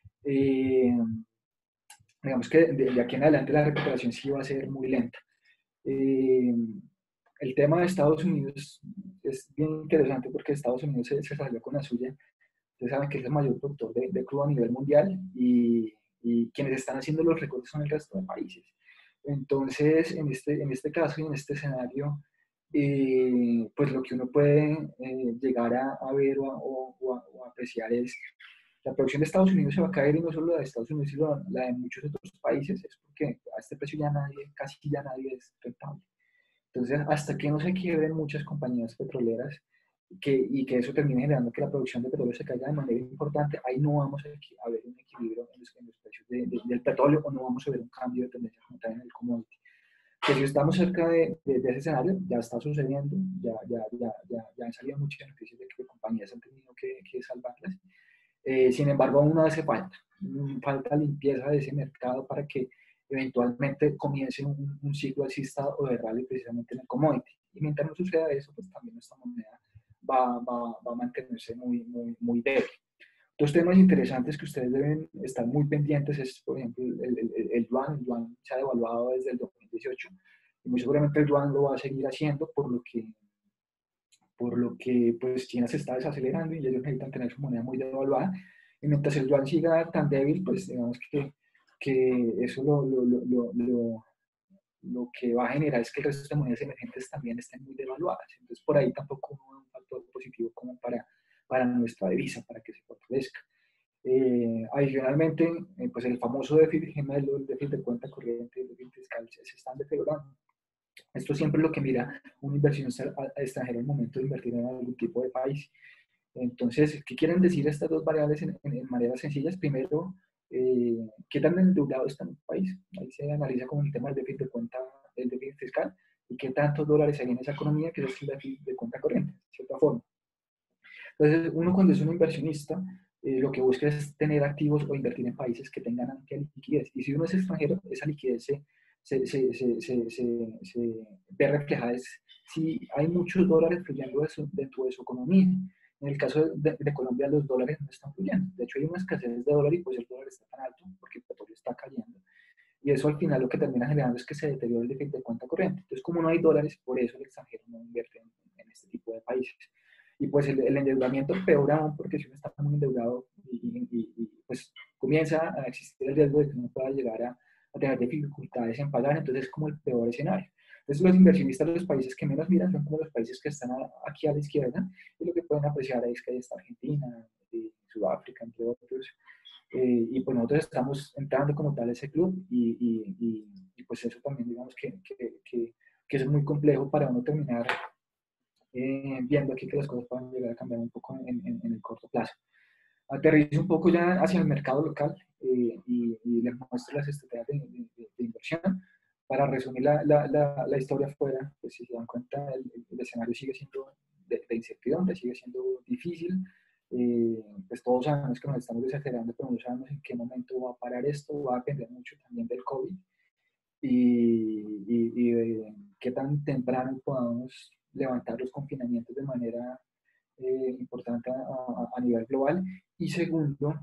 digamos que de aquí en adelante la recuperación sí va a ser muy lenta. El tema de Estados Unidos es bien interesante porque Estados Unidos se salió con la suya. Ustedes saben que es el mayor productor de crudo a nivel mundial y quienes están haciendo los recortes son el resto de países. Entonces, en este caso y en este escenario, pues lo que uno puede llegar a ver o a apreciar es la producción de Estados Unidos se va a caer y no solo la de Estados Unidos, sino la de muchos otros países, es porque a este precio casi ya nadie es rentable. Entonces, hasta que no se quiebren muchas compañías petroleras y que eso termine generando que la producción de petróleo se caiga de manera importante, ahí no vamos a ver un equilibrio en los precios del petróleo o no vamos a ver un cambio de tendencia como tal en el commodity. Que si estamos cerca de ese escenario, ya está sucediendo, ya han salido muchas noticias de que compañías han tenido que salvarlas. Sin embargo, aún no hace falta limpieza de ese mercado para que eventualmente comience un ciclo alcista o de rally precisamente en el commodity. Y mientras no suceda eso, pues también nuestra moneda va a mantenerse muy débil. Dos temas interesantes que ustedes deben estar muy pendientes es, por ejemplo, el yuan. El yuan se ha devaluado desde el 2018 y muy seguramente el yuan lo va a seguir haciendo, por lo que pues China se está desacelerando y ellos necesitan tener su moneda muy devaluada. Y mientras el yuan siga tan débil, pues digamos que eso lo que va a generar es que el resto de monedas emergentes también estén muy devaluadas. Entonces, por ahí tampoco hubo un factor positivo como para nuestra divisa, para que se fortalezca. Adicionalmente, pues el famoso déficit gemelo, el déficit de cuenta corriente, el déficit fiscal, se están deteriorando. Esto siempre es lo que mira un inversionista extranjero al momento de invertir en algún tipo de país. Entonces, ¿qué quieren decir estas dos variables en maneras sencillas? Primero, ¿qué tan endeudado está un país? Ahí se analiza como el tema del déficit de cuenta, el déficit fiscal, y qué tantos dólares hay en esa economía, que es el déficit de cuenta corriente, de cierta forma. Entonces, uno cuando es un inversionista, lo que busca es tener activos o invertir en países que tengan amplia liquidez. Y si uno es extranjero, esa liquidez se ve reflejada si hay muchos dólares fluyendo dentro de su economía. En el caso de Colombia, los dólares no están fluyendo. De hecho, hay una escasez de dólares y pues el dólar está tan alto porque el petróleo está cayendo. Y eso al final lo que termina generando es que se deteriora el déficit de cuenta corriente. Entonces, como no hay dólares, por eso el extranjero no invierte en este tipo de países. Y pues el endeudamiento peor aún, porque si uno está muy endeudado pues comienza a existir el riesgo de que uno pueda llegar a tener dificultades en pagar, entonces es como el peor escenario. Entonces los inversionistas de los países que menos miran son como los países que están aquí a la izquierda, y lo que pueden apreciar es que ahí está Argentina, Sudáfrica, entre otros, y pues nosotros estamos entrando como tal a ese club, y pues eso también digamos que es muy complejo para uno terminar viendo aquí que las cosas pueden llegar a cambiar un poco en el corto plazo. Aterrizo un poco ya hacia el mercado local y les muestro las estrategias de inversión. Para resumir la historia afuera, pues si se dan cuenta, el escenario sigue siendo de incertidumbre, sigue siendo difícil. Pues todos sabemos que nos estamos desacelerando, pero no sabemos en qué momento va a parar esto. Va a depender mucho también del COVID y de qué tan temprano podamos levantar los confinamientos de manera importante a nivel global. Y segundo,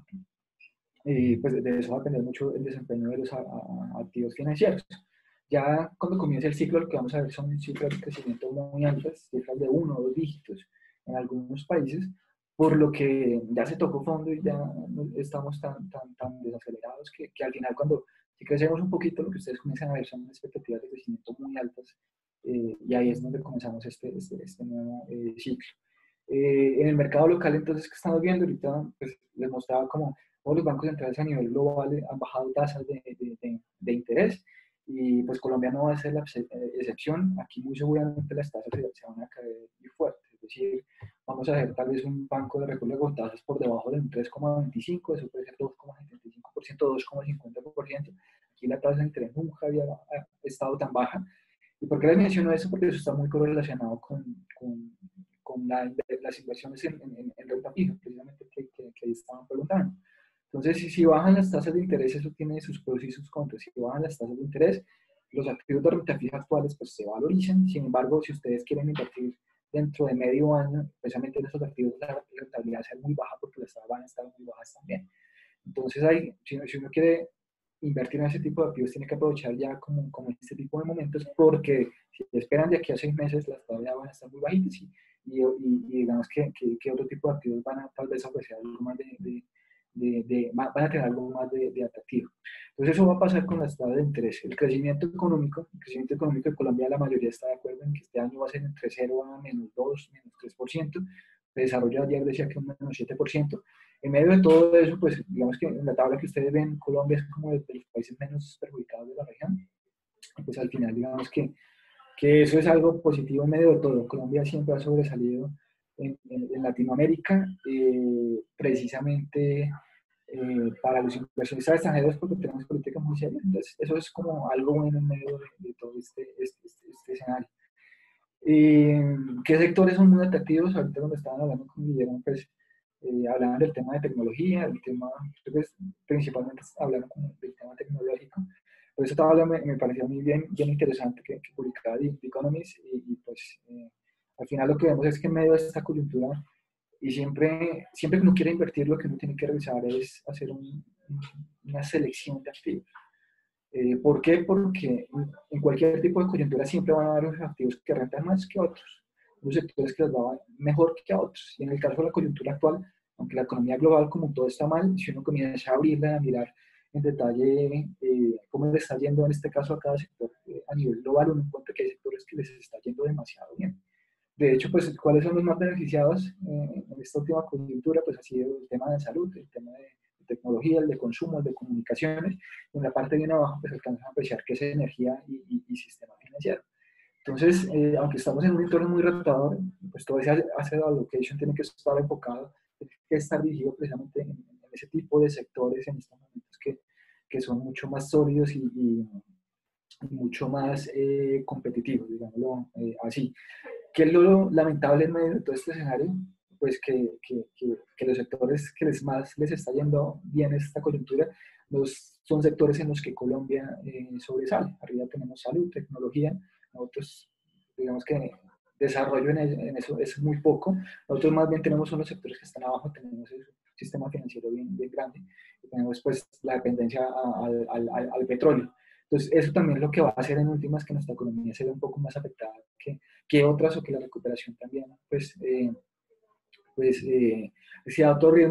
pues de eso va a depender mucho el desempeño de los activos financieros. Ya cuando comience el ciclo, lo que vamos a ver son cifras de crecimiento muy altas, cifras de 1 o 2 dígitos en algunos países, por lo que ya se tocó fondo y ya no estamos tan desacelerados que al final cuando si crecemos un poquito, lo que ustedes comienzan a ver son expectativas de crecimiento muy altas, y ahí es donde comenzamos este nuevo ciclo. En el mercado local, entonces, que estamos viendo ahorita, pues les mostraba como todos los bancos centrales a nivel global han bajado tasas de interés, y pues Colombia no va a ser la excepción. Aquí muy seguramente las tasas se van a caer muy fuerte, es decir, vamos a ver tal vez un banco de República con tasas por debajo de un 3,25, eso puede ser 2,75%, 2,50%. Aquí la tasa de interés nunca había estado tan baja. ¿Y por qué les menciono eso? Porque eso está muy correlacionado con las inversiones en renta fija, precisamente que ahí estaban preguntando. Entonces, si bajan las tasas de interés, eso tiene sus pros y sus contras. Si bajan las tasas de interés, los activos de renta fija actuales pues se valorizan. Sin embargo, si ustedes quieren invertir dentro de medio año, precisamente en esos activos la rentabilidad va a ser muy baja porque las tasas van a estar muy bajas también. Entonces, si uno quiere invertir en ese tipo de activos, tiene que aprovechar ya como este tipo de momentos, porque si esperan de aquí a 6 meses, las tasas ya van a estar muy bajitas, y digamos que otro tipo de activos van a tal vez ofrecer algo más van a tener algo más de atractivo. Entonces eso va a pasar con las tasas de interés. El crecimiento económico de Colombia, la mayoría está de acuerdo en que este año va a ser entre 0 a -2, -3%. El desarrollo de ayer decía que un -7%. En medio de todo eso, pues digamos que en la tabla que ustedes ven, Colombia es como de los países menos perjudicados de la región. Y pues al final digamos que eso es algo positivo en medio de todo. Colombia siempre ha sobresalido en Latinoamérica, precisamente para los inversionistas extranjeros, porque tenemos políticas muy serias. Entonces, eso es como algo bueno en medio de todo este escenario. ¿Qué sectores son muy atractivos? Ahorita cuando estaban hablando con Guillermo, pues hablaban del tema de tecnología, pues, principalmente hablaron del tema tecnológico. Por eso tabla me pareció muy bien interesante que publicaba The Economist, y pues al final lo que vemos es que en medio de esta coyuntura, y siempre que uno quiere invertir, lo que uno tiene que revisar es hacer una selección de activos. ¿Por qué? Porque en cualquier tipo de coyuntura siempre van a haber unos activos que rentan más que otros, unos sectores que les va mejor que a otros. Y en el caso de la coyuntura actual, aunque la economía global como todo está mal, si uno comienza a abrirla, a mirar en detalle cómo le está yendo en este caso a cada sector a nivel global, uno encuentra que hay sectores que les está yendo demasiado bien. De hecho, pues, ¿cuáles son los más beneficiados en esta última coyuntura? Pues ha sido el tema de salud, el tema de tecnología, el de consumo, el de comunicaciones. En la parte de bien abajo, pues alcanzan a apreciar que es energía y sistema financiero. Entonces, aunque estamos en un entorno muy retador, pues todo ese asset allocation tiene que estar enfocado, tiene que estar dirigido precisamente en ese tipo de sectores en estos momentos que son mucho más sólidos y mucho más competitivos, digámoslo así. ¿Qué es lo lamentable en medio de todo este escenario? Pues que los sectores que más les está yendo bien esta coyuntura son sectores en los que Colombia sobresale. Arriba tenemos salud, tecnología. Nosotros, digamos que desarrollo en eso es muy poco. Nosotros más bien tenemos unos sectores que están abajo, tenemos el sistema financiero bien grande, y tenemos pues la dependencia al petróleo. Entonces, eso también es lo que va a hacer en últimas que nuestra economía se vea un poco más afectada que otras, o que la recuperación también, pues sea a otro ritmo, y es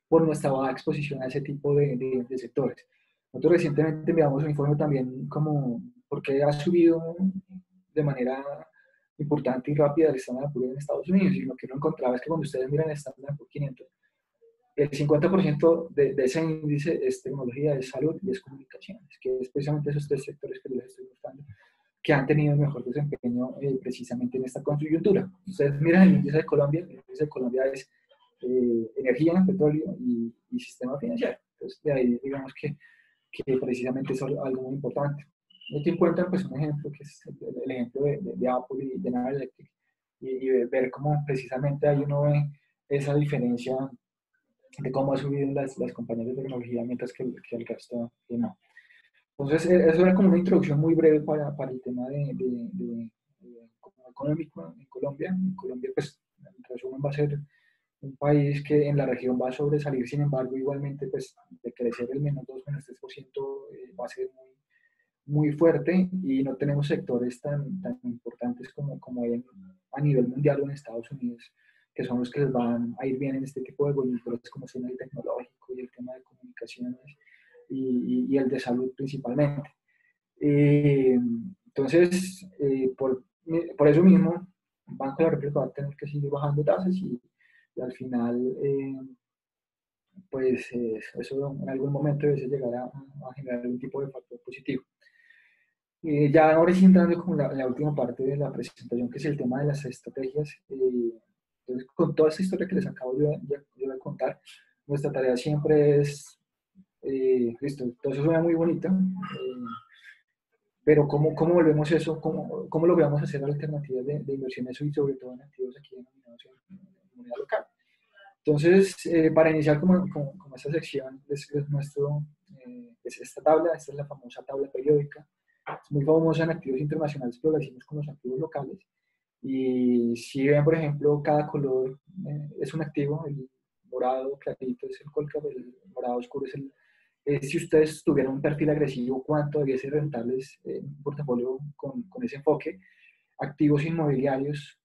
por nuestra baja exposición a ese tipo de sectores. Nosotros recientemente enviamos un informe también como porque ha subido de manera importante y rápida el Standard & Poor's en Estados Unidos, y lo que uno encontraba es que cuando ustedes miran el Standard & Poor's 500, el 50% de ese índice es tecnología, es salud y es comunicaciones, que es precisamente esos tres sectores que les estoy mostrando, que han tenido mejor desempeño precisamente en esta coyuntura. Ustedes miran el índice de Colombia, el índice de Colombia es energía, petróleo y sistema financiero. Entonces, de ahí digamos que precisamente es algo muy importante. Aquí encuentran pues, un ejemplo que es el ejemplo de Apple y de General Electric, y ver cómo precisamente ahí uno ve esa diferencia de cómo ha subido las compañías de tecnología, mientras que el resto no. Entonces, eso era como una introducción muy breve para el tema de económico en Colombia. En Colombia, pues, en resumen, va a ser un país que en la región va a sobresalir, sin embargo, igualmente, pues, de crecer el menos 2, menos 3%, va a ser muy, muy fuerte, y no tenemos sectores tan importantes como hay a nivel mundial o en Estados Unidos, que son los que les van a ir bien en este tipo de coyunturas, como son el tecnológico y el tema de comunicaciones y el de salud principalmente. Entonces, por eso mismo, el Banco de la República va a tener que seguir bajando tasas, y al final, pues eso en algún momento debe llegar a generar algún tipo de factor positivo. Ya ahora sí entrando con la última parte de la presentación, que es el tema de las estrategias. Entonces, con toda esta historia que les acabo yo de contar, nuestra tarea siempre es, listo, todo eso suena muy bonito, pero ¿cómo volvemos eso? ¿Cómo logramos hacer alternativas de inversiones y sobre todo en activos aquí denominados en moneda local? Entonces, para iniciar como esta sección, es esta tabla. Esta es la famosa tabla periódica. Es muy famosa en activos internacionales, pero la hicimos con los activos locales. Y si ven, por ejemplo, cada color es un activo. El morado clarito es el Colcap, el morado oscuro es si ustedes tuvieran un perfil agresivo, ¿cuánto debería ser rentables un portafolio con ese enfoque? Activos inmobiliarios,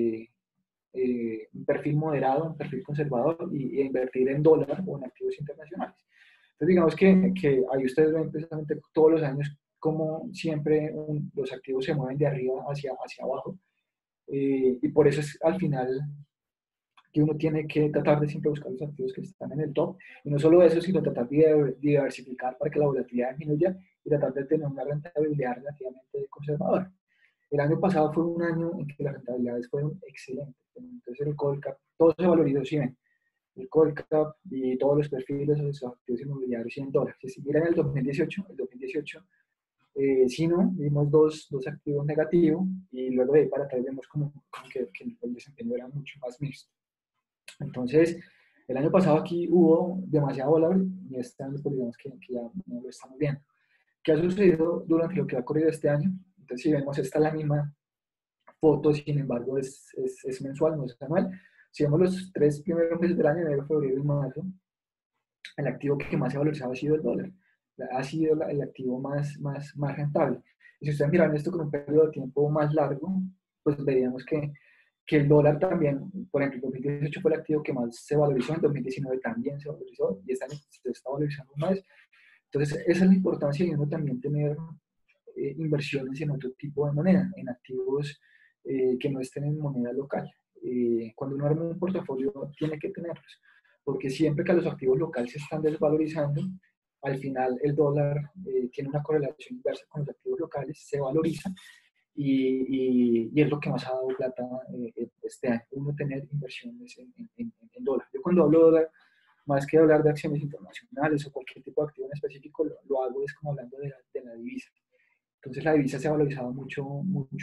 un perfil moderado, un perfil conservador, y invertir en dólar o en activos internacionales. Entonces, digamos que ahí ustedes ven precisamente todos los años cómo siempre los activos se mueven de arriba hacia abajo, y por eso es al final que uno tiene que tratar de siempre buscar los activos que están en el top, y no solo eso, sino tratar de diversificar para que la volatilidad disminuya y tratar de tener una rentabilidad relativamente conservadora. El año pasado fue un año en que las rentabilidades fueron excelentes. Entonces el Colcap, todo se valorizó, ¿sí ven? El Colcap y todos los perfiles de los activos inmobiliarios y en dólares. Si miran el 2018, sí, no, vimos dos activos negativos, y luego de ahí para atrás vemos como que el desempeño era mucho más mixto. Entonces, el año pasado aquí hubo demasiado dólar, y este año pues digamos que ya no lo estamos viendo. ¿Qué ha sucedido durante lo que ha ocurrido este año? Entonces, si vemos, esta es la misma foto, sin embargo es mensual, no es anual. Si vemos los 3 primeros meses del año, enero, febrero y marzo, el activo que más se ha valorizado ha sido el dólar. Ha sido el activo más rentable. Y si ustedes miran esto con un periodo de tiempo más largo, pues veríamos que el dólar también, por ejemplo, en 2018 fue el activo que más se valorizó, en 2019 también se valorizó, y este año se está valorizando más. Entonces, esa es la importancia de uno también tener inversiones en otro tipo de moneda, en activos que no estén en moneda local. Cuando uno arma un portafolio, tiene que tenerlos, porque siempre que los activos locales se están desvalorizando, al final el dólar tiene una correlación inversa con los activos locales, se valoriza, y es lo que más ha dado plata este año, uno tener inversiones en dólar. Yo cuando hablo de dólar, más que hablar de acciones internacionales o cualquier tipo de activo en específico, lo hago es como hablando de la divisa. Entonces la divisa se ha valorizado mucho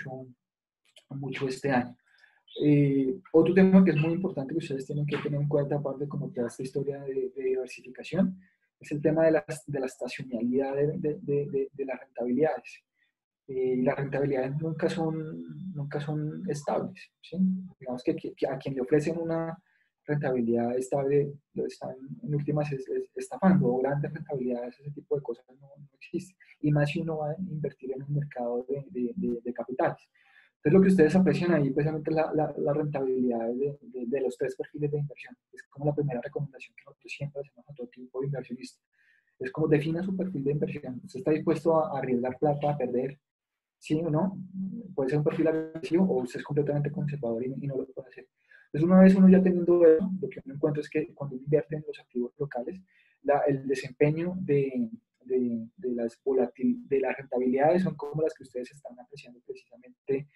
este año. Otro tema que es muy importante que ustedes tienen que tener en cuenta, aparte como toda esta historia de diversificación, es el tema de la estacionalidad de las rentabilidades. Las rentabilidades nunca son estables, ¿sí? Digamos que a quien le ofrecen una rentabilidad estable, lo están en últimas estafando, o grandes rentabilidades, ese tipo de cosas no existen. Y más si uno va a invertir en un mercado de capitales. Entonces, lo que ustedes aprecian ahí precisamente es la rentabilidad de los 3 perfiles de inversión. Es como la primera recomendación que nosotros nosotros siempre hacemos a todo tipo de inversionista. Es como defina su perfil de inversión. ¿Usted está dispuesto a arriesgar plata, a perder? ¿Sí o no? Puede ser un perfil agresivo o usted es completamente conservador y no lo puede hacer. Entonces, una vez uno ya teniendo eso, lo que uno encuentra es que cuando uno invierte en los activos locales, el desempeño de las rentabilidades son como las que ustedes están apreciando precisamente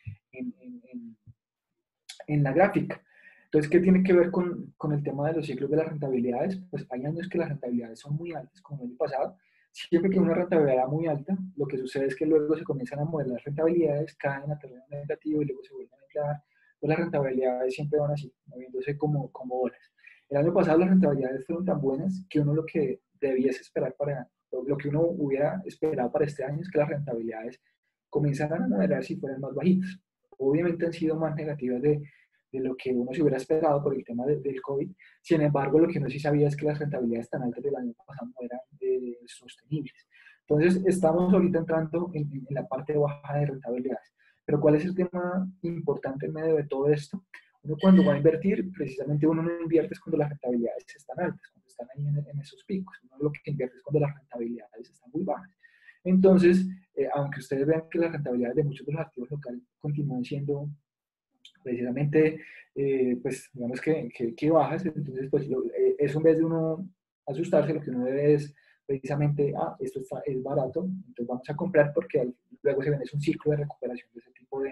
en la gráfica. Entonces, ¿qué tiene que ver con el tema de los ciclos de las rentabilidades? Pues hay años que las rentabilidades son muy altas, como el año pasado. Siempre que hay una rentabilidad muy alta, lo que sucede es que luego se comienzan a mover las rentabilidades, caen a terreno negativo y luego se vuelven a inflar. Pues las rentabilidades siempre van así, moviéndose como olas. El año pasado las rentabilidades fueron tan buenas que uno lo que debiese esperar lo que uno hubiera esperado para este año es que las rentabilidades comenzaran a moderarse y fueran más bajitas. Obviamente han sido más negativas de lo que uno se hubiera esperado por el tema del COVID. Sin embargo, lo que uno sí sabía es que las rentabilidades tan altas del año pasado no eran sostenibles. Entonces, estamos ahorita entrando en la parte baja de rentabilidades. Pero ¿cuál es el tema importante en medio de todo esto? Uno cuando va a invertir, precisamente uno no invierte cuando las rentabilidades están altas, cuando están ahí en esos picos. Uno lo que invierte es cuando las rentabilidades están muy bajas. Entonces, aunque ustedes vean que las rentabilidades de muchos de los activos locales continúan siendo precisamente, pues digamos que bajas, entonces pues eso en vez de uno asustarse, lo que uno debe es precisamente, esto es barato, entonces vamos a comprar porque luego se ven, es un ciclo de recuperación de ese tipo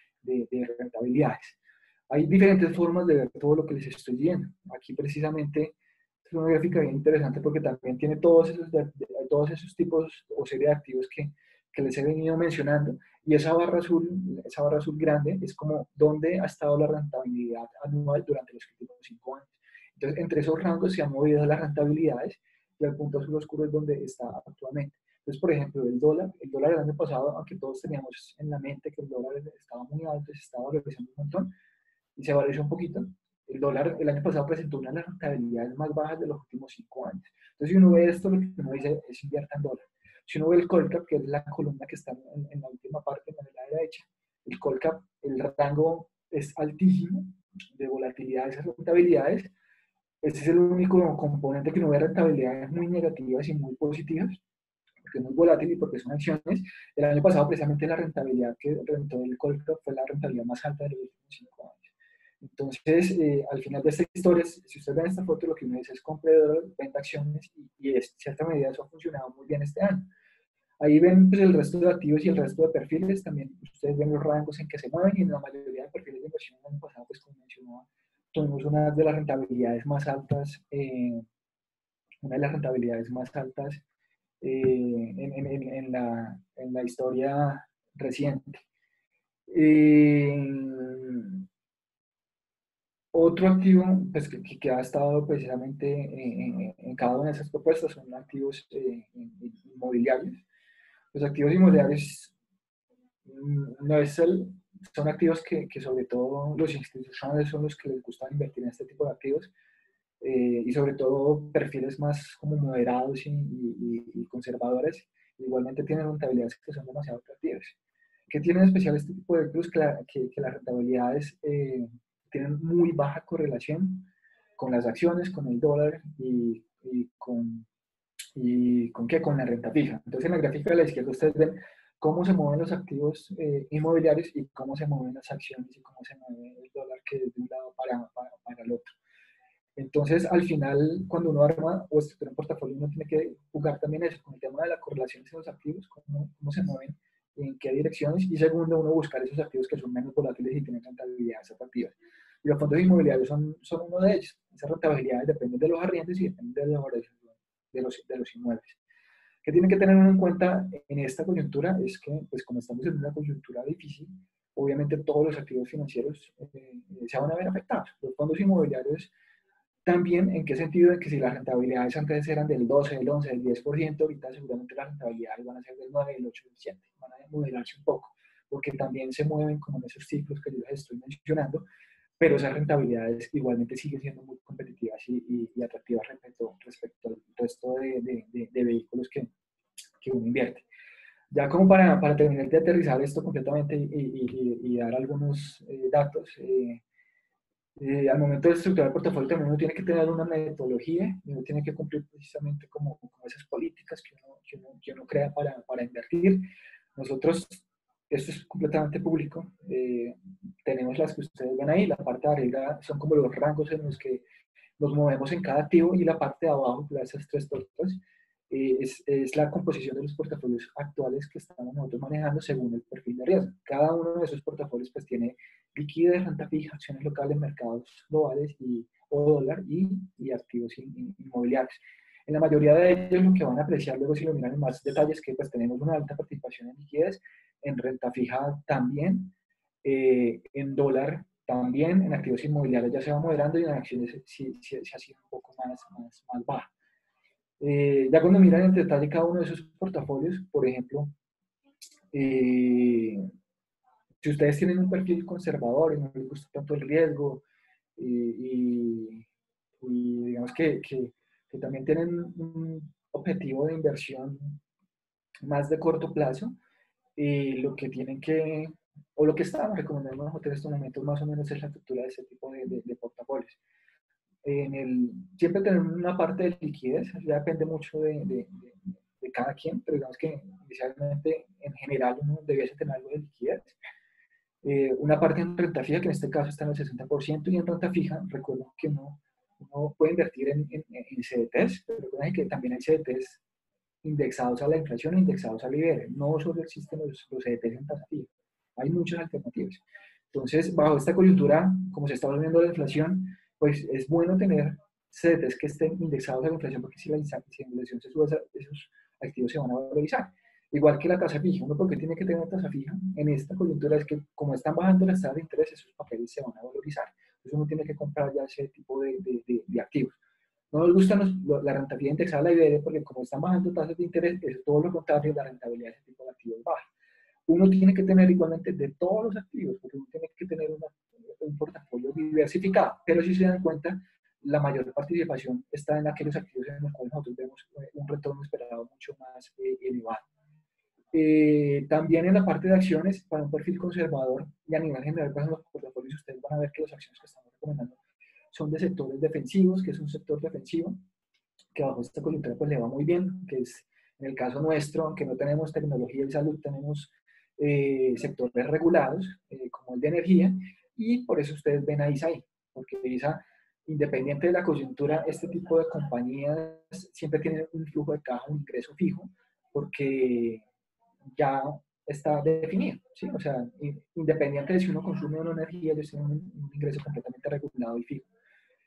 de rentabilidades. Hay diferentes formas de ver todo lo que les estoy diciendo. Aquí precisamente es una gráfica bien interesante porque también tiene todos esos tipos o serie de activos que les he venido mencionando. Y esa barra azul grande es como dónde ha estado la rentabilidad anual durante los últimos 5 años. Entonces, entre esos rangos se han movido las rentabilidades y el punto azul oscuro es donde está actualmente. Entonces, por ejemplo, el dólar el año pasado, aunque todos teníamos en la mente que el dólar estaba muy alto, se estaba valorizando un montón y se valorizó un poquito, el dólar el año pasado presentó una de las rentabilidades más bajas de los últimos 5 años. Entonces, si uno ve esto, lo que uno dice es invierta en dólar. Si uno ve el Colcap, que es la columna que está en la última parte, en la derecha, el Colcap, el rango es altísimo de volatilidad de esas rentabilidades. Este es el único componente que no ve rentabilidades muy negativas y muy positivas, porque es muy volátil y porque son acciones. El año pasado, precisamente, la rentabilidad que rentó el Colcap fue la rentabilidad más alta de los últimos 5 años. Entonces, al final de esta historia, si ustedes ven esta foto, lo que uno dice es compre dólares, venda acciones y en cierta medida eso ha funcionado muy bien este año. Ahí ven pues, el resto de activos y el resto de perfiles, también ustedes ven los rangos en que se mueven y en la mayoría de perfiles de inversión el año pasado, pues como mencionaba, tuvimos una de las rentabilidades más altas, en la historia reciente. Otro activo pues, que ha estado precisamente en cada una de esas propuestas son activos inmobiliarios. Los activos inmobiliarios son activos que sobre todo los institucionales son los que les gusta invertir en este tipo de activos y sobre todo perfiles más como moderados y conservadores. Igualmente tienen rentabilidades que son demasiado atractivas. ¿Qué tiene de especial este tipo de activos? Que las rentabilidades tienen muy baja correlación con las acciones, con el dólar y con la renta fija. Entonces, en la gráfica de la izquierda ustedes ven cómo se mueven los activos inmobiliarios y cómo se mueven las acciones y cómo se mueve el dólar que es de un lado para el otro. Entonces, al final, cuando uno arma o estructura un portafolio, uno tiene que jugar también eso, con el tema de la correlación entre los activos, cómo se mueven, en qué direcciones, y segundo, uno buscar esos activos que son menos volátiles y tienen rentabilidades atractivas. Y los fondos inmobiliarios son uno de ellos. Esas rentabilidades dependen de los arriendos y dependen de la valoración de los inmuebles. ¿Qué tienen que tener en cuenta en esta coyuntura? Es que, pues como estamos en una coyuntura difícil, obviamente todos los activos financieros se van a ver afectados. Los fondos inmobiliarios también, ¿en qué sentido? En que si las rentabilidades antes eran del 12, del 11, del 10%, ahorita seguramente las rentabilidades van a ser del 9, del 8, del 7, van a moderarse un poco, porque también se mueven como en esos ciclos que yo les estoy mencionando, pero esas rentabilidades igualmente siguen siendo muy competitivas y atractivas respecto al resto de vehículos que uno invierte. Ya como para terminar de aterrizar esto completamente y dar algunos datos, Al momento de estructurar el portafolio también uno tiene que tener una metodología y uno tiene que cumplir precisamente como esas políticas que uno crea para invertir. Nosotros, esto es completamente público, tenemos las que ustedes ven ahí, la parte de arriba son como los rangos en los que nos movemos en cada activo y la parte de abajo, esas tres tortas, es la composición de los portafolios actuales que estamos nosotros manejando según el perfil de riesgo. Cada uno de esos portafolios pues tiene liquidez, renta fija, acciones locales, mercados globales o dólar y activos inmobiliarios. En la mayoría de ellos lo que van a apreciar luego si lo miran en más detalles que pues tenemos una alta participación en liquidez, en renta fija también, en dólar también, en activos inmobiliarios ya se va moderando y en acciones se ha sido un poco más baja. Ya cuando miran en detalle cada uno de esos portafolios, por ejemplo, si ustedes tienen un perfil conservador y no les gusta tanto el riesgo y digamos que también tienen un objetivo de inversión más de corto plazo, lo que tienen que, o lo que estamos recomendando nosotros en estos momentos más o menos es la estructura de ese tipo de portafolios. Siempre tener una parte de liquidez, ya depende mucho de cada quien, pero digamos que inicialmente en general uno debiese tener algo de liquidez. Una parte en renta fija, que en este caso está en el 60%, y en renta fija, recuerdo que uno puede invertir en CDTs, pero recuerden que también hay CDTs indexados a la inflación, indexados al IBR. No solo existen los CDTs en tasa fija, hay muchas alternativas. Entonces, bajo esta coyuntura, como se está volviendo la inflación, pues es bueno tener CDTs que estén indexados a la inflación, porque si la inflación se sube, esos activos se van a valorizar. Igual que la tasa fija, uno porque tiene que tener tasa fija en esta coyuntura es que como están bajando las tasas de interés, esos papeles se van a valorizar. Entonces uno tiene que comprar ya ese tipo de activos. No nos gusta la rentabilidad indexada a la IBR porque como están bajando tasas de interés, es todo lo contrario, la rentabilidad de ese tipo de activos baja. Uno tiene que tener igualmente de todos los activos, porque uno tiene que tener un portafolio diversificado, pero si se dan cuenta, la mayor participación está en aquellos activos en los cuales nosotros vemos un retorno esperado mucho más elevado. También en la parte de acciones, para un perfil conservador y a nivel general, pues en los portafolios ustedes van a ver que las acciones que estamos recomendando son de sectores defensivos, que es un sector defensivo, que bajo esta coyuntura pues le va muy bien, que es en el caso nuestro, aunque no tenemos tecnología y salud, tenemos sectores regulados, como el de energía, y por eso ustedes ven a ISA ahí, porque ISA, independiente de la coyuntura, este tipo de compañías siempre tienen un flujo de caja, un ingreso fijo, porque ya está definido, ¿sí? O sea, independiente de si uno consume o no energía, ellos tienen un ingreso completamente regulado y fijo.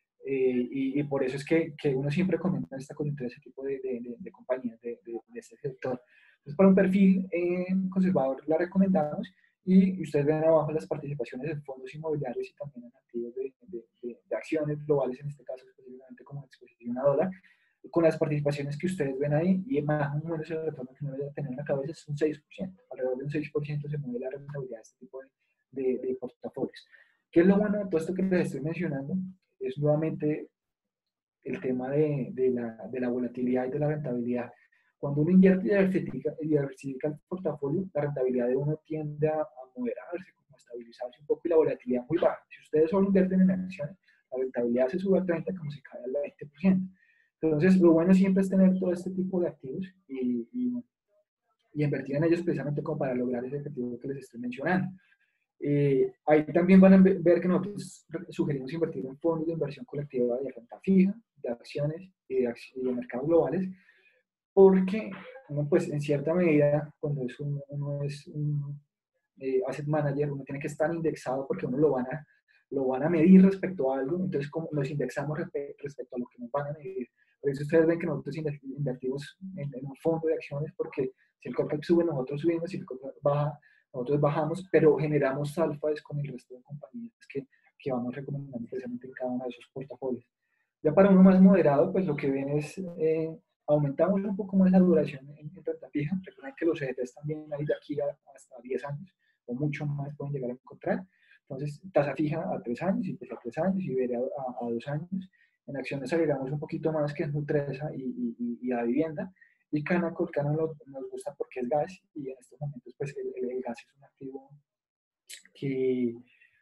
Y por eso es que uno siempre comenta esta coyuntura, ese tipo de compañías de este sector. Entonces, para un perfil conservador la recomendamos y ustedes ven abajo las participaciones en fondos inmobiliarios y también en activos de acciones globales, en este caso específicamente como exposición a dólar, con las participaciones que ustedes ven ahí y más o menos el retorno que uno debe tener en la cabeza es un 6%, alrededor de un 6% se mueve la rentabilidad de este tipo de portafolios. ¿Qué es lo bueno de todo esto que les estoy mencionando? Es nuevamente el tema de la volatilidad y de la rentabilidad. Cuando uno invierte y diversifica el portafolio, la rentabilidad de uno tiende a moderarse, como a estabilizarse un poco y la volatilidad muy baja. Si ustedes solo invierten en acciones, la rentabilidad se sube al 30% como se cae al 20%. Entonces, lo bueno siempre es tener todo este tipo de activos y invertir en ellos precisamente como para lograr ese objetivo que les estoy mencionando. Ahí también van a ver que nosotros sugerimos invertir en fondos de inversión colectiva de renta fija, de acciones y de mercados globales, porque uno, pues, en cierta medida, cuando uno es un asset manager, uno tiene que estar indexado porque uno lo van a medir respecto a algo, entonces como nos indexamos respecto a lo que nos van a medir. Por eso ustedes ven que nosotros invertimos en un fondo de acciones porque si el Colcap sube, nosotros subimos, si el Colcap baja, nosotros bajamos, pero generamos alfas con el resto de compañías que vamos recomendando precisamente en cada uno de esos portafolios. Ya para uno más moderado, pues lo que ven es, aumentamos un poco más la duración en renta fija. Recuerden que los CDTs también hay de aquí hasta 10 años, o mucho más pueden llegar a encontrar. Entonces, tasa fija a 3 años, y a 3 años, y veré a 2 años. En acciones agregamos un poquito más, que es Nutresa y la vivienda. Y Canacol nos gusta porque es gas, y en estos momentos pues el gas es un activo que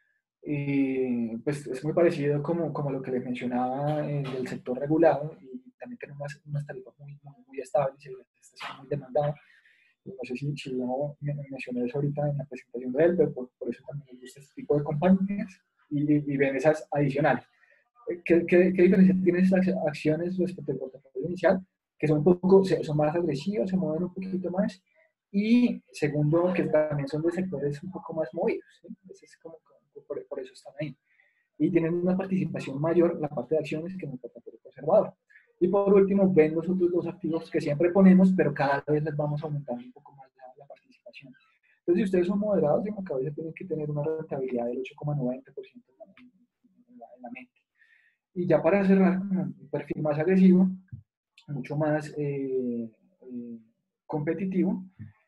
pues es muy parecido como lo que les mencionaba del sector regulado, y también tiene unas tarifas muy estables y está muy demandado. No sé si yo mencioné eso ahorita en la presentación de él, pero por eso también me gusta este tipo de compañías y ven esas adicionales. ¿Qué diferencia tienen esas acciones respecto al portafolio inicial? Que son más agresivas, se mueven un poquito más, y segundo, que también son de sectores un poco más movidos, ¿sí? Es por eso están ahí. Y tienen una participación mayor en la parte de acciones que en el portafolio conservador. Y por último, ven los otros dos activos que siempre ponemos, pero cada vez les vamos aumentando un poco más la participación. Entonces, si ustedes son moderados, en la cabeza tienen que tener una rentabilidad del 8,90% en la mente. Y ya para cerrar, un perfil más agresivo, mucho más competitivo,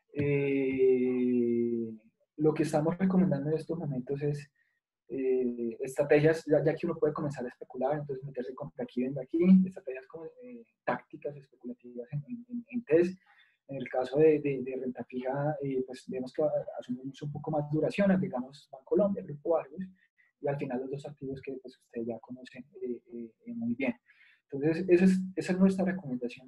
lo que estamos recomendando en estos momentos es estrategias, ya que uno puede comenzar a especular, entonces meterse con aquí, vende aquí, estrategias como tácticas especulativas en test. En el caso de renta fija, pues vemos que asumimos un poco más duración, agregamos Bancolombia, Grupo Argos, y al final los dos activos que pues, ustedes ya conocen muy bien. Entonces, esa es nuestra recomendación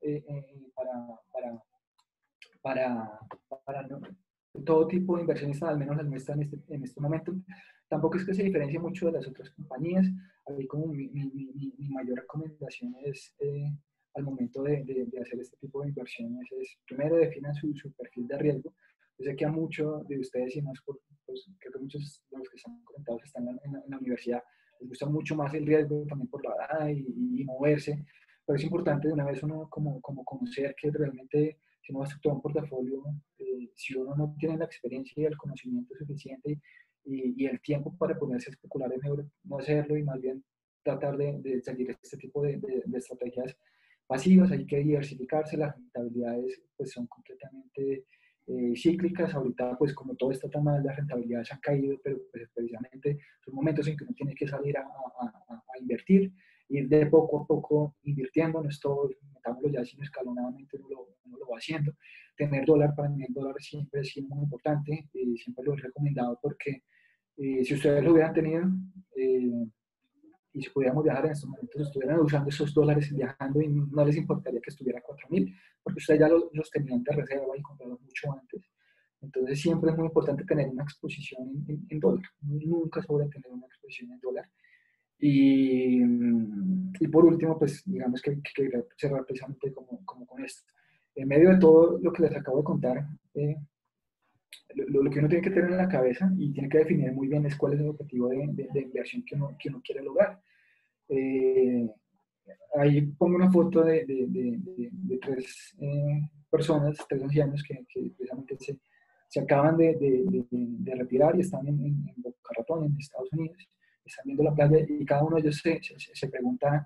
para todo tipo de inversionistas, al menos la nuestra en este momento. Tampoco es que se diferencie mucho de las otras compañías. Ahí como mi mayor recomendación es, al momento de hacer este tipo de inversiones, es primero definan su perfil de riesgo. Yo sé que a muchos de ustedes, y más pues, creo que muchos de los que están conectados están en la universidad, les gusta mucho más el riesgo también por la edad y moverse, pero es importante de una vez uno como conocer que realmente si uno va a estructurar un portafolio, si uno no tiene la experiencia y el conocimiento suficiente y el tiempo para ponerse a especular, es mejor no hacerlo y más bien tratar de seguir este tipo de estrategias pasivas. Hay que diversificarse, las rentabilidades pues son completamente cíclicas. Ahorita pues como todo está tan mal, las rentabilidades han caído, pero pues precisamente son momentos en que uno tiene que salir a invertir, ir de poco a poco invirtiendo, no es todo, metámoslo ya, sino escalonadamente uno lo va haciendo. Tener dólar, para mí el dólar siempre es muy importante, siempre lo he recomendado porque si ustedes lo hubieran tenido y si pudiéramos viajar en estos momentos, estuvieran usando esos dólares viajando y no les importaría que estuviera 4.000, porque ustedes ya los tenían de reserva y compraron mucho antes. Entonces siempre es muy importante tener una exposición en dólar, nunca sobre tener una exposición en dólar. Y por último, pues digamos que quería cerrar precisamente como con esto. En medio de todo lo que les acabo de contar, lo que uno tiene que tener en la cabeza y tiene que definir muy bien es cuál es el objetivo de inversión que uno quiere lograr. Ahí pongo una foto de tres personas, tres ancianos que precisamente se acaban de retirar y están en Boca Ratón, en Estados Unidos. Están viendo la playa y cada uno de ellos se pregunta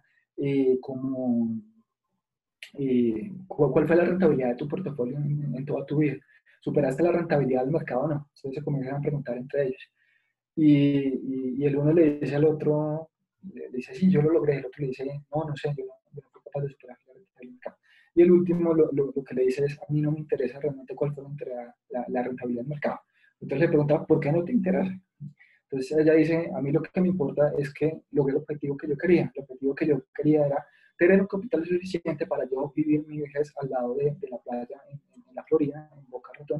¿cuál fue la rentabilidad de tu portafolio en toda tu vida? ¿Superaste la rentabilidad del mercado o no? Entonces se comienzan a preguntar entre ellos. Y el uno le dice al otro, le dice, sí, yo lo logré. El otro le dice, no sé, yo no fui capaz de superar la rentabilidad del mercado. Y el último lo que le dice es, a mí no me interesa realmente cuál fue la rentabilidad del mercado. Entonces le pregunta, ¿por qué no te interesa? Entonces ella dice, a mí lo que me importa es que logré el objetivo que yo quería. El objetivo que yo quería era tener un capital suficiente para yo vivir mi vejez al lado de la playa en la Florida, en Boca Ratón,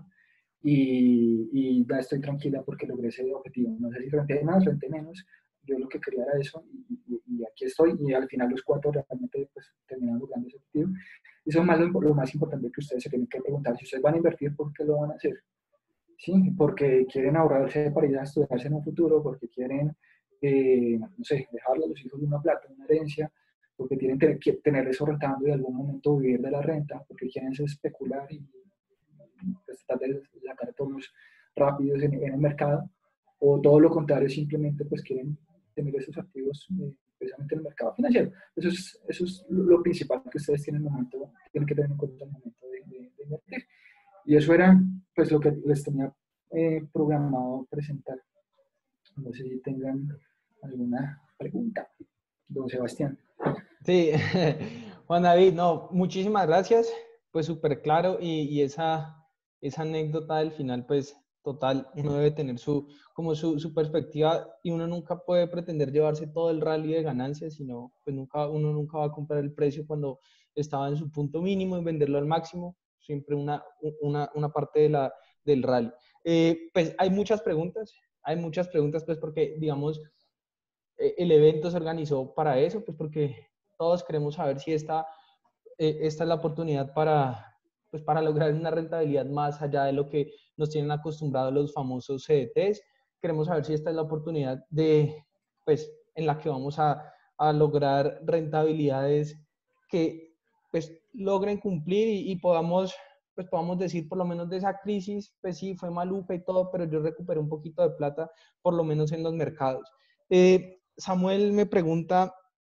y ya estoy tranquila porque logré ese objetivo. No sé si renté más, renté menos, yo lo que quería era eso y aquí estoy, y al final los cuatro realmente pues, terminan logrando ese objetivo. Eso es lo más importante que ustedes se tienen que preguntar. Si ustedes van a invertir, ¿por qué lo van a hacer? ¿Sí? Porque quieren ahorrarse para ir a estudiarse en un futuro, porque quieren, no sé, dejarle a los hijos una plata, una herencia, porque quieren tener eso rentando y en algún momento vivir de la renta, porque quieren especular y pues, tratar de sacar tomos rápidos en el mercado, o todo lo contrario, simplemente pues quieren tener esos activos precisamente en el mercado financiero. Eso es lo principal que ustedes tienen que tener en cuenta en el momento de invertir. Y eso era pues lo que les tenía programado presentar. No sé si tengan alguna pregunta, don Sebastián. Sí, Juan David, no, muchísimas gracias, pues súper claro y esa anécdota del final pues Total, uno debe tener su perspectiva y uno nunca puede pretender llevarse todo el rally de ganancias, sino pues uno nunca va a comprar el precio cuando estaba en su punto mínimo y venderlo al máximo, siempre una parte del rally. Pues hay muchas preguntas pues porque digamos el evento se organizó para eso, pues porque todos queremos saber si esta es la oportunidad pues para lograr una rentabilidad más allá de lo que nos tienen acostumbrados los famosos CDTs. Queremos saber si esta es la oportunidad pues, en la que vamos a lograr rentabilidades que pues, logren cumplir y pues podamos decir por lo menos de esa crisis, pues sí, fue maluca y todo, pero yo recuperé un poquito de plata, por lo menos en los mercados. Samuel me pregunta,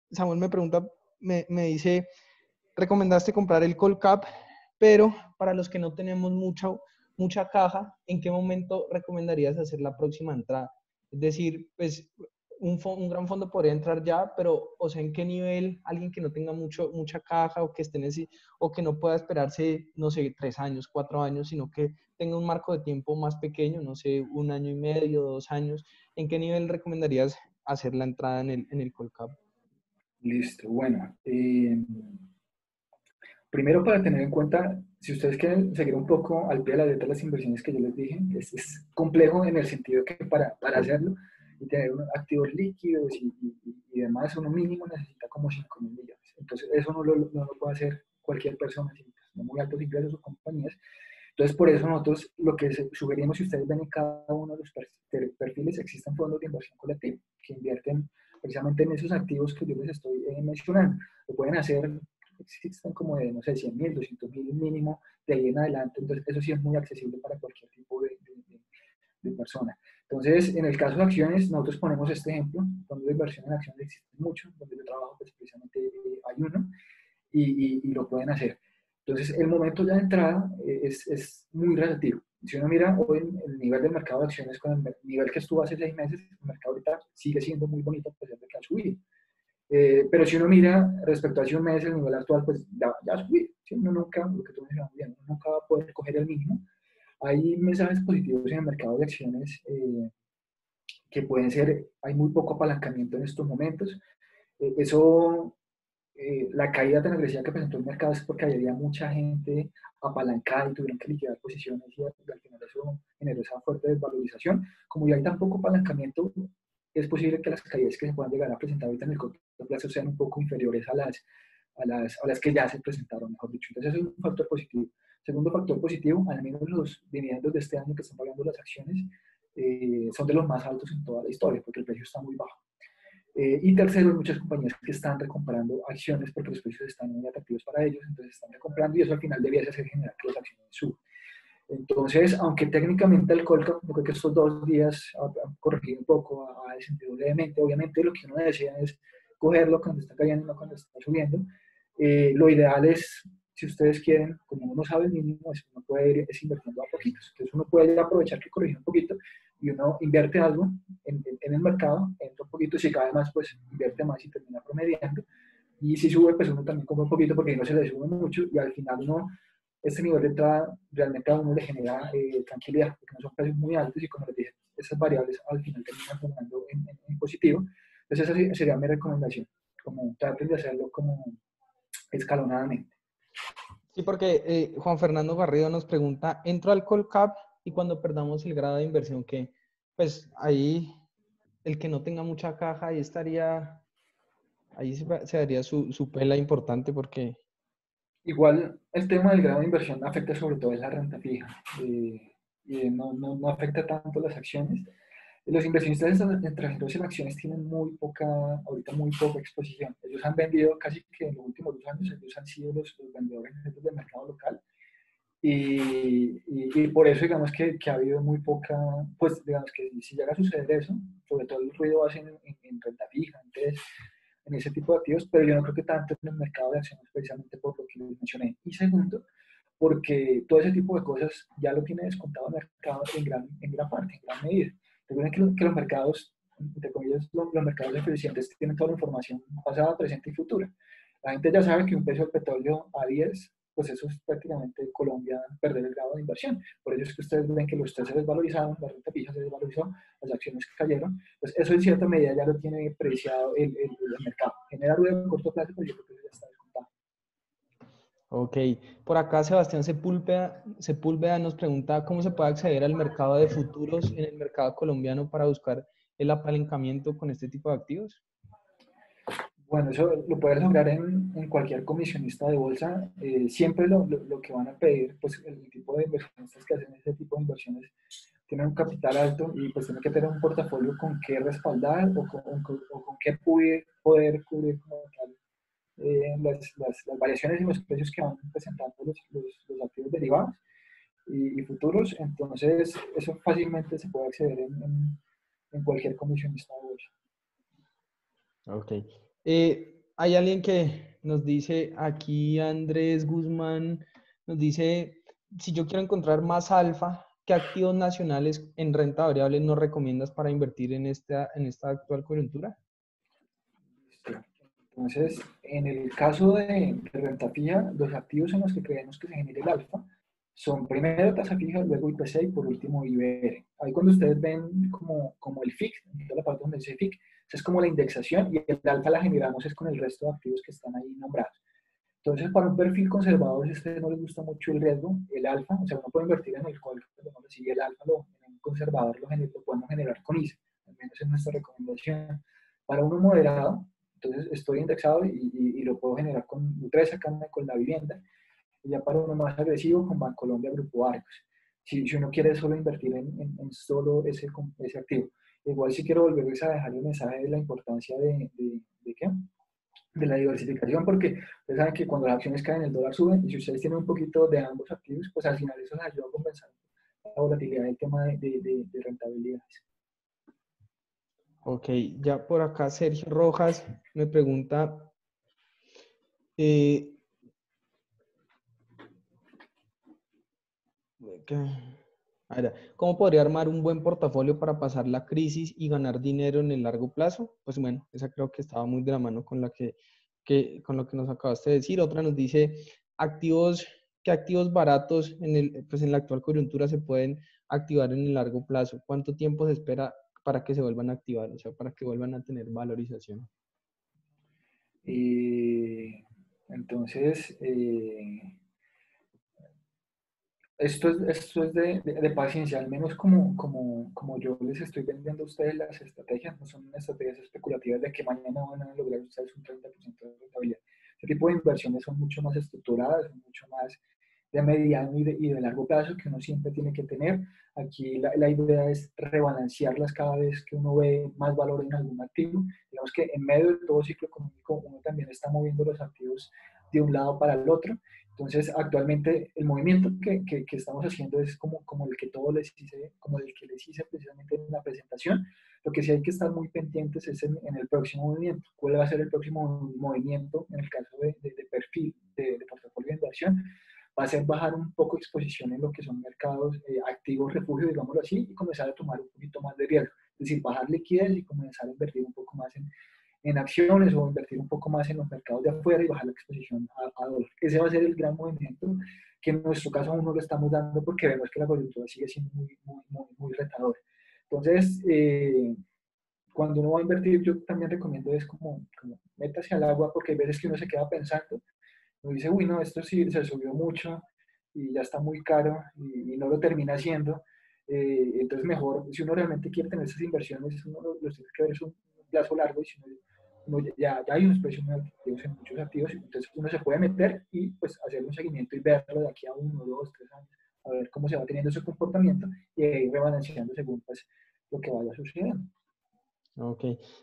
me dice, recomendaste comprar el Colcap, pero para los que no tenemos mucha caja, ¿en qué momento recomendarías hacer la próxima entrada? Es decir, pues un gran fondo podría entrar ya, pero, o sea, ¿en qué nivel alguien que no tenga mucha caja o que esté o que no pueda esperarse, no sé, 3 años, 4 años, sino que tenga un marco de tiempo más pequeño, no sé, 1 año y medio, 2 años, ¿en qué nivel recomendarías hacer la entrada en el Colcap? Listo, bueno. Primero, para tener en cuenta, si ustedes quieren seguir un poco al pie de la letra las inversiones que yo les dije, es complejo en el sentido que para hacerlo y tener unos activos líquidos y demás, uno mínimo necesita como 5.000 millones. Entonces, eso no lo puede hacer cualquier persona sin muy altos ingresos o compañías. Entonces, por eso nosotros lo que sugerimos, si ustedes ven en cada uno de los perfiles, existen fondos de inversión colectiva que invierten precisamente en esos activos que yo les estoy mencionando. Lo pueden hacer, existen como de, no sé, 100.000, 200.000 mínimo de ahí en adelante. Entonces, eso sí es muy accesible para cualquier tipo de persona. Entonces, en el caso de acciones, nosotros ponemos este ejemplo, fondos de inversión en acciones existen muchos, donde yo trabajo, pues precisamente hay uno, y lo pueden hacer. Entonces, el momento ya de entrada es muy relativo. Si uno mira hoy el nivel del mercado de acciones con el nivel que estuvo hace 6 meses, el mercado ahorita sigue siendo muy bonito a pesar de que ha subido. Pero si uno mira respecto a hace un mes, el nivel actual, pues ya ha subido. ¿Sí? Uno nunca, lo que tú mencionabas bien, uno nunca va a poder coger el mínimo. Hay mensajes positivos en el mercado de acciones que pueden ser, hay muy poco apalancamiento en estos momentos. Eso la caída tan agresiva que presentó el mercado es porque había mucha gente apalancada y tuvieron que liquidar posiciones y al final eso generó esa fuerte desvalorización. Como ya hay tan poco apalancamiento, es posible que las caídas que se puedan llegar a presentar ahorita en el corto plazo sean un poco inferiores a las que ya se presentaron, mejor dicho. Entonces, eso es un factor positivo. Segundo factor positivo, al menos los dividendos de este año que están pagando las acciones son de los más altos en toda la historia, porque el precio está muy bajo. Y tercero, hay muchas compañías que están recomprando acciones porque los precios están muy atractivos para ellos, entonces están recomprando y eso al final debiese hacer generar que las acciones suban. Entonces, aunque técnicamente el Colcap, yo creo que estos 2 días ha corregido un poco, ha descendido levemente, obviamente lo que uno desea es cogerlo cuando está cayendo, no cuando está subiendo. Lo ideal es, si ustedes quieren, como uno sabe el mínimo, uno puede ir invirtiendo a poquitos. Entonces uno puede aprovechar que corrige un poquito y uno invierte algo en el mercado, entra un poquito, si cae más, pues invierte más y termina promediando. Y si sube, pues uno también come un poquito porque no se le sube mucho y al final uno, este nivel de entrada realmente a uno le genera tranquilidad, porque no son precios muy altos y como les dije, esas variables al final terminan formando en positivo. Entonces esa sería mi recomendación, como traten de hacerlo como escalonadamente. Sí, porque Juan Fernando Garrido nos pregunta, ¿entro al Colcap y cuando perdamos el grado de inversión qué? Pues ahí el que no tenga mucha caja, ahí se daría su pela importante porque... Igual el tema del grado de inversión afecta sobre todo en la renta fija y no afecta tanto las acciones. Los inversionistas extranjeros en acciones tienen ahorita muy poca exposición. Ellos han vendido casi que en los últimos 2 años, ellos han sido los vendedores del mercado local y por eso digamos que ha habido muy poca, pues digamos que si llega a suceder eso, sobre todo el ruido va a ser en renta fija, entonces en ese tipo de activos, pero yo no creo que tanto en el mercado de acciones precisamente por lo que les mencioné. Y segundo, porque todo ese tipo de cosas ya lo tiene descontado el mercado en gran parte, en gran medida. Recuerden que los mercados, entre comillas, los mercados eficientes tienen toda la información pasada, presente y futura. La gente ya sabe que un precio del petróleo a 10 pues eso es prácticamente Colombia perder el grado de inversión. Por ello es que ustedes ven que los TES se desvalorizaron, la renta fija se desvalorizó, las acciones cayeron. Pues eso en cierta medida ya lo tiene preciado el mercado. Genera ruido a corto plazo, pero yo creo que eso ya está descontado. Ok, por acá Sebastián Sepúlveda nos pregunta cómo se puede acceder al mercado de futuros en el mercado colombiano para buscar el apalancamiento con este tipo de activos. Bueno, eso lo puedes lograr en cualquier comisionista de bolsa. Siempre lo que van a pedir, pues el tipo de inversionistas que hacen ese tipo de inversiones tienen un capital alto y pues tienen que tener un portafolio con qué respaldar o con qué poder cubrir como tal las variaciones en los precios que van presentando los activos derivados y futuros. Entonces, eso fácilmente se puede acceder en cualquier comisionista de bolsa. Ok. Hay alguien que nos dice, aquí Andrés Guzmán, nos dice, si yo quiero encontrar más alfa, ¿qué activos nacionales en renta variable nos recomiendas para invertir en esta actual coyuntura? Entonces, en el caso de renta fija, los activos en los que creemos que se genere el alfa son primero tasa fija, luego IPC y por último IBR. Ahí cuando ustedes ven como el FIC, en toda la parte donde dice FIC, esa es como la indexación y el alfa la generamos es con el resto de activos que están ahí nombrados. Entonces, para un perfil conservador, si a ustedes no les gusta mucho el riesgo, el alfa, o sea, uno puede invertir en el call, si el alfa en un conservador lo podemos generar con ICE, al menos es nuestra recomendación. Para uno moderado, entonces estoy indexado y lo puedo generar con Nutresa, con la vivienda, y ya para uno más agresivo con Bancolombia, Grupo Arcos. Si uno quiere solo invertir en solo ese activo. Igual si quiero volverles a dejar el mensaje de la importancia de ¿qué? De la diversificación, porque ustedes saben que cuando las acciones caen, el dólar sube, y si ustedes tienen un poquito de ambos activos, pues al final eso les ayuda a compensar la volatilidad del tema de rentabilidades. Ok, ya por acá Sergio Rojas me pregunta, ¿cómo podría armar un buen portafolio para pasar la crisis y ganar dinero en el largo plazo? Pues bueno, esa creo que estaba muy de la mano con con lo que nos acabaste de decir. Otra nos dice, ¿qué activos baratos pues en la actual coyuntura se pueden activar en el largo plazo? ¿Cuánto tiempo se espera para que se vuelvan a activar? O sea, para que vuelvan a tener valorización. Entonces, esto es de paciencia, al menos como yo les estoy vendiendo a ustedes las estrategias, no son estrategias especulativas de que mañana van a lograr ustedes un 30% de rentabilidad. Este tipo de inversiones son mucho más estructuradas, son mucho más de mediano y de largo plazo que uno siempre tiene que tener. Aquí la idea es rebalancearlas cada vez que uno ve más valor en algún activo. Digamos que en medio de todo ciclo económico uno también está moviendo los activos de un lado para el otro. Entonces, actualmente el movimiento que estamos haciendo es como el que todos les hice, como el que les hice precisamente en la presentación. Lo que sí hay que estar muy pendientes es en el próximo movimiento. ¿Cuál va a ser el próximo movimiento en el caso de perfil de portafolio de inversión? Va a ser bajar un poco exposición en lo que son mercados activos, refugio, digámoslo así, y comenzar a tomar un poquito más de riesgo. Es decir, bajar liquidez y comenzar a invertir un poco más en acciones o invertir un poco más en los mercados de afuera y bajar la exposición a dólar. Ese va a ser el gran movimiento que en nuestro caso aún no lo estamos dando porque vemos que la coyuntura sigue siendo muy retadora. Entonces, cuando uno va a invertir, yo también recomiendo es como métase al agua porque hay veces que uno se queda pensando, uno dice, uy, no, esto sí se subió mucho y ya está muy caro y no lo termina haciendo. Entonces, mejor, si uno realmente quiere tener esas inversiones, uno lo tiene que ver es un plazo largo y si uno ya hay unos precios muy atractivos en muchos activos, entonces uno se puede meter y pues hacer un seguimiento y verlo de aquí a 1, 2, 3 años, a ver cómo se va teniendo ese comportamiento y ir rebalanceando según pues, lo que vaya sucediendo. Ok.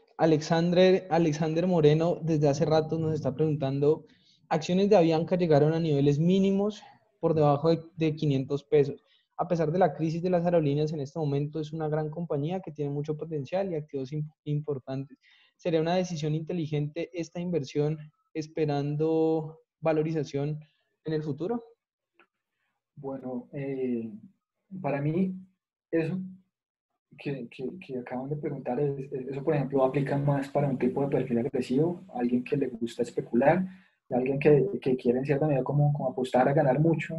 Alexander Moreno desde hace rato nos está preguntando, acciones de Avianca llegaron a niveles mínimos por debajo de 500 pesos. A pesar de la crisis de las aerolíneas en este momento es una gran compañía que tiene mucho potencial y activos importantes. ¿Sería una decisión inteligente esta inversión esperando valorización en el futuro? Bueno, para mí eso que acaban de preguntar, eso por ejemplo aplica más para un tipo de perfil agresivo, alguien que le gusta especular. de alguien que quiere en cierta medida como apostar a ganar mucho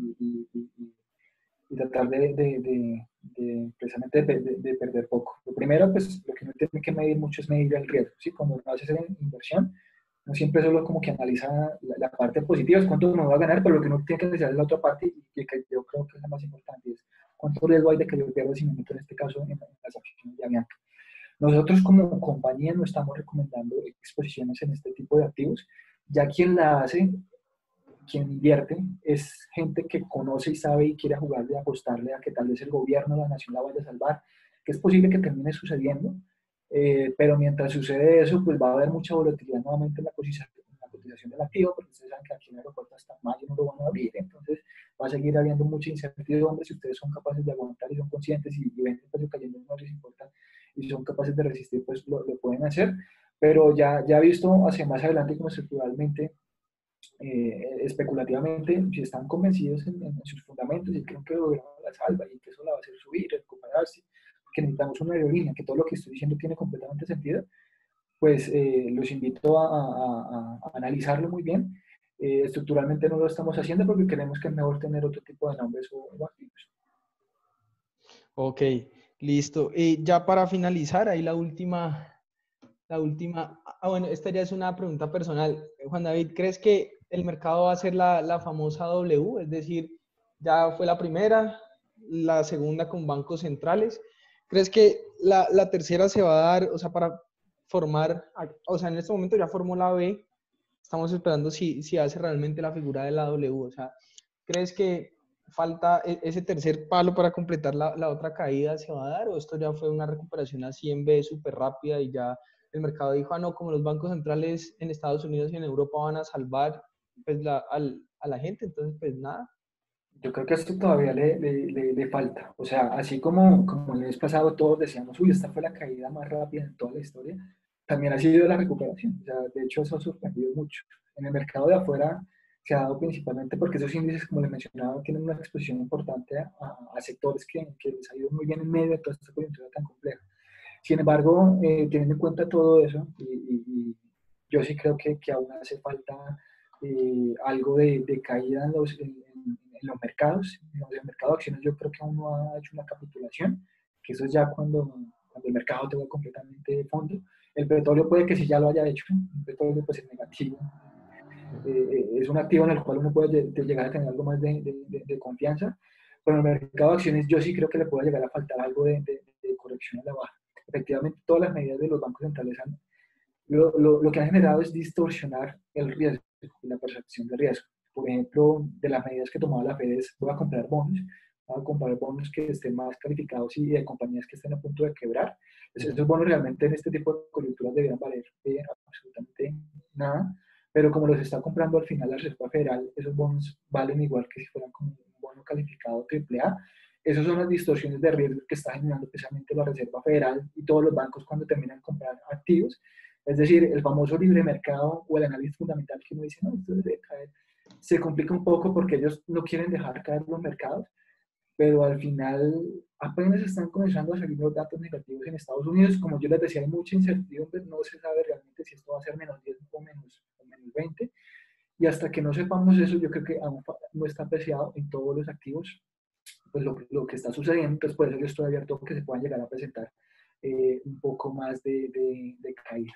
y tratar precisamente de perder poco. Lo primero, pues lo que uno tiene que medir mucho es medir el riesgo, ¿sí? Cuando uno hace esa inversión, no siempre solo como que analiza la parte positiva, es cuánto uno va a ganar, pero lo que uno tiene que analizar es la otra parte y que yo creo que es la más importante, es cuánto riesgo hay de que yo pierda si me meto en este caso en las acciones de Avianca. Nosotros como compañía no estamos recomendando exposiciones en este tipo de activos, ya quien la hace, quien invierte, es gente que conoce y sabe y quiere jugarle, apostarle a que tal vez el gobierno, la nación la vaya a salvar, que es posible que termine sucediendo, pero mientras sucede eso, pues va a haber mucha volatilidad nuevamente en la cotización del activo, porque ustedes saben que aquí en el aeropuerto hasta mayo no lo van a abrir, entonces va a seguir habiendo mucha incertidumbre. Si ustedes son capaces de aguantar y son conscientes y ven el precio cayendo, no les importa y son capaces de resistir, pues lo pueden hacer, pero ya visto hacia más adelante como estructuralmente, especulativamente, si están convencidos en sus fundamentos y creen que el gobierno la salva y que eso la va a hacer subir, recuperarse, porque necesitamos una aerolínea, que todo lo que estoy diciendo tiene completamente sentido, pues los invito a analizarlo muy bien. Estructuralmente no lo estamos haciendo porque creemos que es mejor tener otro tipo de nombres o activos. Ok, listo. Ya para finalizar, ahí la última, bueno, esta ya es una pregunta personal. Juan David, ¿crees que el mercado va a ser la famosa W? Es decir, ya fue la primera, la segunda con bancos centrales. ¿Crees que la tercera se va a dar, o sea, para formar, o sea, en este momento ya formó la B, estamos esperando si hace realmente la figura de la W? O sea, ¿crees que falta ese tercer palo para completar la otra caída? ¿Se va a dar o esto ya fue una recuperación así en B súper rápida y ya el mercado dijo, no, como los bancos centrales en Estados Unidos y en Europa van a salvar pues, a la gente, entonces pues nada? Yo creo que esto todavía le falta. O sea, así como el mes pasado todos decíamos, uy, esta fue la caída más rápida en toda la historia, también ha sido la recuperación. O sea, de hecho, eso ha sorprendido mucho. En el mercado de afuera se ha dado principalmente porque esos índices, como les mencionaba, tienen una exposición importante a sectores que les ha ido muy bien en medio de toda esta coyuntura tan compleja. Sin embargo, teniendo en cuenta todo eso, y yo sí creo que aún hace falta algo de caída en los mercados. En el mercado de acciones yo creo que aún no ha hecho una capitulación, que eso es ya cuando el mercado tenga completamente de fondo. El petróleo puede que sí ya lo haya hecho, un petróleo pues es negativo. Es un activo en el cual uno puede llegar a tener algo más de confianza, pero en el mercado de acciones yo sí creo que le puede llegar a faltar algo de corrección a la baja. Efectivamente, todas las medidas de los bancos centrales lo que han generado es distorsionar el riesgo y la percepción de riesgo. Por ejemplo, de las medidas que tomaba la Fed es, voy a comprar bonos que estén más calificados y de compañías que estén a punto de quebrar. Entonces, esos bonos realmente en este tipo de coyunturas deberían valer absolutamente nada, pero como los está comprando al final la Reserva Federal, esos bonos valen igual que si fueran como un bono calificado AAA. Esas son las distorsiones de riesgo que está generando precisamente la Reserva Federal y todos los bancos cuando terminan de comprar activos. Es decir, el famoso libre mercado o el análisis fundamental que uno dice, no, esto debe caer, se complica un poco porque ellos no quieren dejar caer los mercados, pero al final apenas están comenzando a salir los datos negativos en Estados Unidos. Como yo les decía, hay mucha incertidumbre, no se sabe realmente si esto va a ser menos 10 o menos 20, y hasta que no sepamos eso, yo creo que aún no está apreciado en todos los activos pues lo que está sucediendo. Entonces, por eso yo estoy abierto a que se puedan llegar a presentar un poco más de caídas.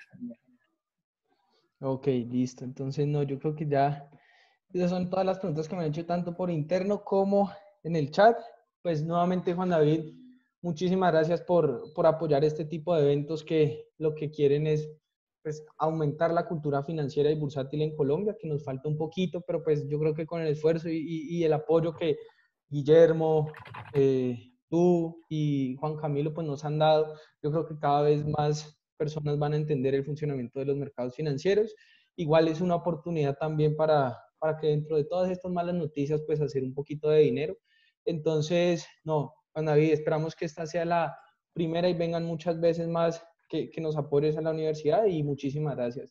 Ok, listo. Entonces, no, yo creo que ya esas son todas las preguntas que me han hecho tanto por interno como en el chat. Pues nuevamente, Juan David, muchísimas gracias por apoyar este tipo de eventos que lo que quieren es pues, aumentar la cultura financiera y bursátil en Colombia, que nos falta un poquito, pero pues yo creo que con el esfuerzo y el apoyo que Guillermo, tú y Juan Camilo pues nos han dado, yo creo que cada vez más personas van a entender el funcionamiento de los mercados financieros. Igual es una oportunidad también para que dentro de todas estas malas noticias, pues hacer un poquito de dinero. Entonces, no, Juan David, esperamos que esta sea la primera y vengan muchas veces más que nos apoyes a la universidad y muchísimas gracias.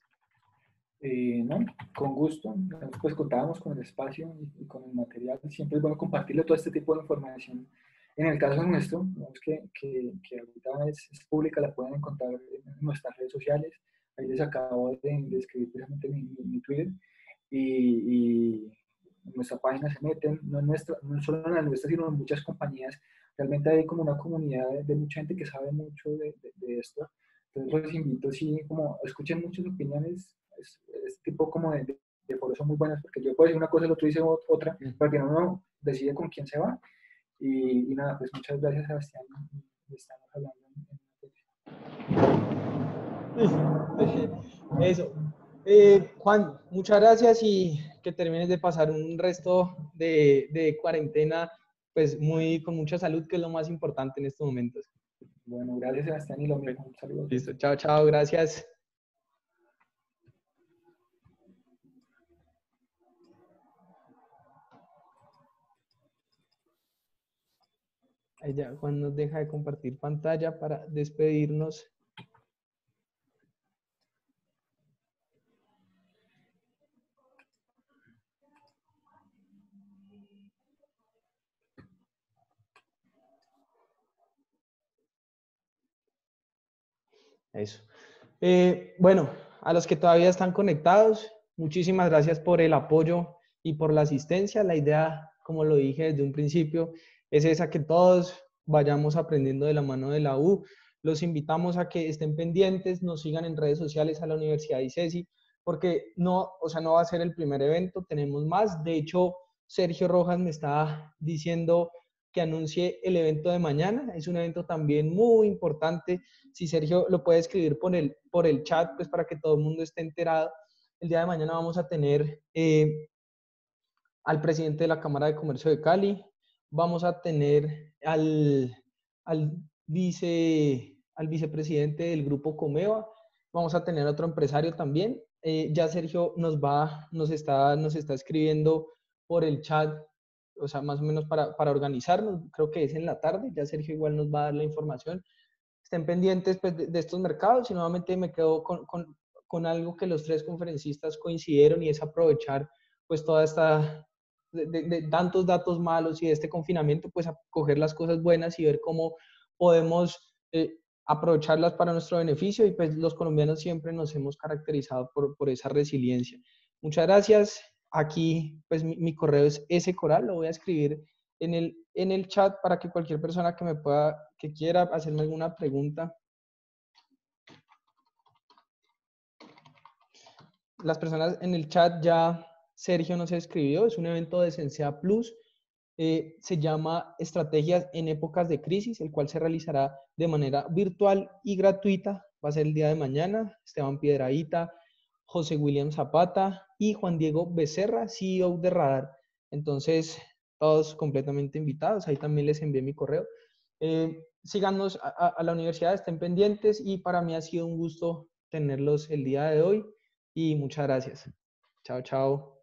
No, con gusto, pues contábamos con el espacio y con el material. Siempre es bueno compartirle todo este tipo de información. En el caso nuestro, vemos que ahorita es pública, la pueden encontrar en nuestras redes sociales. Ahí les acabo de escribir precisamente mi Twitter. y en nuestra página se meten, no, no solo en la nuestra, sino en muchas compañías. Realmente hay como una comunidad de mucha gente que sabe mucho de esto. Entonces los invito, sí, como escuchen muchas opiniones, es tipo como de foros son muy buenas, porque yo puedo decir una cosa, el otro dice otra, pero que uno decide con quién se va. Y nada, pues muchas gracias, Sebastián. Estamos hablando Eso. Juan, muchas gracias y que termines de pasar un resto de cuarentena pues con mucha salud, que es lo más importante en estos momentos. Bueno, gracias, Sebastián, y lo mismo. Un saludo. Listo, chao, chao, gracias. Ahí ya, Juan nos deja de compartir pantalla para despedirnos. Eso. Bueno, a los que todavía están conectados, muchísimas gracias por el apoyo y por la asistencia. La idea, como lo dije desde un principio, es esa, que todos vayamos aprendiendo de la mano de la U. Los invitamos a que estén pendientes, nos sigan en redes sociales a la Universidad ICESI, porque no, o sea, no va a ser el primer evento, tenemos más. De hecho, Sergio Rojas me está diciendo que anuncie el evento de mañana. Es un evento también muy importante. Si Sergio lo puede escribir por el chat, pues para que todo el mundo esté enterado. El día de mañana vamos a tener al presidente de la Cámara de Comercio de Cali, vamos a tener al vicepresidente del Grupo Comeva, vamos a tener otro empresario también. Ya Sergio nos está escribiendo por el chat, o sea, más o menos para organizarnos. Creo que es en la tarde, ya Sergio igual nos va a dar la información. Estén pendientes pues, de estos mercados, y nuevamente me quedo con algo que los tres conferencistas coincidieron, y es aprovechar pues toda esta de tantos datos malos y de este confinamiento, pues a coger las cosas buenas y ver cómo podemos aprovecharlas para nuestro beneficio. Y pues los colombianos siempre nos hemos caracterizado por esa resiliencia. Muchas gracias. Aquí pues mi correo es scoral, lo voy a escribir en el chat para que cualquier persona que quiera hacerme alguna pregunta. Las personas en el chat ya, Sergio nos escribió, es un evento de Sensea Plus, se llama Estrategias en Épocas de Crisis, el cual se realizará de manera virtual y gratuita. Va a ser el día de mañana. Esteban Piedrahita, José William Zapata y Juan Diego Becerra, CEO de Radar. Entonces, todos completamente invitados. Ahí también les envié mi correo. Síganos a la universidad, estén pendientes, y para mí ha sido un gusto tenerlos el día de hoy. Y muchas gracias. Chao, chao.